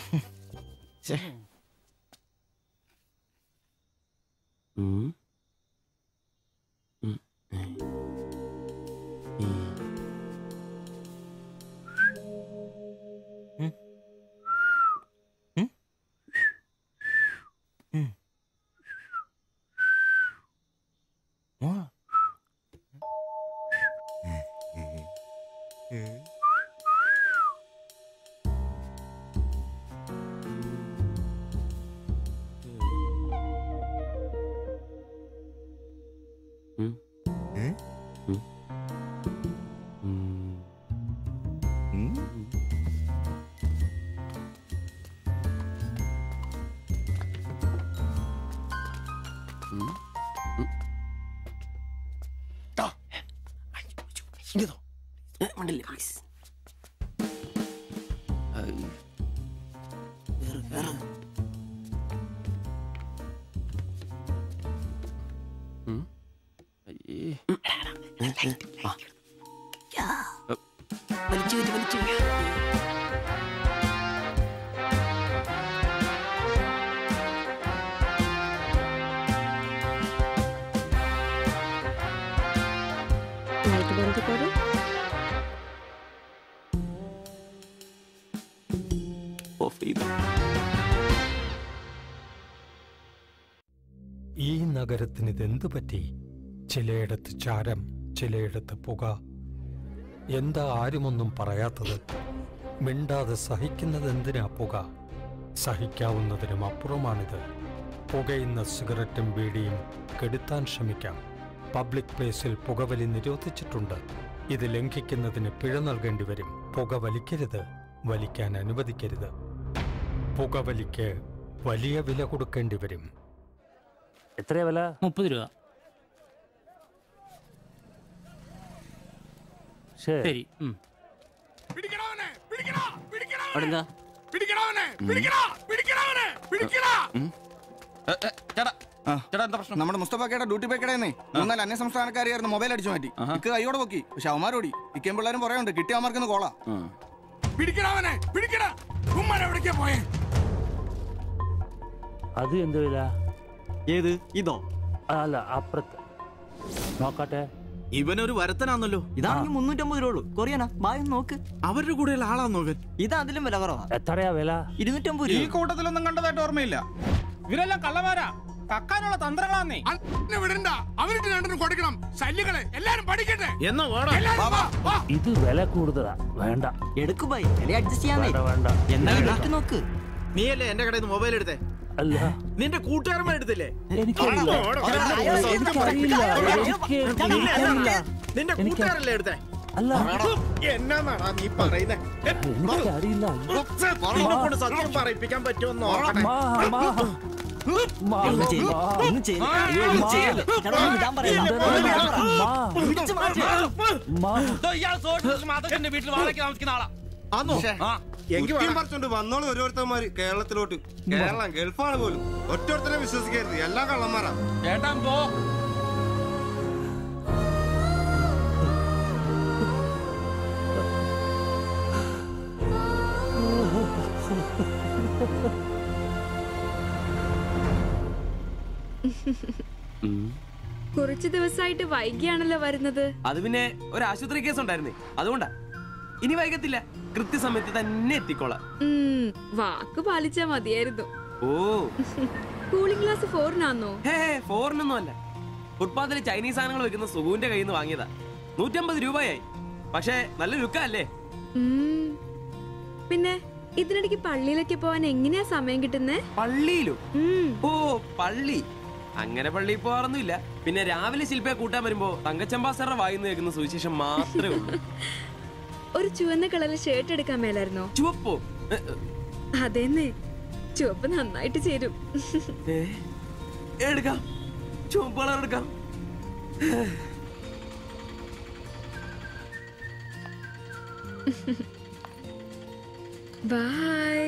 S22: লাইট বন্ধ করো।
S2: ഈ നഗരത്തിന് ഇതെന്തു പറ്റി? ചിലയിടത്ത് ചാരം, ചിലയിടത്ത് പുക. എന്താ ആരുമൊന്നും പറയാത്തത്? മിണ്ടാതെ സഹിക്കുന്നത് എന്തിനാ പുക? സഹിക്കാവുന്നതിനും അപ്പുറമാണിത്. പുകയുന്ന സിഗരറ്റും ബീഡിയും കെടുത്താൻ ശ്രമിക്കാം. പബ്ലിക് പ്ലേസിൽ പുകവലി നിരോധിച്ചിട്ടുണ്ട്. ഇത് ലംഘിക്കുന്നതിന് പിഴ നൽകേണ്ടി വരും. പുക വലിക്കരുത്, വലിക്കാൻ അനുവദിക്കരുത്. പുകവലിക്ക് വലിയ വില കൊടുക്കേണ്ടി വരും.
S14: എത്രയാ വില? 30 രൂപ. ശരി.
S3: നമ്മുടെ മുസ്തഫാക്കയുടെ ഡ്യൂട്ടി പേക്കടേന്നേ 3-4 അന്യ സംസ്ഥാനക്കാരിയായിരുന്നു മൊബൈൽ അടിച്ചു മാറ്റി. ഇക്ക് കൈയോടെ പൊക്കി, പക്ഷെ അവന്മാരോടി. ഇക്കയും പിള്ളേരും പറയുന്നുണ്ട് കിട്ടിയ അവന്മാർക്കൊന്ന് കോളാ.
S14: അത് എന്ത് വില?
S19: ഏത്? ഇതോ?
S14: അല്ല, അപ്പുറത്ത് നോക്കട്ടെ.
S9: ഇവനൊരു വരത്തനാന്നല്ലോ.
S19: ഇതാണെങ്കിൽ 350 രൂപ. കൊറിയനാ? ബായ് നോക്ക്.
S9: അവരുടെ കൂടെയുള്ള ആളാന്നോ ഇവൻ?
S19: ഇത് അതിലും വില കുറവാ.
S14: എത്രയാ വില?
S19: 250
S3: ഈ
S19: രൂപ.
S3: കൂട്ടത്തിലൊന്നും കണ്ടതായിട്ട് ഓർമ്മയില്ല.
S6: ഇവരെല്ലാം കള്ളമാരാ, കക്കാനുള്ള തന്ത്രങ്ങളാന്നേ.
S23: വിടണ്ട, അവരിട്ട് രണ്ടിനും കൊടുക്കണം. ശല്യങ്ങളെ എല്ലാരും പഠിക്കട്ടെ.
S9: എന്നാ
S14: ഇത് വില കൂടുതലാ. വേണ്ട,
S19: എടുക്കു ബായ്, വില അഡ്ജസ്റ്റ് ചെയ്യാന്നേ.
S14: വേണ്ട.
S19: എന്താ നോക്ക്.
S9: നീയല്ലേ എന്റെ കടയിൽ നിന്ന് മൊബൈൽ എടുത്തേ?
S14: അല്ല,
S9: നിന്റെ കൂട്ടുകാരന്മാർ എടുത്തില്ലേ?
S14: നിന്റെ
S9: കൂട്ടുകാരല്ലേ എടുത്തേ?
S14: അല്ല,
S9: എന്നാടാ നീ പറയുന്നേ?
S14: എനിക്കറിയില്ല.
S9: സത്യം പറയിപ്പിക്കാൻ പറ്റുമെന്നോ?
S6: വീട്ടിൽ വാടകയ്ക്ക് താമസിക്കുന്ന ആളാ.
S3: വന്നോളൂ ഓരോരുത്തന്മാര് കേരളത്തിലോട്ട്. കേരളം ഗൾഫാണ് പോലും. ഒറ്റൊരുത്തരെ വിശ്വസിക്കരുത്, എല്ലാ കള്ളന്മാരാ.
S6: ചേട്ടാ പോ.
S12: കുറച്ചു ദിവസമായിട്ട് വൈകിയാണല്ലോ വരുന്നത്.
S6: അത് പിന്നെ ഒരു ആശുപത്രി കേസ് ഉണ്ടായിരുന്നേ, അതുകൊണ്ടാ. ഇനി വൈകത്തില്ല, കൃത്യസമയത്ത് തന്നെ എത്തിക്കോളാം.
S12: വാക്ക് പാലിച്ചാ മതിയായിരുന്നു.
S6: ഓ,
S12: കൂളിംഗ് ഗ്ലാസ് 4-നാന്നോ?
S6: 4-നൊന്നും അല്ല. ഫുട്പാത്തിൽ ചൈനീസ് സാധനങ്ങൾ വെക്കുന്ന സുഗുവിന്റെ കയ്യിൽ നിന്ന് വാങ്ങിയതാ. 150 രൂപയായി. പക്ഷെ നല്ല ലുക്കല്ലേ?
S12: പിന്നെ ഇതിനിടയ്ക്ക് പള്ളിയിലൊക്കെ പോവാൻ എങ്ങനെയാ സമയം കിട്ടുന്നേ?
S6: പള്ളിയിലോ? ഓ, പള്ളി അങ്ങനെ പള്ളിയിൽ പോവാറൊന്നുമില്ല. പിന്നെ രാവിലെ ശില്പയെ കൂട്ടാൻ വരുമ്പോ തങ്കച്ചമ്പാസറ വായിന്ന് കേൾക്കുന്ന സുവിശേഷം മാത്രമേ ഉള്ളൂ.
S12: ഒരു ചുവന്ന കളറിൽ ഷർട്ട് എടുക്കാൻ മേലായിരുന്നോ?
S6: ചുവപ്പോ?
S12: അതെന്നെ, ചുവപ്പ് നന്നായിട്ട് ചേരും.
S6: എടുക്കാം, ചുവപ്പ് കളർ എടുക്കാം.
S12: ബൈ.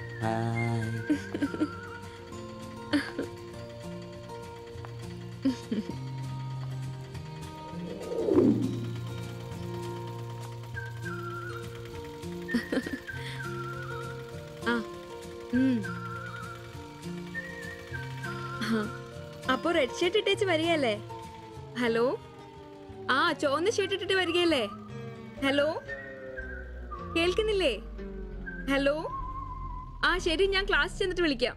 S12: അപ്പൊ റെഡ് ഷർട്ട് ഇട്ടേച്ച് വരികയല്ലേ? ഹലോ, ചുവന്ന ഷർട്ട് ഇട്ടിട്ട് വരികയല്ലേ? ഹലോ, കേൾക്കുന്നില്ലേ? ഹലോ, ശരി, ഞാൻ ക്ലാസ് ചെന്നിട്ട് വിളിക്കാം.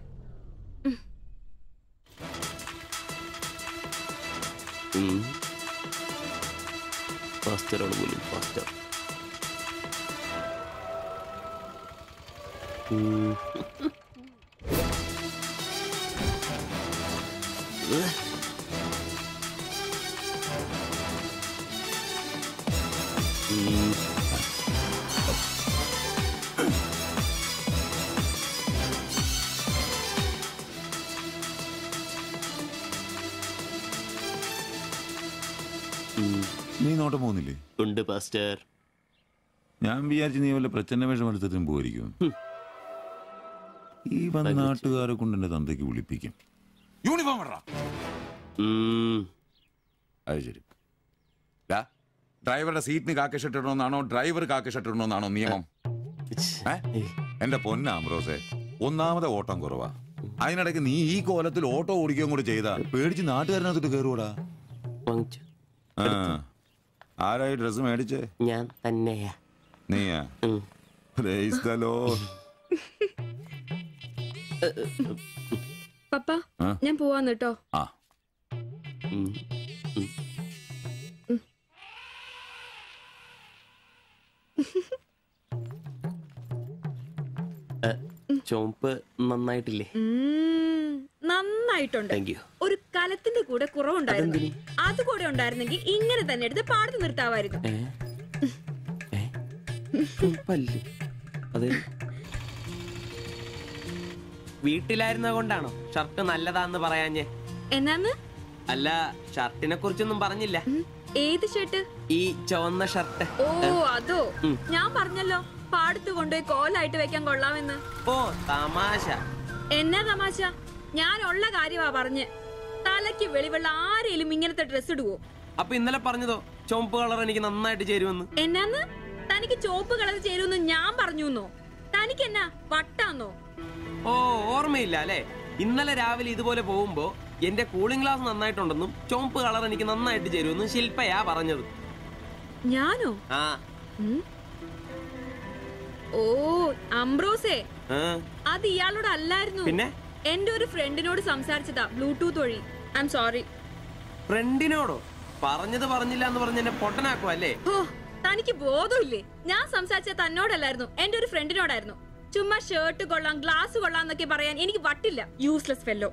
S10: നീ നോട്ടം പോകുന്നില്ലേ?
S18: ഉണ്ട് പാസ്റ്റർ.
S10: ഞാൻ വിചാരിച്ചു നീ വല്ല പ്രച്ഛന്ന വേഷം എടുത്തിട്ടും പോയിരിക്കും. ഈ വന്ന നാട്ടുകാരെ കൊണ്ട് എന്റെ തന്തയ്ക്ക് വിളിപ്പിക്കും. യൂണിഫോം ഇടറാ. അത് ശരി. ഡ്രൈവറുടെ സീറ്റിന് കാക്ക ഷർട്ട് ഇടണമെന്നാണോ ഡ്രൈവർ കാക്ക ഷർട്ട് ഇടണമെന്നാണോ നിയമം? എന്റെ പൊന്നാമ്പ്രോസേ, ഒന്നാമത്തെ ഓട്ടം കുറവാ. അതിനിടയ്ക്ക് നീ ഈ കോലത്തിൽ ഓട്ടോ ഓടിക്കുകയും കൂടെ ചെയ്താ പേടിച്ച് നാട്ടുകാരനകത്തോട്ട് കയറുകൂടാ. ആരായി ഡ്രസ് മേടിച്ചേ?
S18: ഞാൻ തന്നെയാ.
S10: നീയാ? Price the Lord.
S12: പപ്പ, ഞാൻ പോവാന്ന് കേട്ടോ.
S18: ചോപ്പ് നന്നായിട്ടില്ലേ?
S12: നന്നായിട്ടുണ്ട്. ഒരു കലത്തിന്റെ കൂടെ കുറവുണ്ടായിരുന്നു. അത് കൂടെ ഉണ്ടായിരുന്നെങ്കിൽ ഇങ്ങനെ തന്നെ എടുത്ത് പാടത്ത് നിർത്താമായിരുന്നു.
S6: വീട്ടിലായിരുന്ന കൊണ്ടാണോ ഷർട്ട് നല്ലതാന്ന് പറയാഞ്ഞേ?
S12: എന്നാന്ന്?
S6: അല്ല, ഷർട്ടിനെ കുറിച്ചൊന്നും പറഞ്ഞില്ല.
S12: ഏത് ഷർട്ട്?
S6: ഈ ചുവന്ന ഷർട്ട്.
S12: ഓ, അതോ? ഞാൻ പറഞ്ഞല്ലോ പാടത്ത് കൊണ്ടുപോയി കോലായിട്ട് വെക്കാൻ കൊള്ളാമെന്ന്.
S6: ഓ, തമാശ.
S12: എന്നാ തമാശ? ഞാൻ ഉള്ള കാര്യമാ പറഞ്ഞ്. തലയ്ക്ക് വെളിവുള്ള ആരെയും ഇങ്ങനത്തെ ഡ്രസ് ഇടുവോ?
S6: അപ്പൊ ഇന്നലെ പറഞ്ഞതോ ചുവപ്പ് കളർ എനിക്ക് നന്നായിട്ട് ചേരുമെന്ന്?
S12: എന്നാന്ന്? തനിക്ക് ചുവപ്പ് കളർ ചേരുമെന്ന് ഞാൻ പറഞ്ഞുന്നോ? തനിക്ക് എന്നാ വട്ടാന്നോ?
S6: ഓ, ഓർമ്മയില്ല അല്ലേ? ഇന്നലെ രാവിലെ ഇതുപോലെ പോകുമ്പോ എന്റെ കൂളിംഗ് ഗ്ലാസ് നന്നായിട്ടുണ്ടെന്നും ചുവപ്പ് കളർ എനിക്ക് നന്നായിട്ട് ചേരുമെന്നും ശില്പയാ പറഞ്ഞത്.
S12: ഞാനോ? ഓ, അംബ്രോസേ, അത് ഇയാളോട് അല്ലായിരുന്നു.
S6: പിന്നെ
S12: എന്റെ ഒരു ഫ്രണ്ടിനോട് സംസാരിച്ചതാ ബ്ലൂടൂത്ത് വഴി. I am sorry.
S6: ഫ്രണ്ടിനോടോ? പറഞ്ഞത് പറഞ്ഞില്ല എന്ന് പറഞ്ഞ് എന്നെ പൊട്ടനാക്കും അല്ലേ?
S12: ഓ, തനിക്ക് ബോധമില്ലേ? ഞാൻ സംസാരിച്ച തന്നോടല്ലായിരുന്നു, എന്റെ ഒരു ഫ്രണ്ടിനോടായിരുന്നു. ചുമ്മാ ഷർട്ട് കൊള്ളാം, ഗ്ലാസ് കൊള്ളാം എന്നൊക്കെ പറയാൻ എനിക്ക് വട്ടില്ല. Useless fellow.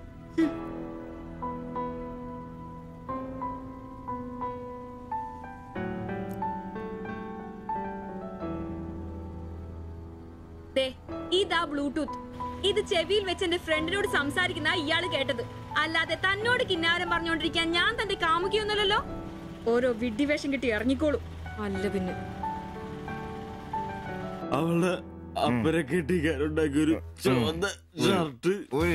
S12: ഇതാ ബ്ലൂടൂത്ത്. ഇത് ചെവിയിൽ വെച്ച് എന്റെ ഫ്രണ്ടിനോട് സംസാരിക്കുന്ന ഇയാള് കേട്ടത്. അല്ലാതെ തന്നോട് കിന്നാരം പറഞ്ഞോണ്ടിരിക്കാൻ ഞാൻ തന്റെ കാമുകിയൊന്നുമല്ലല്ലോ. ഓരോ വിഡ്ഢിവേഷം കിട്ടി ഇറങ്ങിക്കോളൂ. അല്ല പിന്നെ
S4: അവള് അപ്പനെ കെട്ടിക്കാനുണ്ടാക്കിയ ഒരു ചുവന്ന ഷർട്ട്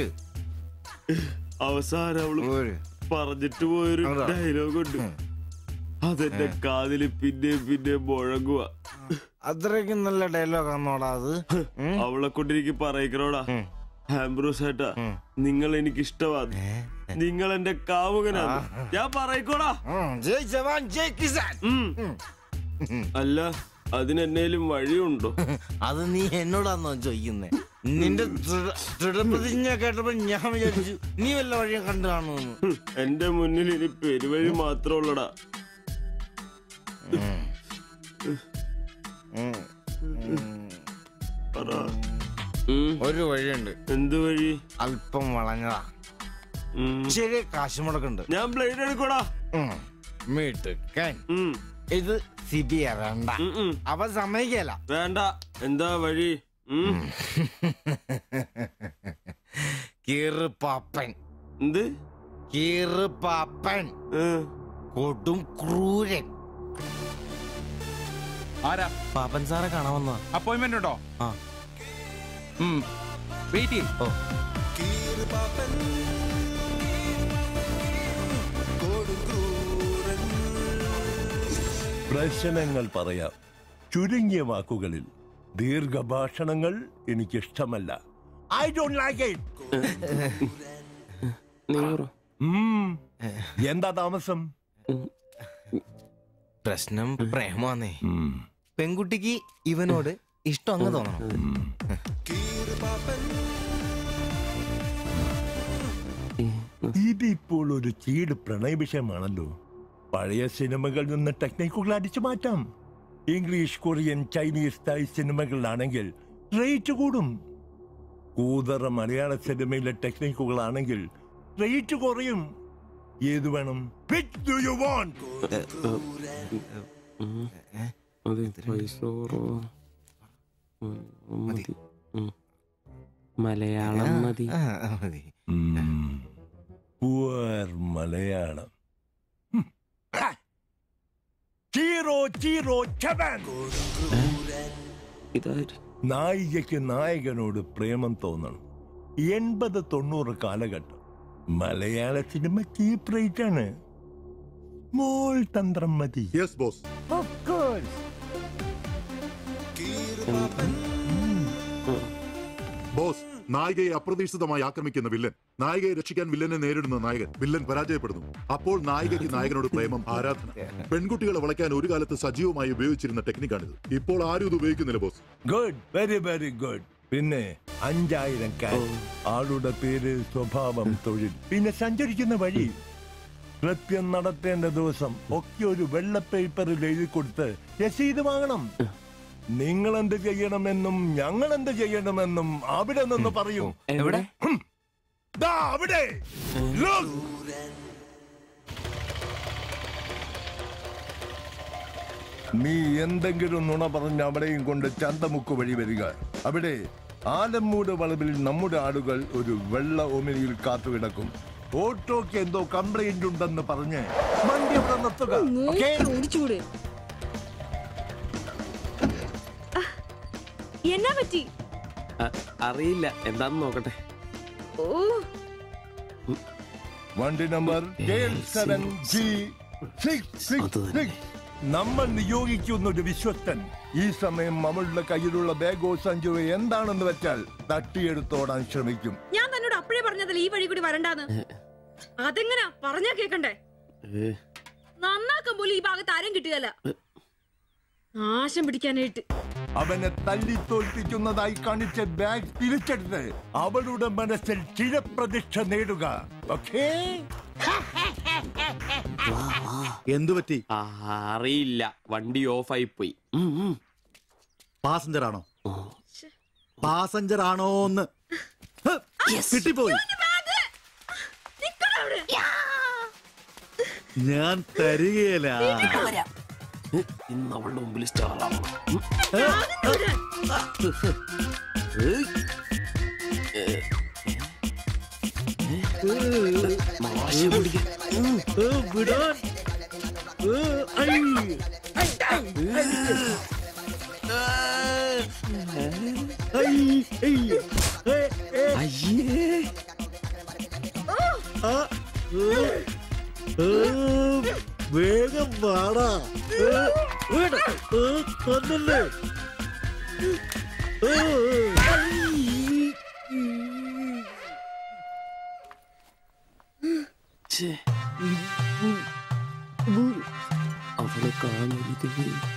S4: അവസാനം അവള് പറഞ്ഞിട്ട് പോയൊരു ഡയലോഗ് ഉണ്ട്. അതെന്റെ കാതില് പിന്നെ മുഴങ്ങുക.
S11: അത്രയ്ക്കും നല്ല ഡയലോഗ് ആണോടാ അത്?
S4: അവളെ കൊണ്ട് എനിക്ക് പറയിക്കണോടാ.
S6: ആംബ്രോസ് ഏട്ടാ, നിങ്ങൾ എനിക്ക് ഇഷ്ടമാണ്. നിങ്ങൾ എന്റെ കാമുകനാണ്. ഞാൻ പറയിക്കോടാ. അല്ല, അതിനെന്നേലും വഴിയുണ്ടോ?
S11: അത് നീ എന്നോടാന്നോ ചോദിക്കുന്നേ? നിന്റെ ദൃഢപ്രതിജ്ഞ കേട്ടപ്പോ ഞാൻ വിചാരിച്ചു നീ വല്ല വഴിയും കണ്ടു കാണുമെന്ന്.
S6: എന്റെ മുന്നിൽ ഇനി പെരുവഴി മാത്രമുള്ളടാ.
S11: ഒരു വഴിയുണ്ട്.
S6: എന്ത് വഴി?
S11: അല്പം വളഞ്ഞതാ. ശരി, കാശ് മുടക്കുണ്ട്.
S6: ഞാൻ ബ്ലേഡ് എടുക്കോടാ.
S11: ഇത് സിബി വേണ്ട. അവ സമ്മതിക്കല.
S6: വേണ്ട. എന്താ വഴി?
S11: കീറുപാപ്പൻ.
S6: എന്ത്?
S11: കീറുപാപ്പൻ, കൊടും ക്രൂരൻ.
S17: ആരാ?
S11: പാപ്പൻ സാറെ കാണാൻ വന്നതാ.
S17: അപ്പോയിന്റ്മെന്റ് ഉണ്ടോ?
S11: ആ,
S17: വെയിറ്റ് ചെയ്യും.
S20: പ്രശ്നങ്ങൾ പറയാം ചുരുങ്ങിയ വാക്കുകളിൽ. ദീർഘഭാഷണങ്ങൾ എനിക്കിഷ്ടമല്ല. I don't like it. എന്താ താമസം?
S11: പ്രശ്നം പ്രേമാന്നേ. പെൺകുട്ടിക്ക് ഇവനോട് ഇഷ്ടം അങ്ങ് തോന്നണം.
S20: ഇതിപ്പോൾ ഒരു ചീട് പ്രണയ വിഷയമാണല്ലോ. പഴയ സിനിമകളിൽ നിന്ന് ടെക്നിക്കുകൾ അടിച്ചു മാറ്റാം. ഇംഗ്ലീഷ്, കൊറിയൻ, ചൈനീസ്, തായ് സിനിമകളിലാണെങ്കിൽ റേറ്റ് കൂടും. കൂതറ മലയാള സിനിമയിലെ ടെക്നിക്കുകളാണെങ്കിൽ റേറ്റ് കുറയും. ഏത് വേണം? Which do you want?
S18: Malayalam മതി.
S20: Poor മലയാളം. ചീറോ ചീറോ ചവൻ. നായികയ്ക്ക് നായകനോട് പ്രേമം തോന്നണം. 80-90 കാലഘട്ടം മലയാള സിനിമ ചീപ്പ് റേറ്റ് ആണ്. മോൾ തന്ത്രം മതി.
S21: Yes boss.
S20: Of course.
S21: Boss, നായികയെ അപ്രതീക്ഷിതമായി ആക്രമിക്കുന്ന വില്ലൻ, നായികയെ രക്ഷിക്കാൻ വില്ലനെ നേരിടുന്ന നായകൻ, വില്ലൻ പരാജയപ്പെടുന്നു. അപ്പോൾ നായികയ്ക്ക് നായകനോട് പ്രേമം, ആരാധന. പെൺകുട്ടികളെ വളയ്ക്കാൻ ഒരു കാലത്ത് സജീവമായി ഉപയോഗിച്ചിരുന്ന ടെക്നിക്കാണിത്. ഇപ്പോൾ ആരും ഇത് ഉപയോഗിക്കുന്നില്ല boss.
S20: Good, very very good. പിന്നെ 5000 ക്യാഷ്, ആളുടെ പേര്, സ്വഭാവം, തൊഴിൽ, പിന്നെ സഞ്ചരിക്കുന്ന വഴി, കൃത്യം നടത്തേണ്ട ദിവസം ഒക്കെ ഒരു വെള്ള പേപ്പറിൽ എഴുതി കൊടുത്ത് രസീത് വാങ്ങണം. നിങ്ങൾ എന്ത് ചെയ്യണമെന്നും ഞങ്ങൾ എന്ത് ചെയ്യണമെന്നും അവിടെ നിന്ന് പറയും.
S18: എവിടെ?
S20: അവിടെ. നീ എന്തെങ്കിലും നുണ പറഞ്ഞ് അവിടെയും കൊണ്ട് ചന്തമുക്ക് വഴി വരിക. അവിടെ ആലമ്മൂട് വളവിൽ നമ്മുടെ ആളുകൾ ഒരു വെള്ള ഒമിനിയിൽ കാത്തുകിടക്കും. ഓട്ടോക്ക് എന്തോ കംപ്ലൈന്റ് ഉണ്ടെന്ന് പറഞ്ഞ് വണ്ടി അവിടെ നിർത്തുക.
S12: എന്നാ പറ്റി?
S18: അറിയില്ല, എന്താന്ന് നോക്കട്ടെ.
S20: വണ്ടി നമ്പർ K7G666. നമ്മൾ നിയോഗിക്കുന്ന ഒരു വിശ്വസ്തൻ ഈ സമയം നമ്മളുടെ കയ്യിലുള്ള ബാഗോ സഞ്ചോ എന്താണെന്ന് വെച്ചാൽ തട്ടിയെടുത്തോടാൻ ശ്രമിക്കും.
S12: ഞാൻ തന്നോട് അപ്പഴേ പറഞ്ഞതല്ലേ ഈ വഴി കൂടി വരണ്ടാന്ന്. അതെങ്ങനാ പറഞ്ഞാ കേക്കണ്ടേ? നന്നാക്കാൻ പോലും ഈ ഭാഗത്ത് ആരും കിട്ടുകയല്ല. നാശം പിടിക്കാനായിട്ട്
S20: അവനെ തല്ലി തോൽപ്പിക്കുന്നതായി കാണിച്ച ബാഗ് തിരിച്ചെടുത്ത് അവളുടെ മനസ്സിൽ ചിരപ്രതിഷ്ഠ നേടുക. ഓക്കേ?
S21: എന്തു പറ്റി?
S18: അറിയില്ല, വണ്ടി ഓഫായി പോയി.
S21: പാസഞ്ചർ ആണോ? പാസഞ്ചർ ആണോന്ന് കിട്ടിപ്പോയി. ഞാൻ തരികയില്ല.
S18: ഇന്ന് അവളുടെ മുമ്പിൽ സ്റ്റാറാണ്.
S21: വേഗം വാടാ. കൊന്നല്ലേ?
S18: അവളെ കാണരുത്.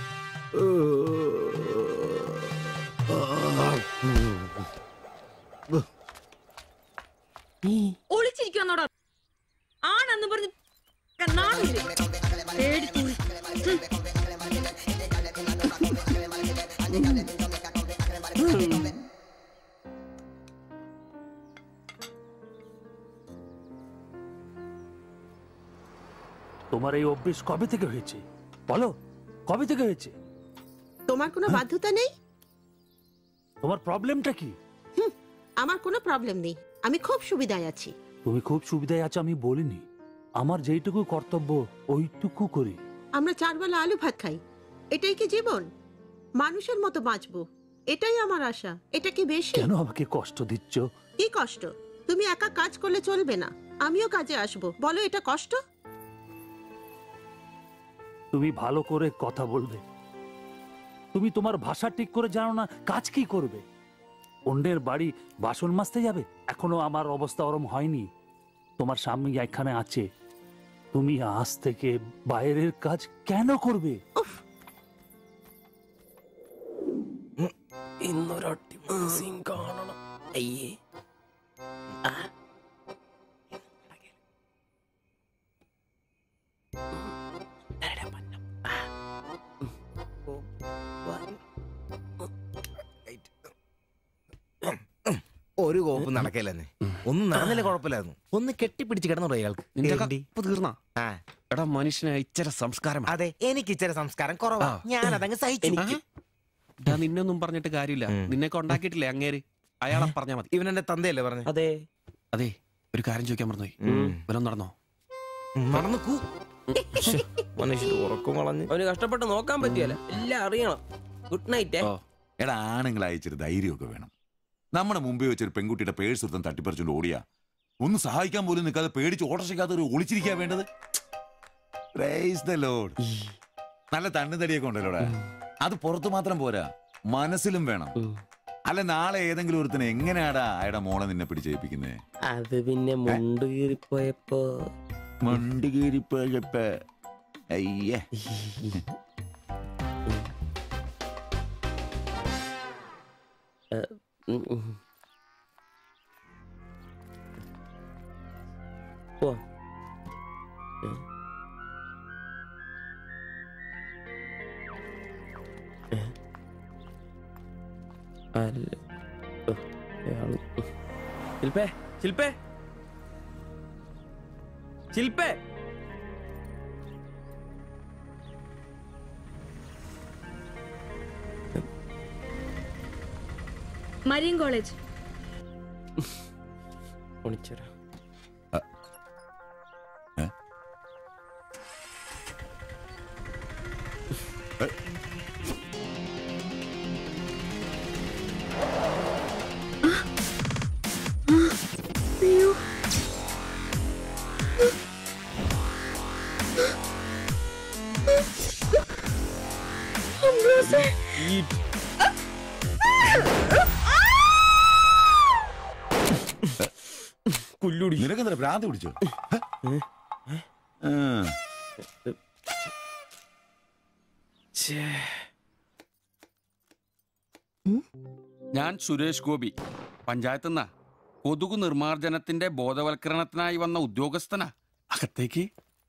S12: ഒളിച്ചിരിക്കുന്നോടാ ആണെന്ന് പറഞ്ഞ് നാണില്ലേ? പേടിത്തൂറി.
S1: তোমার এই অভ্যেস কবে থেকে হয়েছে বলো? কবে থেকে হয়েছে?
S22: তোমার কোনো বাধ্যতা নেই?
S1: তোমার প্রবলেমটা কি?
S22: আমার কোনো প্রবলেম নেই, আমি খুব সুবিধায় আছি।
S1: তুমি খুব সুবিধায় আছো আমি বলিনি, আমার যেইটুকু কর্তব্য ওইটুকু করি।
S22: আমরা 4 বেলা আলু ভাত খাই, এটাই কি জীবন? মানুষের মতো বাঁচবো, এটাই আমার আশা। এটা কি বেশি?
S1: কেন আমাকে কষ্ট দিচ্ছ?
S22: কি কষ্ট? তুমি একা কাজ করলে চলবে না, আমিও কাজে আসবো। বলো এটা কষ্ট?
S1: তুমি ভালো করে কথা বলবে। তুমি তোমার ভাষা ঠিক করে জানো না, কাজ কি করবে? অন্যের বাড়ি বাসন মাজতে যাবে? এখনো আমার অবস্থা ওরম হয়নি। তোমার স্বামী এখানে আছে, তুমি আজ থেকে বাইরের কাজ কেন করবে?
S18: ഇന്നൊരൊട്ടി സീൻ കാണണം. അയ്യേ
S11: ഒരു കോപ്പ് നടക്കില്ലെന്നേ. ഒന്നും നടന്നില്ല, കുഴപ്പമില്ലായിരുന്നു. ഒന്ന് കെട്ടിപ്പിടിച്ച് കിടന്നു അയാൾക്ക്.
S18: തീർന്നാ എടാ മനുഷ്യന് ഇച്ചിരി സംസ്കാരം.
S11: അതെ, എനിക്ക് ഇച്ചിരി സംസ്കാരം കുറവാ, ഞാനതങ്ങ് സഹിച്ചു.
S18: നിന്നൊന്നും പറഞ്ഞിട്ട് കാര്യമില്ല, നിന്നെ കൊണ്ടാക്കിയിട്ടില്ലേ അങ്ങേര്, അയാളെ പറഞ്ഞാ മതി.
S11: ഇവൻ എന്റെ തന്തയല്ലേ പറഞ്ഞു?
S18: അതെ അതെ. ഒരു കാര്യം ചോദിക്കാൻ മറന്നുപോയി, വല്ലതും നടന്നോ?
S11: നടന്നു മനുഷ്യൻ ഉറക്കം കളഞ്ഞ്.
S6: അവന് കഷ്ടപ്പെട്ട് നോക്കാൻ പറ്റിയല്ല, എല്ലാം അറിയണം. Good night.
S10: എടാ ആണുങ്ങളായി ഇച്ചിരി ധൈര്യമൊക്കെ വേണം. നമ്മുടെ മുമ്പേ വെച്ചൊരു പെൺകുട്ടിയുടെ പേഴ്സ് എടുത്തും തട്ടിപ്പറിച്ചുകൊണ്ട് ഓടിയാ ഒന്ന് സഹായിക്കാൻ പോലും നിൽക്കാതെ പേടിച്ച് ഓട്ടർഷയ്ക്കകത്ത് ഒരു ഒളിച്ചിരിക്കാൻ വേണ്ടത്. Praise the lord. നല്ല തണ്ണുതടിയൊക്കെ ഉണ്ടല്ലോടാ, അത് പുറത്ത് മാത്രം പോരാ, മനസ്സിലും വേണം. അല്ല നാളെ ഏതെങ്കിലും ഒരുത്തിന് എങ്ങനെയാടാ അയാളുടെ മോളെ നിന്നെ പിടിച്ചേൽപ്പിക്കുന്നേ?
S18: അത് പിന്നെ മുണ്ട് കീറിപ്പോയപ്പോ
S10: അയ്യേ
S18: പോ. ശില്പേ ശില്പേ ശില്പേ
S12: മരിയൻ കോളേജ്.
S18: ഒളിച്ചോരാ.
S10: നിനക്കെന്താ ഭ്രാന്ത് പിടിച്ചോ?
S7: ഞാൻ സുരേഷ് ഗോപി, പഞ്ചായത്ത് കൊതുകു നിർമാർജനത്തിന്റെ ബോധവൽക്കരണത്തിനായി വന്ന ഉദ്യോഗസ്ഥനാ. അകത്തേക്ക്.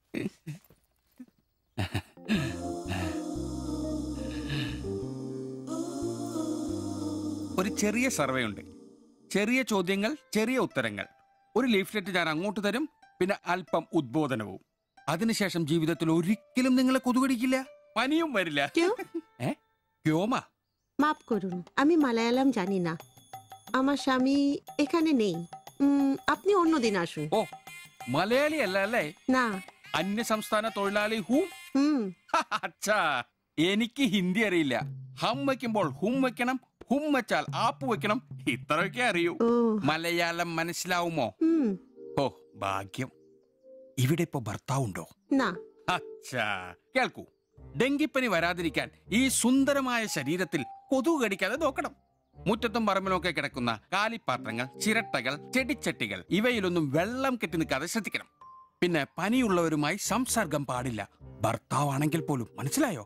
S7: ഒരു ചെറിയ സർവേ ഉണ്ട്, ചെറിയ ചോദ്യങ്ങൾ, ചെറിയ ഉത്തരങ്ങൾ. ഒരു ലീഫ്ലെറ്റ് ഞാൻ അങ്ങോട്ട് തരും, പിന്നെ അല്പം ഉദ്ബോധനവും. അതിനുശേഷം ജീവിതത്തിൽ ഒരിക്കലും നിങ്ങളെ കൊതുകടിക്കില്ല, പനിയും വരില്ല. ക്യോമാ?
S22: মাফ করুন, আমি মালায়ালাম জানি না, আমার স্বামী এখানে নেই, আপনি অন্যদিন আসুন।
S7: ഓ, മലയാളി അല്ല അല്ലേ?
S22: না।
S7: അന്യ സംസ്ഥാന തൊഴിലാളി ഹൂം? അച്ഛാ, എനിക്ക് ഹിന്ദി അറിയില്ല. ഹം വയ്ക്കുമ്പോൾ ഹും വെക്കണം, ഹും വെച്ചാൽ ആപ്പ് വെക്കണം, ഇത്രയൊക്കെ അറിയൂ. മലയാളം മനസ്സിലാവുമോ? ഓ ഭാഗ്യം. ഇവിടെ ഇപ്പൊ ഭർത്താവുണ്ടോ? അച്ഛാ കേൾക്കൂ, ഡെങ്കിപ്പനി വരാതിരിക്കാൻ ഈ സുന്ദരമായ ശരീരത്തിൽ കൊതുക് കടിക്കാതെ നോക്കണം. മുറ്റത്തും പറമ്പിലൊക്കെ കിടക്കുന്ന കാലിപ്പാത്രങ്ങൾ, ചിരട്ടകൾ, ചെടിച്ചട്ടികൾ, ഇവയിലൊന്നും വെള്ളം കെട്ടി നിൽക്കാതെ ശ്രദ്ധിക്കണം. പിന്നെ പനിയുള്ളവരുമായി സംസർഗം പാടില്ല, ഭർത്താവാണെങ്കിൽ പോലും. മനസ്സിലായോ?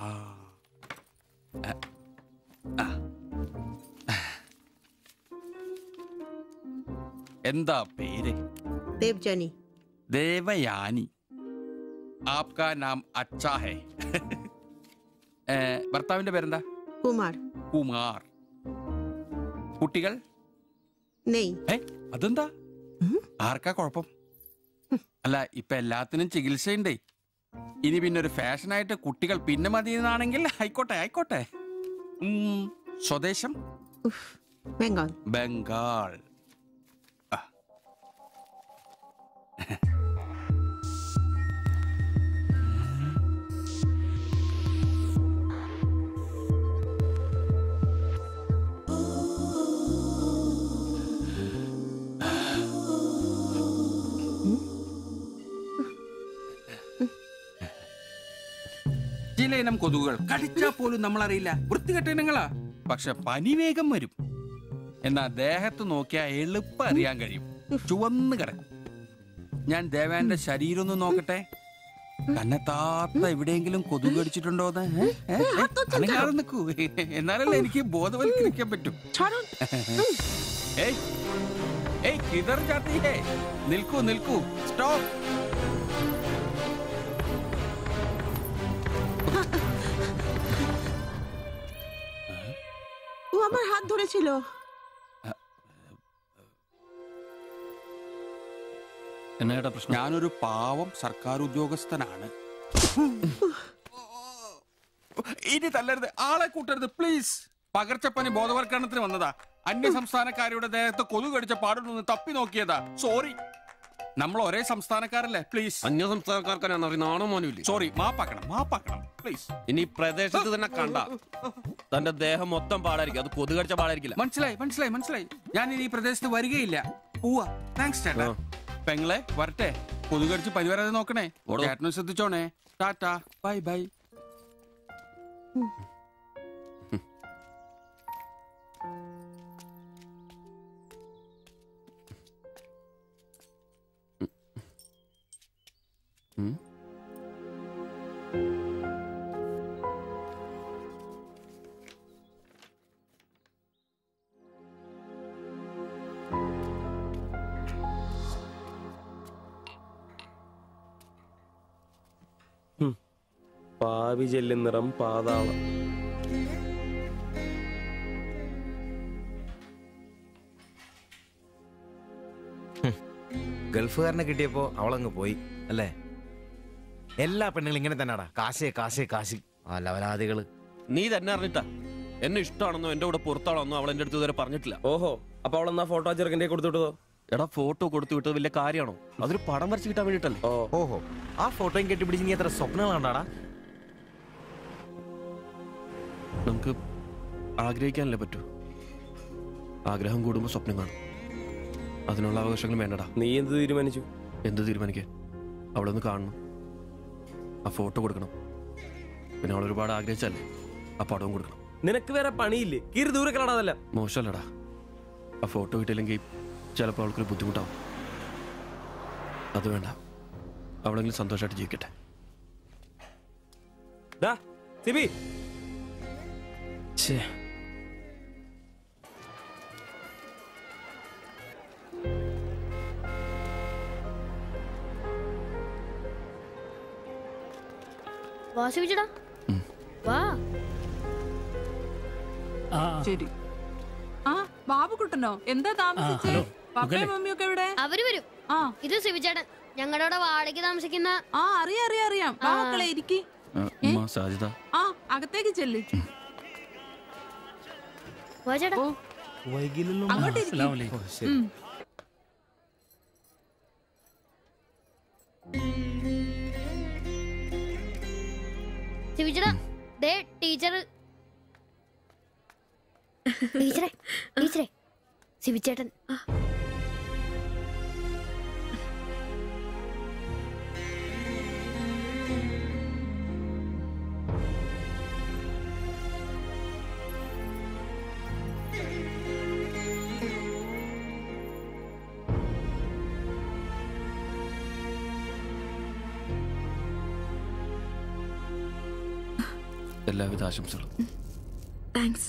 S7: എന്താ പേര്?
S22: ദേവ്ജാനി.
S7: ദേവയാനി. ആപ്കാ നാം അച്ഛാ ഹൈ. ഭർത്താവിന്റെ പേരെന്താ?
S22: കുമാർ.
S7: കുമാർ. കുട്ടികൾ? അതെന്താ? ആർക്കാ കുഴപ്പം? അല്ല, ഇപ്പൊ എല്ലാത്തിനും ചികിത്സയുണ്ടേ. ഇനി പിന്നെ ഒരു ഫാഷനായിട്ട് കുട്ടികൾ പിന്നെ മതി എന്നാണെങ്കിൽ ആയിക്കോട്ടെ ആയിക്കോട്ടെ. സ്വദേശം?
S22: ബംഗാൾ.
S7: ബംഗാൾ. ചില ഇനം കൊതുകുകൾ കടിച്ചാ പോലും നമ്മളറിയില്ല, വൃത്തികെട്ട ഇനങ്ങളാ. പക്ഷെ പനി വേഗം വരും. എന്നാ ദേഹത്ത് നോക്കിയാൽ എളുപ്പം അറിയാൻ കഴിയും, ചുവന്ന് കിടക്കും. ഞാൻ ദേവാന്റെ ശരീരം ഒന്ന് നോക്കട്ടെ. കന്നെത്താത്ത എവിടെയെങ്കിലും കൊതുക് കടിച്ചിട്ടുണ്ടോന്ന്? അനങ്ങാതെ നിൽക്കൂ, എന്നാലല്ലേ എനിക്ക് ബോധവൽക്കരിക്കാൻ പറ്റും. കിതർ ജാത്തി ഹേ. നിൽക്കൂ നിൽക്കൂ, സ്റ്റോപ്പ്.
S22: ও আমার হাত ধরেছিল।
S7: എന്നാ പ്രശ്നം? ഞാനൊരു പാവം സർക്കാർ ഉദ്യോഗസ്ഥനാണ്. ഇനി തല്ലരുത്, ആളെ കൂട്ടരുത് പ്ലീസ്. പകർച്ചപ്പനി ബോധവൽക്കരണത്തിന് വന്നതാ. അന്യ സംസ്ഥാനക്കാരുടെ ദേഹത്ത് കൊതുക് കടിച്ച പാടുണ്ടെന്ന് തപ്പി നോക്കിയതാ. സോറി. നമ്മൾ ഒരേ സംസ്ഥാനക്കാരല്ലേ, പ്ലീസ്.
S18: അന്യ സംസ്ഥാനക്കാർക്കാണ് നാണോ മോനുമില്ല.
S7: സോറി, മാപ്പാക്കണം മാപ്പാക്കണം പ്ലീസ്.
S18: ഇനി പ്രദേശത്ത് തന്നെ കണ്ട തന്റെ ദേഹം മൊത്തം പാടായിരിക്കും, അത് കൊതുക് കടിച്ച പാടായിരിക്കില്ല.
S7: മനസ്സിലായി മനസ്സിലായി മനസ്സിലായി. ഞാൻ ഇനി ഈ പ്രദേശത്ത് വരികയില്ല. പോവാ. താങ്ക്സ് ചേട്ടാ. പെങ്ങളെ വരട്ടെ. കൊതുക് കടിച്ച് പനി വരാതെ നോക്കണേ. ചേട്ടനും ശ്രദ്ധിച്ചോണേ. Tata, bye bye.
S6: പാവി ജെല്ലിൻ നിറം പാതാളം.
S11: ഗൾഫുകാരനെ കിട്ടിയപ്പോ അവളങ്ങ് പോയി അല്ലേ? എല്ലാ പെണ്ണുങ്ങളും ഇങ്ങനെ തന്നെയാടാ, കാശേ കാശേ കാശ്. ആ ലവലാദികള്.
S18: നീ തന്നെ അറിഞ്ഞിട്ടാ എന്നെ ഇഷ്ടമാണെന്നോ എന്റെ കൂടെ പുറത്താണെന്നോ അവൾ എന്റെ അടുത്ത് ഇതുവരെ പറഞ്ഞിട്ടില്ല.
S6: ഓഹോ, അപ്പൊ അവളെന്നാ ഫോട്ടോ ചെറുക്കൻ്റെ കൊടുത്തു വിട്ടതോ?
S18: എടാ, ഫോട്ടോ കൊടുത്തു വിട്ടത് വലിയ കാര്യമാണോ? അതൊരു പടം വരച്ച് കിട്ടാൻ വേണ്ടിട്ടല്ലേ.
S11: ഓഹോ, ആ ഫോട്ടോയും കെട്ടിപ്പിടിച്ച് നീ എത്ര സ്വപ്നങ്ങൾ കണ്ടാടാ?
S18: നമുക്ക് ആഗ്രഹിക്കാനല്ലേ പറ്റൂ. ആഗ്രഹം കൂടുമ്പോ സ്വപ്നം കാണും. അതിനുള്ള അവകാശങ്ങൾ വേണ്ടടാ.
S6: നീ എന്ത് തീരുമാനിച്ചു?
S18: എന്ത് തീരുമാനിക്കാൻ? അവളൊന്ന് കാണണം, ആ ഫോട്ടോ കൊടുക്കണം, പിന്നെ അവൾ ഒരുപാട് ആഗ്രഹിച്ചല്ലേ ആ പടവും കൊടുക്കണം.
S6: നിനക്ക് വേറെ പണിയില്ലേ? കീറി ദൂരെ കളാതല്ല.
S18: മോശമല്ലടാ, ആ ഫോട്ടോ കിട്ടിയില്ലെങ്കിൽ ചിലപ്പോൾ അവൾക്കൊരു ബുദ്ധിമുട്ടാവും. അത് വേണ്ട, അവളെങ്കിലും സന്തോഷമായിട്ട് ജീവിക്കട്ടെ.
S6: സിബി,
S13: വാ സിബിച്ചേട്ടാ, വാ.
S15: ശരി. ആ ബാബുക്കുട്ടനോ, എന്താ താമസിച്ചേ? പപ്പയും മമ്മിയൊക്കെ എവിടെ?
S13: അവര് വരും. ഇത് സിബിച്ചേട്ടൻ, ഞങ്ങളുടെ വാടകയ്ക്ക് താമസിക്കുന്ന.
S15: ആ അറിയാം അറിയാം അറിയാം. മക്കളെ ഇരിക്കി. ആ അകത്തേക്ക് ചെല്ല്. അങ്ങോട്ട്
S13: സിബിച്ചേട്ടാ, ദേ ടീച്ചർ. ടീച്ചറെ ടീച്ചറെ, സിബിച്ചേട്ടൻ.
S18: എല്ലാവിധ ആശംസകളും.
S12: താങ്ക്സ്.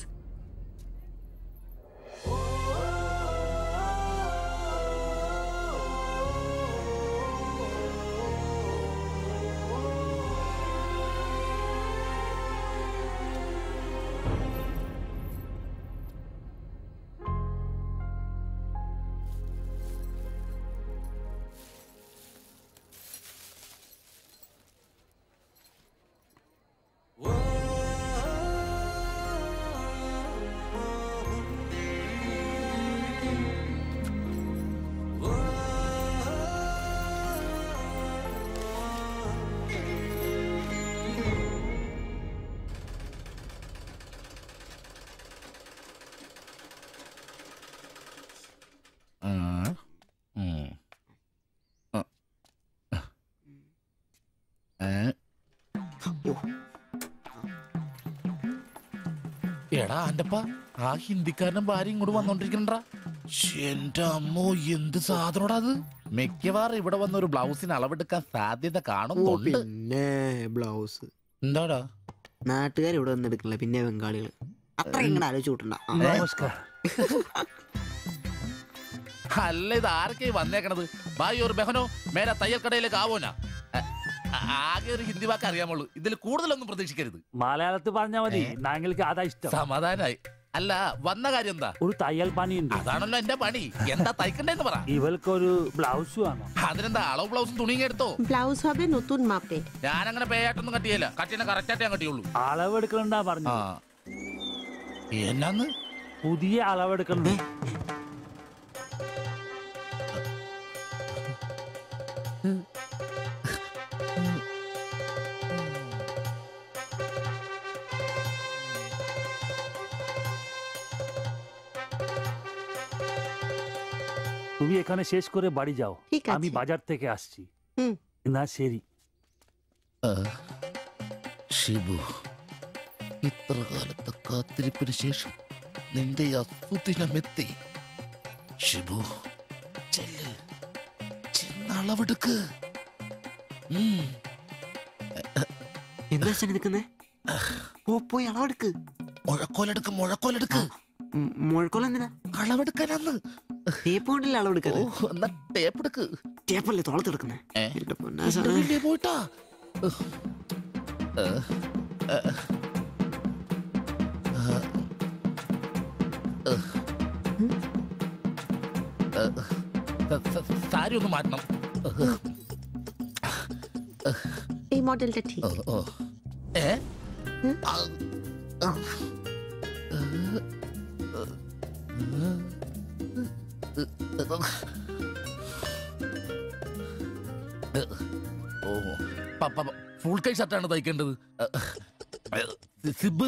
S8: എടാ അന്റപ്പ ആ ഹിന്ദിക്കാരനും ഭാര്യ ഇങ്ങോട്ട് വന്നോണ്ടിരിക്കണ്ടാ. എന്റെ അമ്മോ എന്ത് സാധനോടാ അത്. മിക്കവാറും ഇവിടെ വന്ന ഒരു ബ്ലൗസിന് അളവെടുക്കാൻ സാധ്യത കാണുന്നുണ്ട്.
S19: പിന്നെ ബ്ലൗസ്
S8: എന്താടാ
S19: നാട്ടുകാർ ഇവിടെ വന്ന് എടുക്കണില്ല, പിന്നെ ബംഗാളികൾ അത്ര ഇങ്ങനെ ആലോചിച്ച് കൂട്ടണ്ട.
S8: നമസ്കാരം. അല്ല ഇത് ആരൊക്കെയായി വന്നേക്കണത്? ഭായി ഒരു ബഹനോ മേരെ തയ്യൽ കടയിലേക്ക് ആവോനാ. ആകെ ഒരു ഹിന്ദി വാക്ക് അറിയാമുള്ളൂ, ഇതിൽ കൂടുതലൊന്നും പ്രതീക്ഷിക്കരുത്.
S14: മലയാളത്തിൽ പറഞ്ഞാൽ മതി, ഞങ്ങൾക്ക് അതാ ഇഷ്ടം.
S8: സമാധാനായി. അല്ല വന്ന കാര്യം എന്താ?
S14: ഒരു തയ്യൽ പണിയുണ്ട്.
S8: അതാണല്ലോ എന്റെ പണി. എന്താ തയ്ക്കണ്ടേന്ന് പറ.
S14: ഇവൾക്കൊരു ബ്ലൗസ് വേണം.
S8: അതിനെന്താ അളവ് ബ്ലൗസും തുണിയും എടുത്തോ?
S22: ব্লাউজ হবে নতুন মাপে।
S8: ഞാൻ അങ്ങനെ പേയായിട്ടൊന്നും കട്ടിയല്ല, കട്ടിനെ കറക്റ്റായിട്ട് ഞാൻ കട്ടിയുള്ളൂ.
S14: അളവെടുക്കണ്ടാ പറഞ്ഞു.
S8: എന്നാന്ന്?
S14: പുതിയ അളവെടുക്കണം. তুমি এখানে শেষ করে বাড়ি যাও, আমি বাজার থেকে আসছি। না ശരി.
S8: ഷിബു, ഇത്ര കാലത്തെ കാത്തിരിപ്പിന് ശേഷം നിന്റെ അസുദിനമെത്തി. ഷിബു ചെല്ല്, ചെന്നളവെടുക്ക്.
S19: എന്താ നിൽക്കുന്നേ? പോയി അളവെടുക്ക്.
S8: മുഴക്കോലെടുക്ക്, മുഴക്കോലെടുക്ക്.
S19: മുഴക്കോൽ എന്തിനാ?
S8: അളവെടുക്കാനാന്ന്.
S19: ടേപ്പ് കൊണ്ടല്ലേ അളവെടുക്കാൻ?
S8: ടേപ്പ് എടുക്ക്.
S19: ടേപ്പല്ലേ തോളത്തെടുക്കുന്നേ?
S8: പോയിട്ടാ സാരി ഒന്ന് മാറ്റണം.
S22: এই মডেলটা ঠিক।
S8: ഫുൾ കൈ ഷർട്ടാണ് തയ്ക്കേണ്ടത്. സിബ്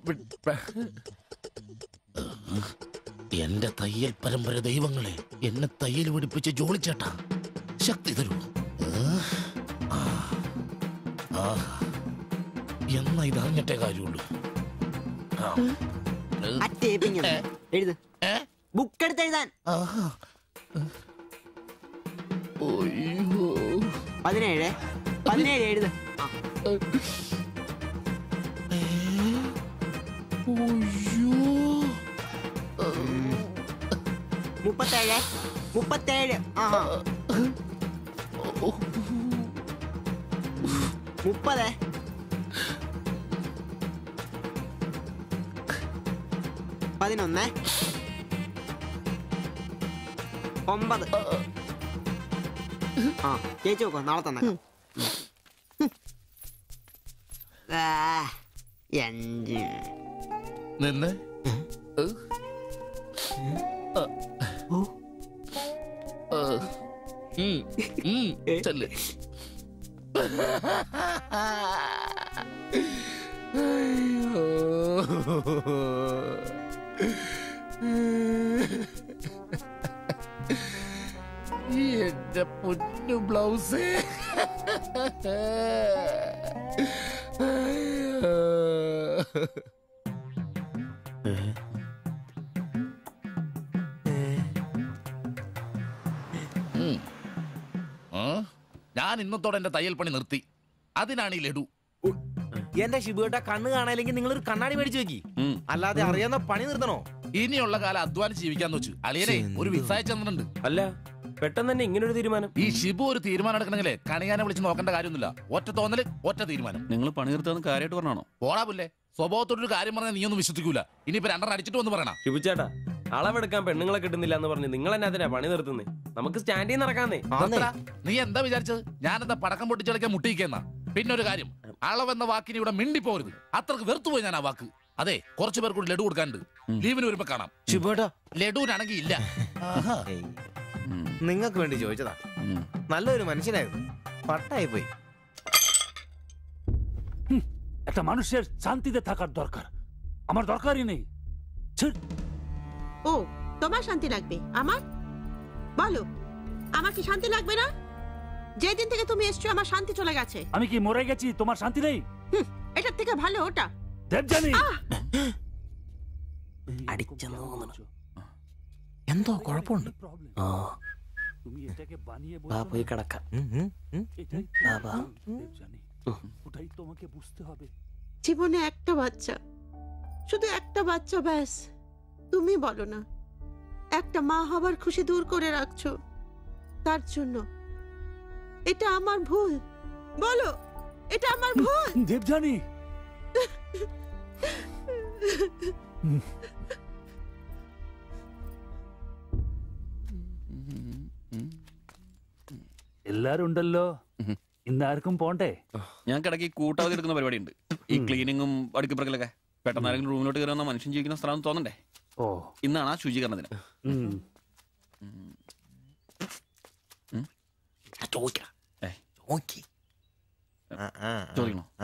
S8: എന്റെ തയ്യൽ പരമ്പര ദൈവങ്ങളെ, എന്നെ തയ്യൽ പിടിപ്പിച്ച് ജോളിച്ചേട്ടാ ശക്തി തരൂ. എന്നാ ഇത് അറിഞ്ഞിട്ടേ കാര്യമുള്ളൂ.
S19: ബുക്ക് എടുത്ത് എഴുതാൻ 17 എഴുത്. 37 30 11 9 ചേച്ചി നോക്കോ, നാളെ തന്നെ.
S8: നിന്ന് ചെല്ല്. എന്റെ പൊന്നു ബ്ലൗസ്. ഞാൻ ഇന്നത്തോടെ എന്റെ തയ്യൽ പണി നിർത്തി. അതിനാണ് ഈ ലഡു.
S11: എന്റെ ഷിബുട്ട കണ്ണ് കാണാനില്ലെങ്കിൽ നിങ്ങൾ ഒരു കണ്ണാടി മേടിച്ചു വെക്കി. അല്ലാതെ അറിയാവുന്ന പണി നിർത്തണോ?
S8: ഇനിയുള്ള കാലം അധ്വാനിച്ച് ജീവിക്കാന്ന് വെച്ചു. അളിയനെ ഒരു വിസായ ചെന്നിട്ടുണ്ട്.
S6: അല്ല പെട്ടെന്ന് തന്നെ ഇങ്ങനെ ഒരു തീരുമാനം.
S8: ഈ ഷിബു ഒരു തീരുമാനം എടുക്കണമെങ്കിലേ കണിയാനെ വിളിച്ച് നോക്കേണ്ട കാര്യമൊന്നുമില്ല. ഒറ്റ തോന്നല്, ഒറ്റ തീരുമാനം.
S18: നിങ്ങൾ പണി നിർത്താന്ന് കാര്യമായിട്ട് പറഞ്ഞാണോ?
S8: പോടാ പുല്ലേ, സ്വഭാവത്തോടൊരു കാര്യം പറഞ്ഞാൽ നീ ഒന്നും വിശ്വസിക്കൂല. ഇനിയിപ്പോ രണ്ടെണ്ണം അടിച്ചിട്ട് വന്ന് പറയണം.
S6: ശിബുച്ചേട്ടാ, അളവെടുക്കാൻ പെണ്ണുങ്ങളെ കിട്ടുന്നില്ല എന്ന് പറഞ്ഞ് നിങ്ങൾ തന്നെ അതിനാ പണി നിർത്തുന്നേ. നമുക്ക് സ്റ്റാൻഡിൽ നടക്കാന്നേ.
S8: നീ എന്താ വിചാരിച്ചത്? ഞാനെന്താ പടക്കം പൊട്ടിച്ചളിക്കാൻ മുട്ടിയിക്കെന്നാ? പിന്നെ ഒരു കാര്യം, അളവെന്ന വാക്കിന് ഇവിടെ മിണ്ടിപ്പോരുത്. അത്രക്ക് വെറുത്തുപോയി ഞാൻ ആ വാക്ക്. അതെ, കുറച്ചു പേർ കൂടി ലഡു കൊടുക്കാനുണ്ട്. ലീവിന് വരുമ്പോ കാണാം. ലഡുവിനാണെങ്കിൽ ഇല്ല.
S11: നിങ്ങൾക്ക് വേണ്ടി ചോദിച്ചതാ. നല്ലൊരു മനുഷ്യനായിരുന്നു, പട്ടായി പോയി.
S14: একটা মানুষের শান্তিতে থাকার দরকার, আমার দরকারই নেই।
S22: ও তোমার শান্তি লাগবে? আমার বলো, আমার কি শান্তি লাগবে না? যেদিন থেকে তুমি এসছো আমার শান্তি চলে গেছে।
S14: আমি কি মরে গেছি? তোমার শান্তি নেই?
S22: এটার থেকে ভালো ওটা।
S14: দেবজানি
S11: അടിച്ചെന്ന് തോന്നുന്നു. എന്തോ കുഴപ്പമുണ്ട്.
S14: তুমি এটাকে বানিয়ে
S19: വാ പോയി കിടക്കാം.
S14: ওটাই তোমাকে বুঝতে হবে।
S22: জীবনে একটা বাচ্চা, শুধু একটা বাচ্চা, ব্যাস। তুমি বলো না, একটা মা হবার খুশি দূর করে রাখছো, তার জন্য এটা আমার ভুল? বলো, এটা আমার ভুল?
S14: দেবজানি എല്ലാരും ഉണ്ടല്ലോ, ഇന്നാർക്കും പോണ്ടേ?
S18: ഞങ്ങൾക്ക് ഇടയ്ക്ക് കൂട്ടാതെ എടുക്കുന്ന പരിപാടി ഉണ്ട്. ഈ ക്ലീനിങ്ങും അടുക്കപ്പുറക്കലൊക്കെ. പെട്ടെന്ന് ആരെങ്കിലും റൂമിലോട്ട് കയറുന്ന മനുഷ്യൻ ജീവിക്കുന്ന സ്ഥലം തോന്നണ്ടേ?
S14: ഓ,
S18: ഇന്നാണ് ആ ശുചീകരണ ദിനം. ചോദിക്കണോ?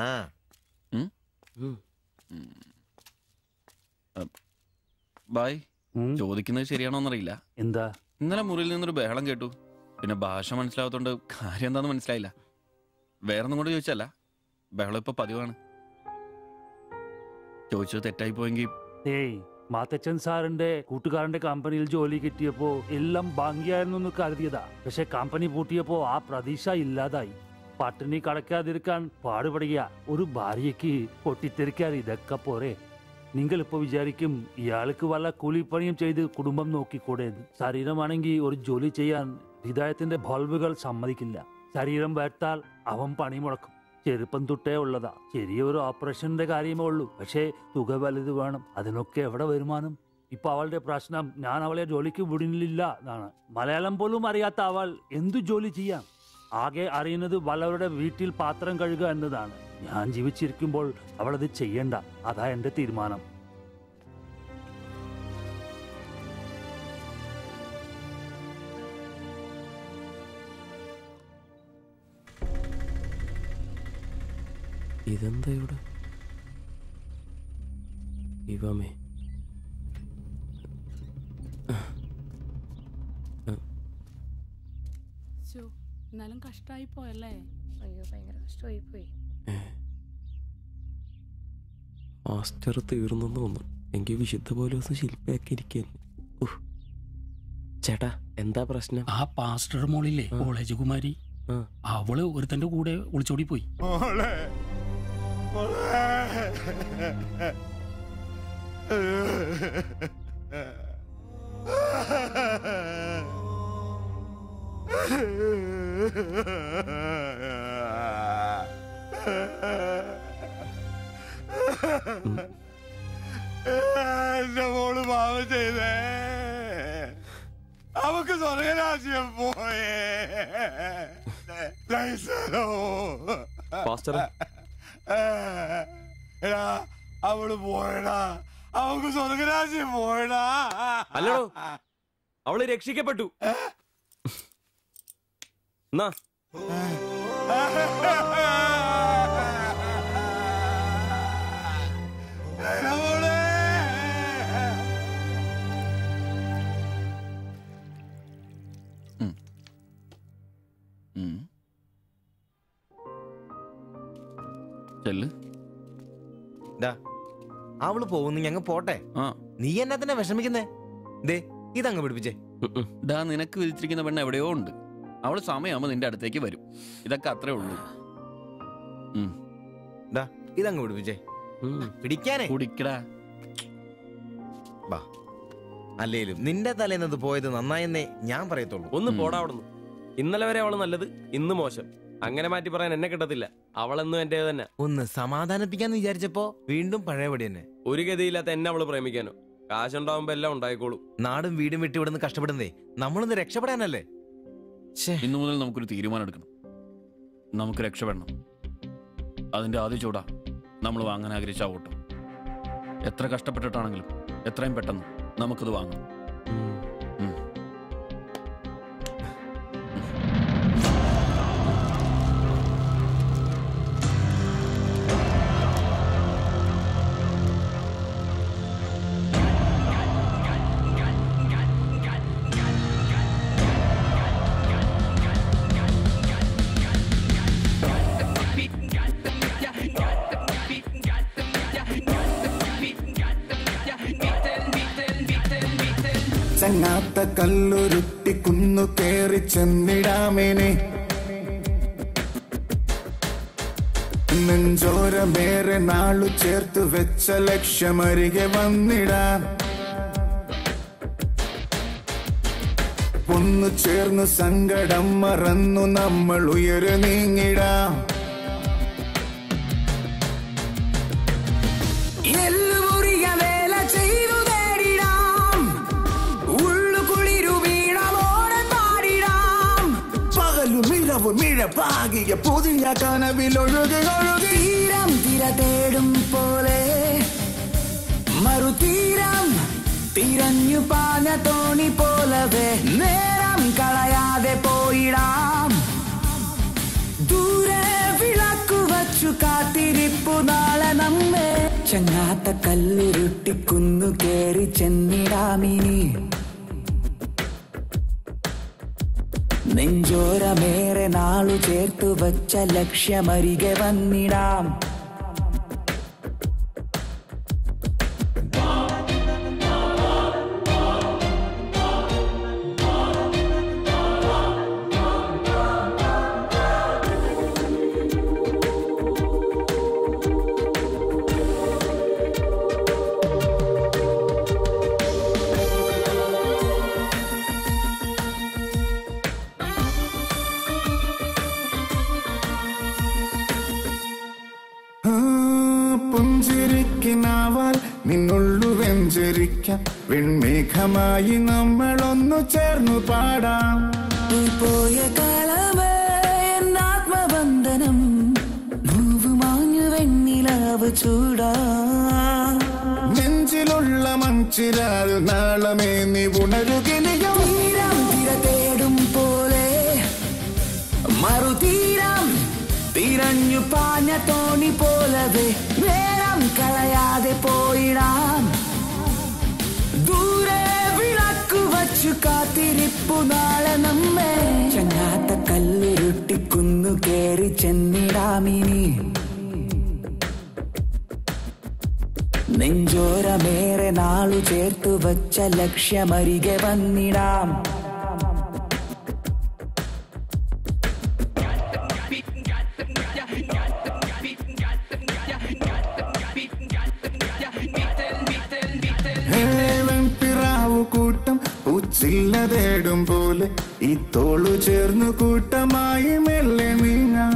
S18: ബായ്, ചോദിക്കുന്നത് ശരിയാണോന്നറിയില്ല.
S14: എന്താ?
S18: ഇന്നലെ മുറിയിൽ നിന്നൊരു ബഹളം കേട്ടു. പിന്നെ ഭാഷ മനസ്സിലാവാത്തോണ്ട് കാര്യം എന്താന്ന് മനസ്സിലായില്ല. വേറൊന്നും കൊണ്ട് ചോദിച്ചല്ല, ബഹളം ഇപ്പൊ പതിവാണ്. ചോദിച്ചത് തെറ്റായി പോയെങ്കിൽ.
S14: ഏയ്, മാത്തച്ചൻ സാറിന്റെ കൂട്ടുകാരന്റെ കമ്പനിയിൽ ജോലി കിട്ടിയപ്പോ എല്ലാം ഭാഗ്യായിരുന്നു കരുതിയതാ. പക്ഷെ കമ്പനി പൂട്ടിയപ്പോ ആ പ്രതീക്ഷ ഇല്ലാതായി. പട്ടിണി കടക്കാതിരിക്കാൻ പാടുപെടുക. ഒരു ഭാര്യയ്ക്ക് പൊട്ടിത്തെറിക്കാൻ ഇതൊക്കെ പോരെ? നിങ്ങളിപ്പോ വിചാരിക്കും ഇയാൾക്ക് വല്ല കൂലിപ്പണിയും ചെയ്ത് കുടുംബം നോക്കിക്കൂടെ? ശരീരമാണെങ്കിൽ ഒരു ജോലി ചെയ്യാൻ ഹൃദയത്തിന്റെ ബൾബുകൾ സമ്മതിക്കില്ല. ശരീരം വേർത്താൽ അവൻ പണി മുടക്കും. ചെറുപ്പം തൊട്ടേ ഉള്ളതാ. ചെറിയൊരു ഓപ്പറേഷന്റെ കാര്യമേ ഉള്ളൂ, പക്ഷേ തുക വലുത് വേണം. അതിനൊക്കെ എവിടെ വരുമാനം? ഇപ്പൊ അവളുടെ പ്രശ്നം ഞാൻ അവളെ ജോലിക്ക് വിടുന്നില്ല എന്നാണ്. മലയാളം പോലും അറിയാത്ത അവൾ എന്തു ജോലി ചെയ്യാം? ആകെ അറിയുന്നത് വല്ലവരുടെ വീട്ടിൽ പാത്രം കഴുകുക എന്നതാണ്. ഞാൻ ജീവിച്ചിരിക്കുമ്പോൾ അവളത് ചെയ്യണ്ട. അതാ എന്റെ തീരുമാനം.
S19: ഇതെന്താ ഇവിടെ? ഇവമേ
S15: എന്നാലും കഷ്ടായി പോയല്ലേ?
S13: അയ്യോ, ഭയങ്കര കഷ്ടമായി പോയി.
S19: മാസ്റ്റർ തീർന്നെന്ന് തോന്നുന്നു. എനിക്ക് വിശുദ്ധ പോലെ ദിവസം ശില്പയാക്കി ഇരിക്കാൻ. ചേട്ടാ, എന്താ പ്രശ്നം?
S5: ആ പാസ്റ്റർ മോളില്ലേ, കോളേജ് കുമാരി, അവള് ഒരുത്തന്റെ കൂടെ ഒളിച്ചോടി പോയി.
S4: എന്റെ മോള് പാവം ചെയ്തേ. അവക്ക് സ്വർഗരാജ്യം പോയേ. എടാ, അവള് പോയടാ. അവക്ക് സ്വർഗരാജ്യം പോയടാ.
S6: അല്ലടോ, അവള് രക്ഷിക്കപ്പെട്ടു. എന്നാ
S11: അവള് പോകുന്നു, ഞങ്ങ പോട്ടെ. നീ എന്നാ തന്നെ വിഷമിക്കുന്നേ? ദേ, ഇതങ്ങ് പിടിപ്പിച്ചേ.
S18: നിനക്ക് വിധിച്ചിരിക്കുന്ന പെണ്ണ് എവിടെയോ ഉണ്ട്. അവള് സമയമാകുമ്പോ നിന്റെ അടുത്തേക്ക് വരും. ഇതൊക്കെ അത്രേ ഉള്ളൂ.
S11: ഇതങ്ങ് പിടിപ്പിച്ചേ. പിടിക്കാനേ
S18: കുടിക്കടാ.
S11: ബാ. അല്ലേലും നിന്റെ തലേന്നത് പോയത് നന്നായെന്നേ ഞാൻ പറയത്തുള്ളൂ.
S6: ഒന്ന് പോടാ അവിടുന്ന്. ഇന്നലെ വരെ അവള് നല്ലത്, ഇന്ന് മോശം. അങ്ങനെ മാറ്റി പറയാൻ എന്നെ കിട്ടത്തില്ല. അവളെന്നും എന്റെ തന്നെ.
S11: ഒന്ന് സമാധാനിപ്പിക്കാന്ന് വിചാരിച്ചപ്പോ വീണ്ടും പഴയപടി തന്നെ.
S6: ഒരു ഗതിയില്ലാത്ത എന്നെ അവള് പ്രേമിക്കാനോ? കാശുണ്ടാവുമ്പോ എല്ലാം ഉണ്ടായിക്കോളും.
S11: നാടും വീടും വിട്ട് ഇവിടുന്ന് കഷ്ടപ്പെടുന്നേ നമ്മളൊന്ന് രക്ഷപ്പെടാനല്ലേ.
S18: ഇന്നു മുതൽ നമുക്കൊരു തീരുമാനം എടുക്കണം. നമുക്ക് രക്ഷപ്പെടണം. അതിന്റെ ആദ്യ ചൂടാ നമ്മൾ വാങ്ങാൻ ആഗ്രഹിച്ച ഓട്ടം. എത്ര കഷ്ടപ്പെട്ടിട്ടാണെങ്കിലും എത്രയും പെട്ടെന്ന് നമുക്കത് വാങ്ങണം.
S2: ചങ്ങാത്ത കല്ലുരുട്ടി കുന്നു കേറി ചെന്നിടാമേനെ നെഞ്ചോരമേറെ നാളു ചേർത്ത് വെച്ച ലക്ഷ്യമരികെ വന്നിടാം. ഒന്നു ചേർന്നു സങ്കടം മറന്നു നമ്മൾ ഉയര് നീങ്ങിടാം. മിഴപ്പാകിയ പുതിയ കനവിലൊഴുകി ഒഴുകി തീരം തിര തേടും പോലെ മറുതീരം തിരഞ്ഞു പാഞ്ഞ തോണി പോലവേ നേരം കളയാതെ പോയിടാം. ദൂരെ വിളക്കു വച്ചു കാത്തിരിപ്പു നാളെ നമ്മെ ചങ്ങാത്ത കല്ലുരുട്ടി കുന്നു കേറി ചെന്നിടാമിനി നെഞ്ചോരമേറെ നാളു ചേർത്തു വച്ച ലക്ഷ്യമരികെ വന്നിടാം. പുഞ്ചിരിക്കിനാവാൽ നിന്നുള്ളു വെഞ്ചരിക്കാം. വെൺമേഘമായി നമ്മളൊന്നു ചേർന്നു പാടാം. പോയ കാലമേ എന്നാത്മബന്ധനം പൂവ് മാഞ്ഞു വെണ്ണിലാവ് ചൂടാ. നെഞ്ചിലുള്ള മഞ്ചിരാൽ നാളമേ നീ ഉണരുകിനിയോ തീരം തിര തേടും പോലെ മറുതീരം തിരഞ്ഞു പാഞ്ഞ തോണി പോലവേ നേരം കളയാതെ പോയിടാം. ദൂരെ വിളക്കു വച്ചു കാത്തിരിപ്പു നാളെ നമ്മെ ചങ്ങാത്ത കല്ലുരുട്ടി കുന്നു കേറി ചെന്നിടാമിനി നെഞ്ചോരമേറെ നാളു ചേർത്തു വച്ച ലക്ഷ്യമരികെ വന്നിടാം. കൂട്ടം ഉച്ചില്ല തേടും പോലെ ഈ തോളു ചേർന്നു കൂട്ടമായി മെല്ലെ നീങ്ങാം.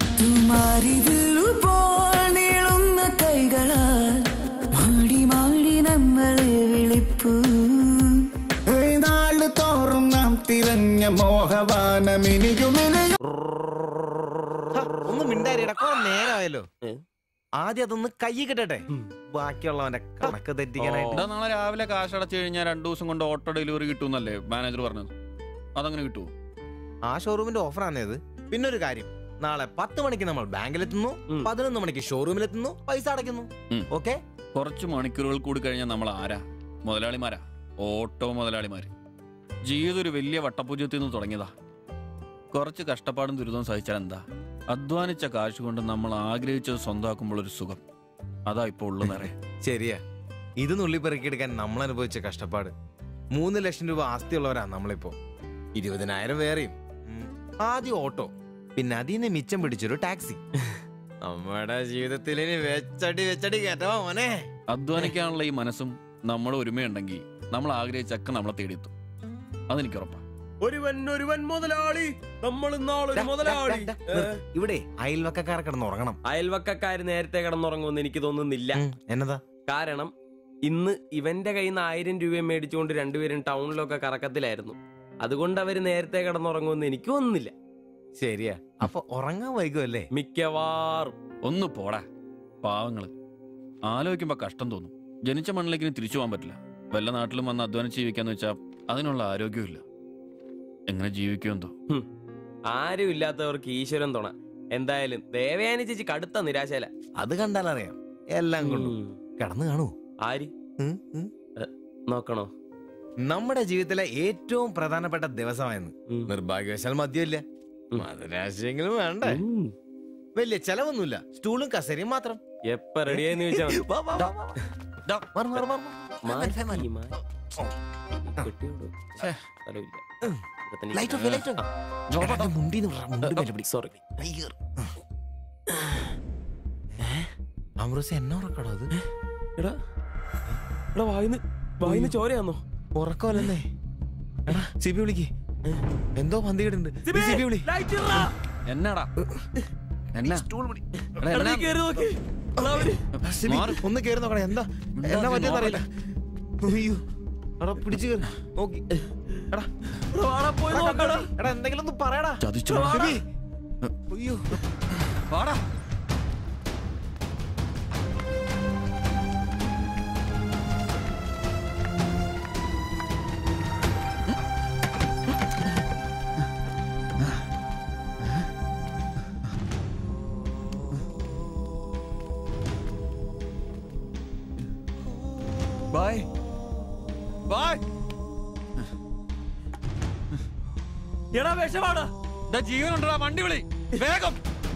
S2: നീളുന്ന കൈകളാൽ മാടി മാടി നമ്മളെ വിളിപ്പൂ. നാള് തോറും നാം തിരഞ്ഞ മോഹവാനമിനിയുമിനിയും.
S11: ഒന്ന് മിണ്ടാരിടാ, കുറെ നേരമായല്ലോ. ആദ്യം അതൊന്ന് കൈ കിട്ടട്ടെ, ബാക്കിയുള്ളവന്റെ കണക്ക് തെറ്റിക്കാനായിട്ട്.
S18: നാളെ രാവിലെ കാശ് അടച്ചു കഴിഞ്ഞാൽ 2 ദിവസം കൊണ്ട് ഓട്ടോ ഡെലിവറി കിട്ടുമെന്നല്ലേ മാനേജർ പറഞ്ഞത്? അതങ്ങനെ കിട്ടുമോ?
S11: ആ ഷോറൂമിന്റെ ഓഫറാണേത്. പിന്നൊരു കാര്യം, നാളെ 10 മണിക്ക് നമ്മൾ ബാങ്കിലെത്തുന്നു, 11 മണിക്ക് ഷോറൂമിലെത്തുന്നു, പൈസ അടയ്ക്കുന്നു. ഓക്കെ,
S18: കുറച്ച് മണിക്കൂറുകൾ കൂടി കഴിഞ്ഞാൽ നമ്മൾ ആരാ? മുതലാളിമാരാ, ഓട്ടോ മുതലാളിമാര്. ജീവിതം ഒരു വലിയ വട്ടപൂജ്യത്തിൽ നിന്ന് തുടങ്ങിയതാ. കുറച്ച് കഷ്ടപ്പാടും ദുരിതവും സഹിച്ചാൽ എന്താ? അധ്വാനിച്ച കാശ് കൊണ്ട് നമ്മൾ ആഗ്രഹിച്ചത് സ്വന്തമാക്കുമ്പോൾ ഒരു സുഖം, അതാ ഇപ്പൊ ഉള്ളു നിറയെ.
S11: ശരിയാ, ഇത് നുള്ളിപ്പെറുക്കിയെടുക്കാൻ നമ്മൾ അനുഭവിച്ച കഷ്ടപ്പാട്. 3 ലക്ഷം രൂപ ആസ്തിയുള്ളവരാ നമ്മളിപ്പോ. 20,000 വേറെയും. ആദ്യം ഓട്ടോ, പിന്നെ അതിൽ നിന്ന് മിച്ചം പിടിച്ചൊരു ടാക്സി. നമ്മുടെ ജീവിതത്തിൽ ഇനി വെച്ചടി കേട്ടോ മോനെ.
S18: അധ്വാനിക്കാനുള്ള ഈ മനസ്സും നമ്മുടെ ഒരുമയുണ്ടെങ്കിൽ നമ്മൾ ആഗ്രഹിച്ചൊക്കെ നമ്മളെ തേടിയെത്തും. അതെനിക്ക് ഉറപ്പാ.
S6: ഒരുവൻ മുതലാളി, നമ്മൾ ഇന്നാളൊരു മുതലാളി.
S11: ഇവിടെ അയൽവക്കക്കാർ കിടന്നുറങ്ങണം.
S6: അയൽവക്കക്കാര് നേരത്തെ കിടന്നുറങ്ങുമെന്ന് എനിക്ക് തോന്നുന്നില്ല.
S11: എന്നതാ
S6: കാരണം ഇന്ന് ഇവന്റെ കയ്യിൽ നിന്ന് 1000 രൂപ മേടിച്ചുകൊണ്ട് രണ്ടുപേരും ടൗണിലൊക്കെ കറക്കത്തിലായിരുന്നു. അതുകൊണ്ട് അവര് നേരത്തെ കിടന്നുറങ്ങുമെന്ന് എനിക്ക് തോന്നുന്നില്ല.
S11: ശരിയാ, അപ്പൊ ഉറങ്ങാൻ വൈകുമല്ലേ?
S6: മിക്കവാറും.
S18: ഒന്ന് പോടാ പാവങ്ങള്. ആലോചിക്കുമ്പോ കഷ്ടം തോന്നും. ജനിച്ച മണ്ണിലേക്ക് തിരിച്ചു പോകാൻ പറ്റില്ല. വല്ല നാട്ടിലും വന്ന് അധ്വാനിച്ച് ജീവിക്കാന്ന് വെച്ചാൽ അതിനുള്ള ആരോഗ്യമില്ല. എങ്ങനെ ജീവിക്കുമെന്തോ.
S6: ആരും ഇല്ലാത്തവർക്ക് ഈശ്വരൻ തുണ. എന്തായാലും ദേവയാനി ചേച്ചി കടുത്ത നിരാശയില.
S11: അത് കണ്ടാലറിയാം എല്ലാം കൊണ്ടും. കിടന്നു കാണൂ.
S6: ആര് നോക്കണോ?
S11: നമ്മുടെ ജീവിതത്തിലെ ഏറ്റവും പ്രധാനപ്പെട്ട ദിവസമായിരുന്നു. നിർഭാഗ്യവശാൽ മദ്യമില്ല. മധുരാശയെങ്കിലും വേണ്ടേ? വലിയ ചെലവൊന്നുമില്ല. സ്റ്റൂളും കസേരയും മാത്രം.
S6: എപ്പ റെഡിയായെന്ന് ചോദിച്ചാൽ
S11: അമൃത എന്നെ ഉറക്കടോ അത്?
S6: വായിന്ന് ചോരയാന്നോ?
S11: ഉറക്കമല്ലെന്നേ. എടാ സിബി വിളിക്ക്. എന്തോ പന്തികേടുണ്ട്. സിബി വിളി.
S18: എന്നാടാ
S11: ഒന്ന് കേറി നോക്കണേ. എന്താ എന്നാ പറ്റിയെന്ന് അറിയില്ല. അയ്യോ എടാ പിടിച്ചു കയറി നോക്കി. എടാ എന്തെങ്കിലും ഒന്ന് പറയടാ. അയ്യോ
S18: വാടാ.
S7: Bye bye.
S6: എടാ വിഷമാടാ.
S18: ജീവനുണ്ടാ. വണ്ടി വിളി വേഗം.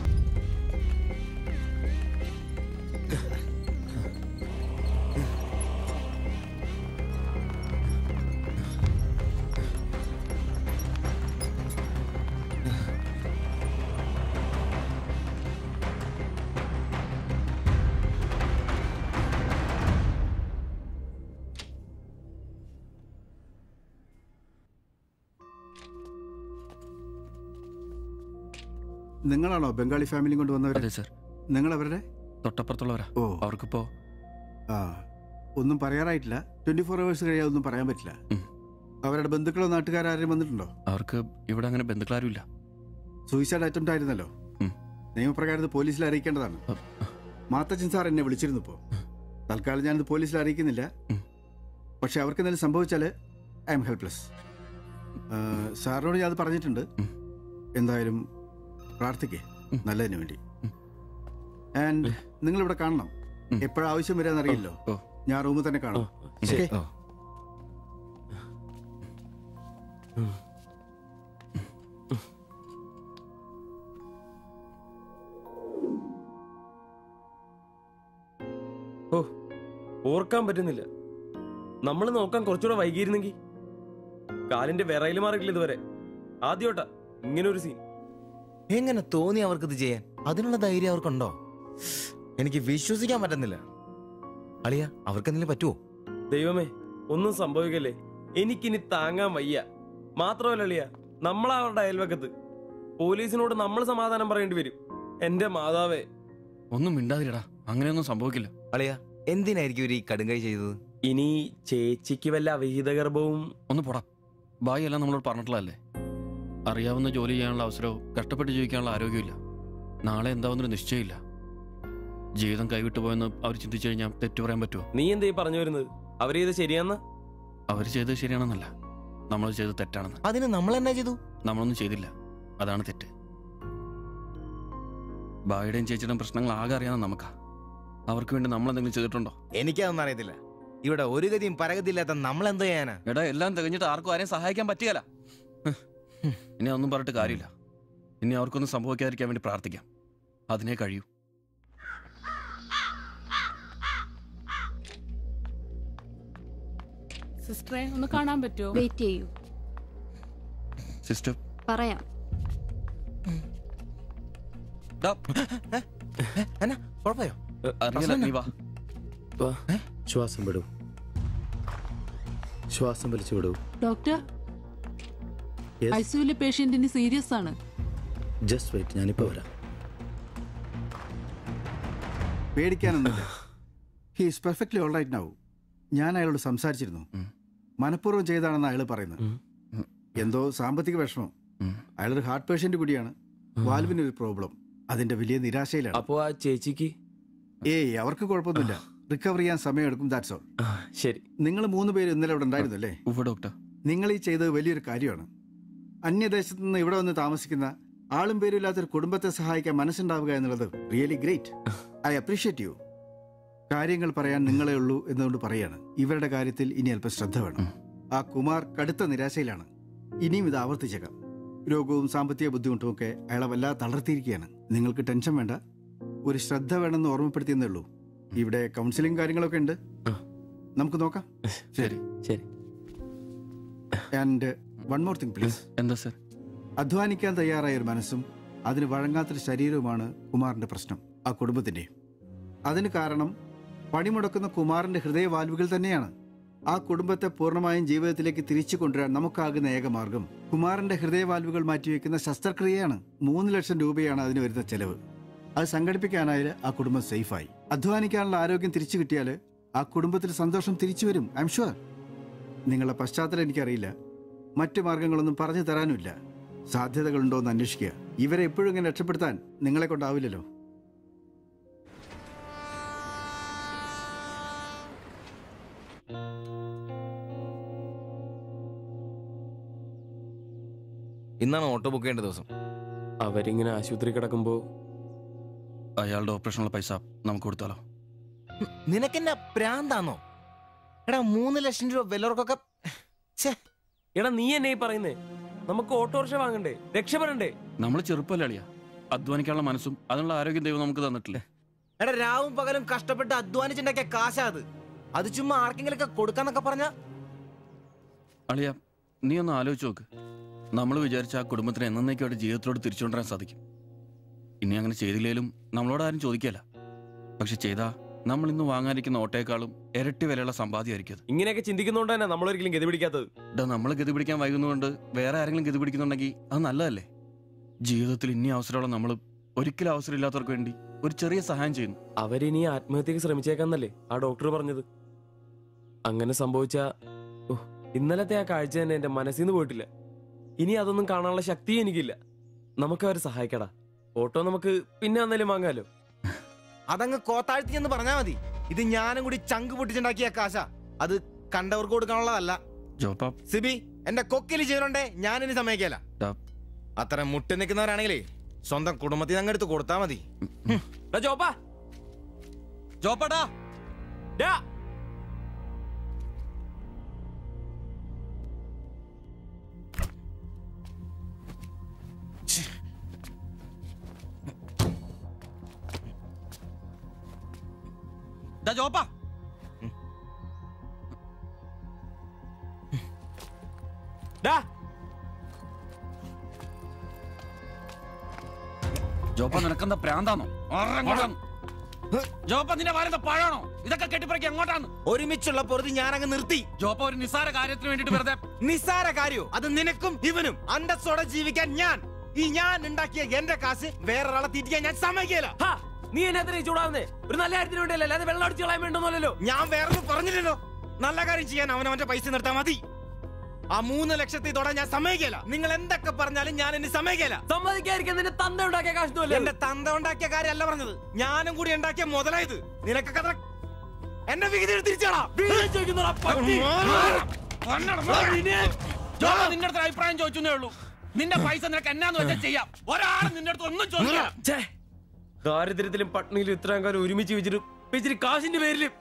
S16: നിങ്ങളാണോ ബംഗാളി ഫാമിലി കൊണ്ട് വന്നവർ?
S18: അതെ സർ.
S16: നിങ്ങൾ അവരുടെ
S18: തൊട്ടപ്പുറത്തുള്ളവരാ.
S16: ഓ
S18: അവർക്കിപ്പോ
S16: ഒന്നും പറയാറായിട്ടില്ല. 24 hours കഴിയാതെ ഒന്നും പറയാൻ പറ്റില്ല. അവരുടെ ബന്ധുക്കളോ നാട്ടുകാരും വന്നിട്ടുണ്ടോ?
S18: അവർക്ക് ഇവിടെ അങ്ങനെ ബന്ധുക്കളാരും ഇല്ല.
S16: സൂയിസൈഡ് അറ്റംപ്റ്റ് ആയിരുന്നല്ലോ. നിയമപ്രകാരം പോലീസിൽ അറിയിക്കേണ്ടതാണ്. മാത്തച്ചൻ സാർ എന്നെ വിളിച്ചിരുന്നു. ഇപ്പോൾ തൽക്കാലം ഞാനിത് പോലീസിൽ അറിയിക്കുന്നില്ല. പക്ഷെ അവർക്ക് എന്തെങ്കിലും സംഭവിച്ചാൽ ഐ എം ഹെൽപ്ലെസ്. സാറിനോട് ഞാൻ അത് പറഞ്ഞിട്ടുണ്ട്. എന്തായാലും പ്രാർത്ഥിക്കേ നല്ലതിന് വേണ്ടി. ആൻഡ് നിങ്ങളിവിടെ കാണണം. എപ്പോഴും ആവശ്യം വരാന്നറിയില്ലോ. ഞാൻ റൂമിൽ തന്നെ കാണാം.
S6: ഓർക്കാൻ പറ്റുന്നില്ല. നമ്മൾ നോക്കാൻ കുറച്ചുകൂടെ വൈകിയിരുന്നെങ്കിൽ. കാലിന്റെ വിറയിൽ മാറിയിട്ടില്ല ഇതുവരെ. ആദ്യോട്ടാ ഇങ്ങനെ ഒരു സീൻ.
S11: എങ്ങനെ തോന്നി അവർക്കിത് ചെയ്യാൻ? അതിനുള്ള ധൈര്യം അവർക്കുണ്ടോ? എനിക്ക് വിശ്വസിക്കാൻ പറ്റുന്നില്ല. അളിയ അവർക്ക് എന്തെങ്കിലും പറ്റുമോ?
S6: ദൈവമേ ഒന്നും സംഭവിക്കല്ലേ. എനിക്കിനി താങ്ങാൻ വയ്യ. മാത്രമല്ല അളിയ, നമ്മളവരുടെ അയൽവക്കത്ത്. പോലീസിനോട് നമ്മൾ സമാധാനം പറയേണ്ടി വരും. എന്റെ മാതാവേ.
S18: ഒന്നും മിണ്ടാതിരടാ. അങ്ങനെയൊന്നും സംഭവിക്കില്ല.
S11: അളിയ എന്തിനായിരിക്കും ഒരു കടുങ്കൈ ചെയ്തത്?
S6: ഇനി ചേച്ചിക്ക് വല്ല അവിഹിത ഗർഭവും.
S18: ഒന്ന് പോടാ. ബായി എല്ലാം നമ്മളോട് പറഞ്ഞിട്ടുള്ളതല്ലേ. അറിയാവുന്ന ജോലി ചെയ്യാനുള്ള അവസരവും കഷ്ടപ്പെട്ട് ജീവിക്കാനുള്ള ആരോഗ്യമില്ല. നാളെ എന്താവുന്നൊരു നിശ്ചയമില്ല. ജീവിതം കൈവിട്ടു പോയെന്ന് അവർ ചിന്തിച്ചു കഴിഞ്ഞാൽ തെറ്റു പറയാൻ പറ്റുമോ?
S6: നീ എന്തേ പറഞ്ഞു വരുന്നത്? അവർ ചെയ്ത് ശരിയാന്ന്?
S18: അവർ ചെയ്തത് ശരിയാണെന്നല്ല, നമ്മൾ ചെയ്തത് തെറ്റാണെന്ന്.
S11: അതിന് നമ്മൾ എന്നാ ചെയ്തു?
S18: നമ്മളൊന്നും ചെയ്തില്ല. അതാണ് തെറ്റ്. ബായുടെയും ചേച്ചിയുടെയും പ്രശ്നങ്ങൾ ആകെ അറിയാവുന്ന നമുക്കാ. അവർക്ക് വേണ്ടി നമ്മൾ എന്തെങ്കിലും ചെയ്തിട്ടുണ്ടോ?
S11: എനിക്കതൊന്നും അറിയത്തില്ല. ഇവിടെ ഒരു ഗതിയും പരഗതിയില്ലാത്ത നമ്മൾ എന്തോ ചെയ്യാനാ?
S18: എടാ എല്ലാം തികഞ്ഞിട്ട് ആർക്കും ആരെയും സഹായിക്കാൻ പറ്റുകയില്ല. ഇനി ഒന്നും പറഞ്ഞിട്ട് കാര്യമില്ല. ഇനി അവർക്കൊന്നും സംഭവിക്കാതിരിക്കാൻ വേണ്ടി പ്രാർത്ഥിക്കാം. അതിനെ കഴിയൂ.
S15: സിസ്റ്ററെ ഒന്ന് കാണാൻ പറ്റുമോ?
S12: വെയിറ്റ് ചെയ്യൂ.
S18: സിസ്റ്റർ
S12: പറയാം.
S11: കുഴപ്പമായോ?
S18: അറിയില്ല, നീ വാ.
S9: ശ്വാസം വിടൂ, ശ്വാസം വലിച്ചു വിടൂ.
S15: ഡോക്ടർ, ഐസിയുലെ പേഷ്യന്റിന് സീരിയസ് ആണ്.
S9: ജസ്റ്റ് വെയിറ്റ്, ഞാനിപ്പോ വരാം.
S16: പേടിക്കാനൊന്നുമില്ല. He is perfectly all right now. ഞാൻ അയാളോട് സംസാരിച്ചിരുന്നു. മനഃപൂർവ്വം ചെയ്താണെന്ന് അയാൾ പറയുന്നത്. എന്തോ സാമ്പത്തിക വിഷമം. അയാളൊരു ഹാർട്ട് പേഷ്യന്റ് കൂടിയാണ്. വാൽവിനൊരു പ്രോബ്ലം. അതിന്റെ വലിയ നിരാശയിലാണ്.
S6: അപ്പോ ആ ചേച്ചിക്ക്
S16: അവർക്ക് കുഴപ്പമൊന്നുമില്ല. റിക്കവർ ചെയ്യാൻ സമയമെടുക്കും. That's all.
S6: ശരി.
S16: നിങ്ങൾ 3 പേര് ഇന്നലെ ഇവിടെ ഉണ്ടായിരുന്നല്ലേ?
S18: ഡോക്ടർ,
S16: നിങ്ങൾ ഈ ചെയ്തത് വലിയൊരു കാര്യമാണ്. അന്യദേശത്ത് നിന്ന് ഇവിടെ വന്ന് താമസിക്കുന്ന ആളും പേരും ഇല്ലാത്തൊരു കുടുംബത്തെ സഹായിക്കാൻ മനസ്സുണ്ടാവുക എന്നുള്ളത് really great. I appreciate you. കാര്യങ്ങൾ പറയാൻ നിങ്ങളെ ഉള്ളൂ എന്നുകൊണ്ട് പറയാണ്. ഇവരുടെ കാര്യത്തിൽ ഇനി അല്പം ശ്രദ്ധ വേണം. ആ കുമാർ കടുത്ത നിരാശയിലാണ്. ഇനിയും ഇത് ആവർത്തിച്ചേക്കാം. രോഗവും സാമ്പത്തിക ബുദ്ധിമുട്ടും ഒക്കെ അയാളെ വല്ലാതെ തളർത്തിയിരിക്കുകയാണ്. നിങ്ങൾക്ക് ടെൻഷൻ വേണ്ട. ഒരു ശ്രദ്ധ വേണമെന്ന് ഓർമ്മപ്പെടുത്തിയെന്നേ ഉള്ളൂ. ഇവിടെ കൗൺസിലിംഗ് കാര്യങ്ങളൊക്കെ ഉണ്ട്. നമുക്ക് നോക്കാം.
S18: ശരി ശരി.
S16: And one more thing please.
S18: എന്താ സർ?
S16: അധ്വാനിക്കാൻ തയ്യാറായ ഒരു മനസ്സും അതിന് വഴങ്ങാത്തൊരു ശരീരവുമാണ് കുമാറിന്റെ പ്രശ്നം, ആ കുടുംബത്തിന്റെ. അതിന് കാരണം പണിമുടക്കുന്ന കുമാറിന്റെ ഹൃദയവാൽവുകൾ തന്നെയാണ്. ആ കുടുംബത്തെ പൂർണ്ണമായും ജീവിതത്തിലേക്ക് തിരിച്ചു കൊണ്ടുവരാൻ നമുക്കാകുന്ന ഏക മാർഗം കുമാറിന്റെ ഹൃദയവാൽവുകൾ മാറ്റിവെക്കുന്ന ശസ്ത്രക്രിയയാണ്. 3 ലക്ഷം രൂപയാണ് അതിന് വരുന്ന ചെലവ്. അത് സംഘടിപ്പിക്കാനായാൽ ആ കുടുംബം സേഫായി. അധ്വാനിക്കാനുള്ള ആരോഗ്യം തിരിച്ചു കിട്ടിയാൽ ആ കുടുംബത്തിൽ സന്തോഷം തിരിച്ചു വരും. I am sure. നിങ്ങളുടെ പശ്ചാത്തലം എനിക്കറിയില്ല, മറ്റു മാർഗങ്ങളൊന്നും പറഞ്ഞു തരാനുമില്ല. സാധ്യതകളുണ്ടോ എന്ന് അന്വേഷിക്കുക. ഇവരെ എപ്പോഴും ഇങ്ങനെ രക്ഷപ്പെടുത്താൻ നിങ്ങളെ കൊണ്ടാവില്ലല്ലോ.
S11: ഇന്നാണ് ഓട്ടോ ബുക്ക് ചെയ്യേണ്ട ദിവസം.
S6: അവരിങ്ങനെ ആശുപത്രി കിടക്കുമ്പോ
S18: അയാളുടെ ഓപ്പറേഷനുള്ള പൈസ നമുക്ക് കൊടുത്താലോ?
S11: നിനക്കെന്നാ പ്രാന്താന്നോ? എടാ 3 ലക്ഷം രൂപ വിലവർക്കൊക്കെ.
S6: എടാ നീ എന്നെ ഈ പറയുന്നേ? നമുക്ക് ഓട്ടോറിക്ഷ വാങ്ങണ്ടേ? രക്ഷപ്പെടണ്ടേ?
S18: നമ്മൾ ചെറുപ്പല്ലേ അളിയാ. അധ്വാനിക്കാനുള്ള മനസ്സും അതിനുള്ള ആരോഗ്യം ദൈവം നമുക്ക് തന്നിട്ടില്ലേ?
S11: എടാ രാവും പകലും കഷ്ടപ്പെട്ട് അധ്വാനിച്ചുണ്ടാക്കിയ കാശാ അത് ചുമ്മാ ആർക്കെങ്കിലൊക്കെ കൊടുക്കാന്നൊക്കെ പറഞ്ഞ.
S18: അളിയ, നീ ഒന്ന് ആലോചിച്ച് നോക്ക്. നമ്മൾ വിചാരിച്ച ആ കുടുംബത്തിന് എന്നേക്കുമായിട്ട് ജീവിതത്തിലോട് തിരിച്ചുകൊണ്ടുവരാൻ സാധിക്കും. ഇനി അങ്ങനെ ചെയ്തില്ലേലും നമ്മളോട് ആരും ചോദിക്കല്ല. പക്ഷെ ചെയ്താ നമ്മൾ ഇന്ന് വാങ്ങാനിരിക്കുന്ന ഓട്ടേക്കാളും ഇരട്ടി വിലയുള്ള സമ്പാദ്യമായിരിക്കും അത്.
S6: ഇങ്ങനെയൊക്കെ ചിന്തിക്കുന്നോണ്ട് തന്നെ നമ്മളൊരിക്കലും ഗതി പിടിക്കാത്തത്.
S18: നമ്മൾ ഗതി പിടിക്കാൻ വൈകുന്നതുകൊണ്ട് വേറെ ആരെങ്കിലും ഗതി പിടിക്കുന്നുണ്ടെങ്കിൽ അത് നല്ലതല്ലേ? ജീവിതത്തിൽ ഇനി അവസരമുള്ള നമ്മൾ ഒരിക്കലും അവസരമില്ലാത്തവർക്ക് വേണ്ടി ഒരു ചെറിയ സഹായം ചെയ്യുന്നു.
S6: അവരിനി ആത്മഹത്യക്ക് ശ്രമിച്ചേക്കാന്നല്ലേ ആ ഡോക്ടർ പറഞ്ഞത്? അങ്ങനെ സംഭവിച്ച ഇന്നലത്തെ ആ കാഴ്ച തന്നെ എന്റെ മനസ്സിൽ നിന്ന് പോയിട്ടില്ല. ഇനി അതൊന്നും കാണാനുള്ള ശക്തി എനിക്കില്ല. നമുക്ക് അവരെ സഹായിക്കടാ. ഓട്ടോ നമുക്ക് പിന്നെ വന്നാലും വാങ്ങാലോ.
S11: അതങ്ങ് കോത്താഴ്ത്തി എന്ന് പറഞ്ഞാ മതി. ഇത് ഞാനും കൂടി ചങ്ക് പൊട്ടിച്ചുണ്ടാക്കിയ കാശ. അത് കണ്ടവർക്ക് കൊടുക്കാനുള്ളതല്ല. സിബി, എന്റെ കൊക്കില് ജീവനുണ്ടേ ഞാനിനി സമ്മതിക്കല. അത്ര മുട്ടി നിൽക്കുന്നവരാണെങ്കിലേ സ്വന്തം കുടുംബത്തിൽ അങ്ങ് എടുത്ത് കൊടുത്താ മതി.
S18: ജോപ്പാ, ജോപ്പ നിനക്കെന്താ പ്രാന്താണോ? ജോപ്പ നിന്റെ വാരത്തെ പഴാണോ? ഇതൊക്കെ കെട്ടിപ്പറക്കി അങ്ങോട്ടാണ്.
S11: ഒരുമിച്ചുള്ള പൊറുതി ഞാനങ്ങ് നിർത്തി.
S18: ജോപ്പ ഒരു നിസ്സാര കാര്യത്തിന് വേണ്ടിട്ട് വെറുതെ.
S11: നിസ്സാര കാര്യോ? അത് നിനക്കും ഇവനും അന്തസ്സോടെ ജീവിക്കാൻ ഞാൻ ഉണ്ടാക്കിയ എന്റെ കാശ് വേറൊരാളെ തീറ്റിക്കാൻ ഞാൻ സമ്മതിക്കില്ല.
S6: നീ എന്നെ ചൂടാവുന്നേ ഒരു നല്ല കാര്യത്തിന് വേണ്ടിയല്ലേ, അല്ലാതെ വെള്ളം അടിച്ചു കളയാൻ വേണ്ടല്ലോ.
S11: ഞാൻ വേറൊന്നും പറഞ്ഞില്ലല്ലോ. നല്ല കാര്യം ചെയ്യാൻ അവനവന്റെ പൈസ നിർത്താൻ മതി. ആ 3 ലക്ഷത്തിൽ തൊടാൻ ഞാൻ സമ്മതിക്കില്ല. നിങ്ങൾ എന്തൊക്കെ പറഞ്ഞാലും ഞാൻ എന്നെ സമ്മതിക്കില്ല.
S6: സമ്മതിക്കാതിരിക്കാൻ നിന്റെ തന്ത ഉണ്ടാക്കിയ കാശൊന്നുമല്ല.
S11: എന്റെ തന്ത ഉണ്ടാക്കിയ കാര്യമല്ല പറഞ്ഞത്, ഞാനും കൂടി ഉണ്ടാക്കിയ മുതലായത്. നിനക്കൊക്കെ എന്റെ വിഹിതം തിരിച്ചാടാ.
S18: നിന്റെ അടുത്ത് അഭിപ്രായം ചോദിച്ചേ ഉള്ളൂ. നിന്റെ പൈസ നിനക്ക് എന്നാന്ന് വെച്ചാൽ ചെയ്യാം. ഒരാളും നിന്റെ അടുത്ത് ഒന്നും ചോദിക്കില്ല.
S6: ദാരിദ്ര്യത്തിലും പട്ടിണിയിലും ഇത്രയും കാലം ഒരുമിച്ച് വെച്ചിട്ട് കാശിന്റെ പേരിലും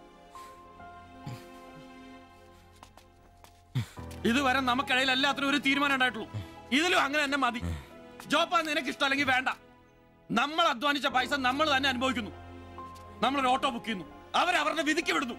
S18: ഇതുവരെ നമുക്കിടയിൽ എല്ലാത്തിനും ഒരു തീരുമാനം ഉണ്ടായിട്ടുള്ളൂ. ഇതിലും അങ്ങനെ തന്നെ മതി. ജോപ്പ നിനക്ക് ഇഷ്ടമല്ലെങ്കിൽ വേണ്ട. നമ്മൾ അധ്വാനിച്ച പൈസ നമ്മൾ തന്നെ അനുഭവിക്കുന്നു. നമ്മളൊരു ഓട്ടോ ബുക്ക് ചെയ്യുന്നു, അവരവരുടെ വിധിക്ക് വിടുന്നു.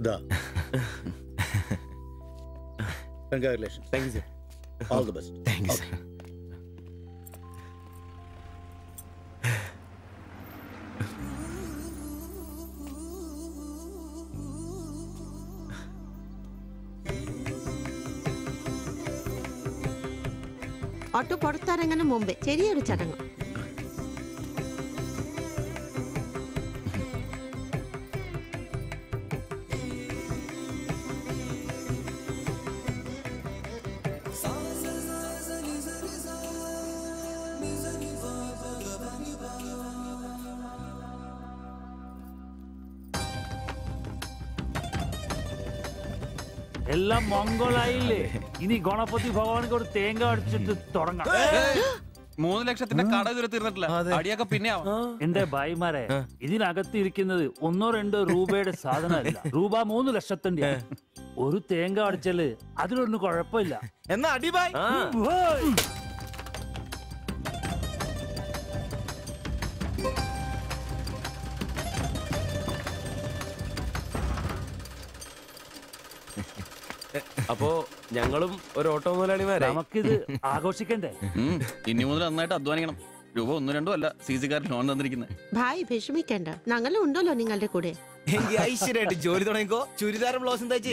S9: Congratulations.
S19: Thank you, sir.
S9: All the best.
S19: Thank you, sir.
S22: Auto പുറത്തിറങ്ങുന്ന മുമ്പേ ചെറിയൊരു ചടങ്ങ്.
S14: എല്ലാം മംഗളായില്ലേ? ഇനി ഗണപതി ഭഗവാനക്ക് ഒരു തേങ്ങ അടിച്ചിട്ട് തുടങ്ങാം.
S18: 3 ലക്ഷത്തിന്റെ കട ഇതുവരെ തീർന്നിട്ടില്ല. അടിയൊക്കെ പിന്നെ
S14: എന്റെ ഭായിമാരെ, ഇതിനകത്ത് ഇരിക്കുന്നത് 1-2 രൂപയുടെ സാധനമല്ല, രൂപ 3 ലക്ഷത്തിന്റെ. ഒരു തേങ്ങ അടിച്ചാല് അതിലൊന്നും കുഴപ്പമില്ല.
S11: എന്നാ അടിബായ്.
S6: അപ്പോ ഞങ്ങളും ഒരു ഓട്ടോ മുതലാളിമാരെ
S14: നമുക്കിത് ആഘോഷിക്കണ്ടേ?
S18: ഇനി മുതൽ നന്നായിട്ട് അധ്വാനിക്കണം. രൂപ 1-2 അല്ല CC കാരൻ ലോൺ തന്നിരിക്കുന്നത്.
S22: ഭായ് വിഷമിക്കണ്ട, ഞങ്ങളും ഉണ്ടല്ലോ നിങ്ങളുടെ കൂടെ.
S11: ഐശ്വര്യമായിട്ട് ജോലി തുടങ്ങിക്കോ. ചുരിദാർ ബ്ലൗസും തയ്ച്ച്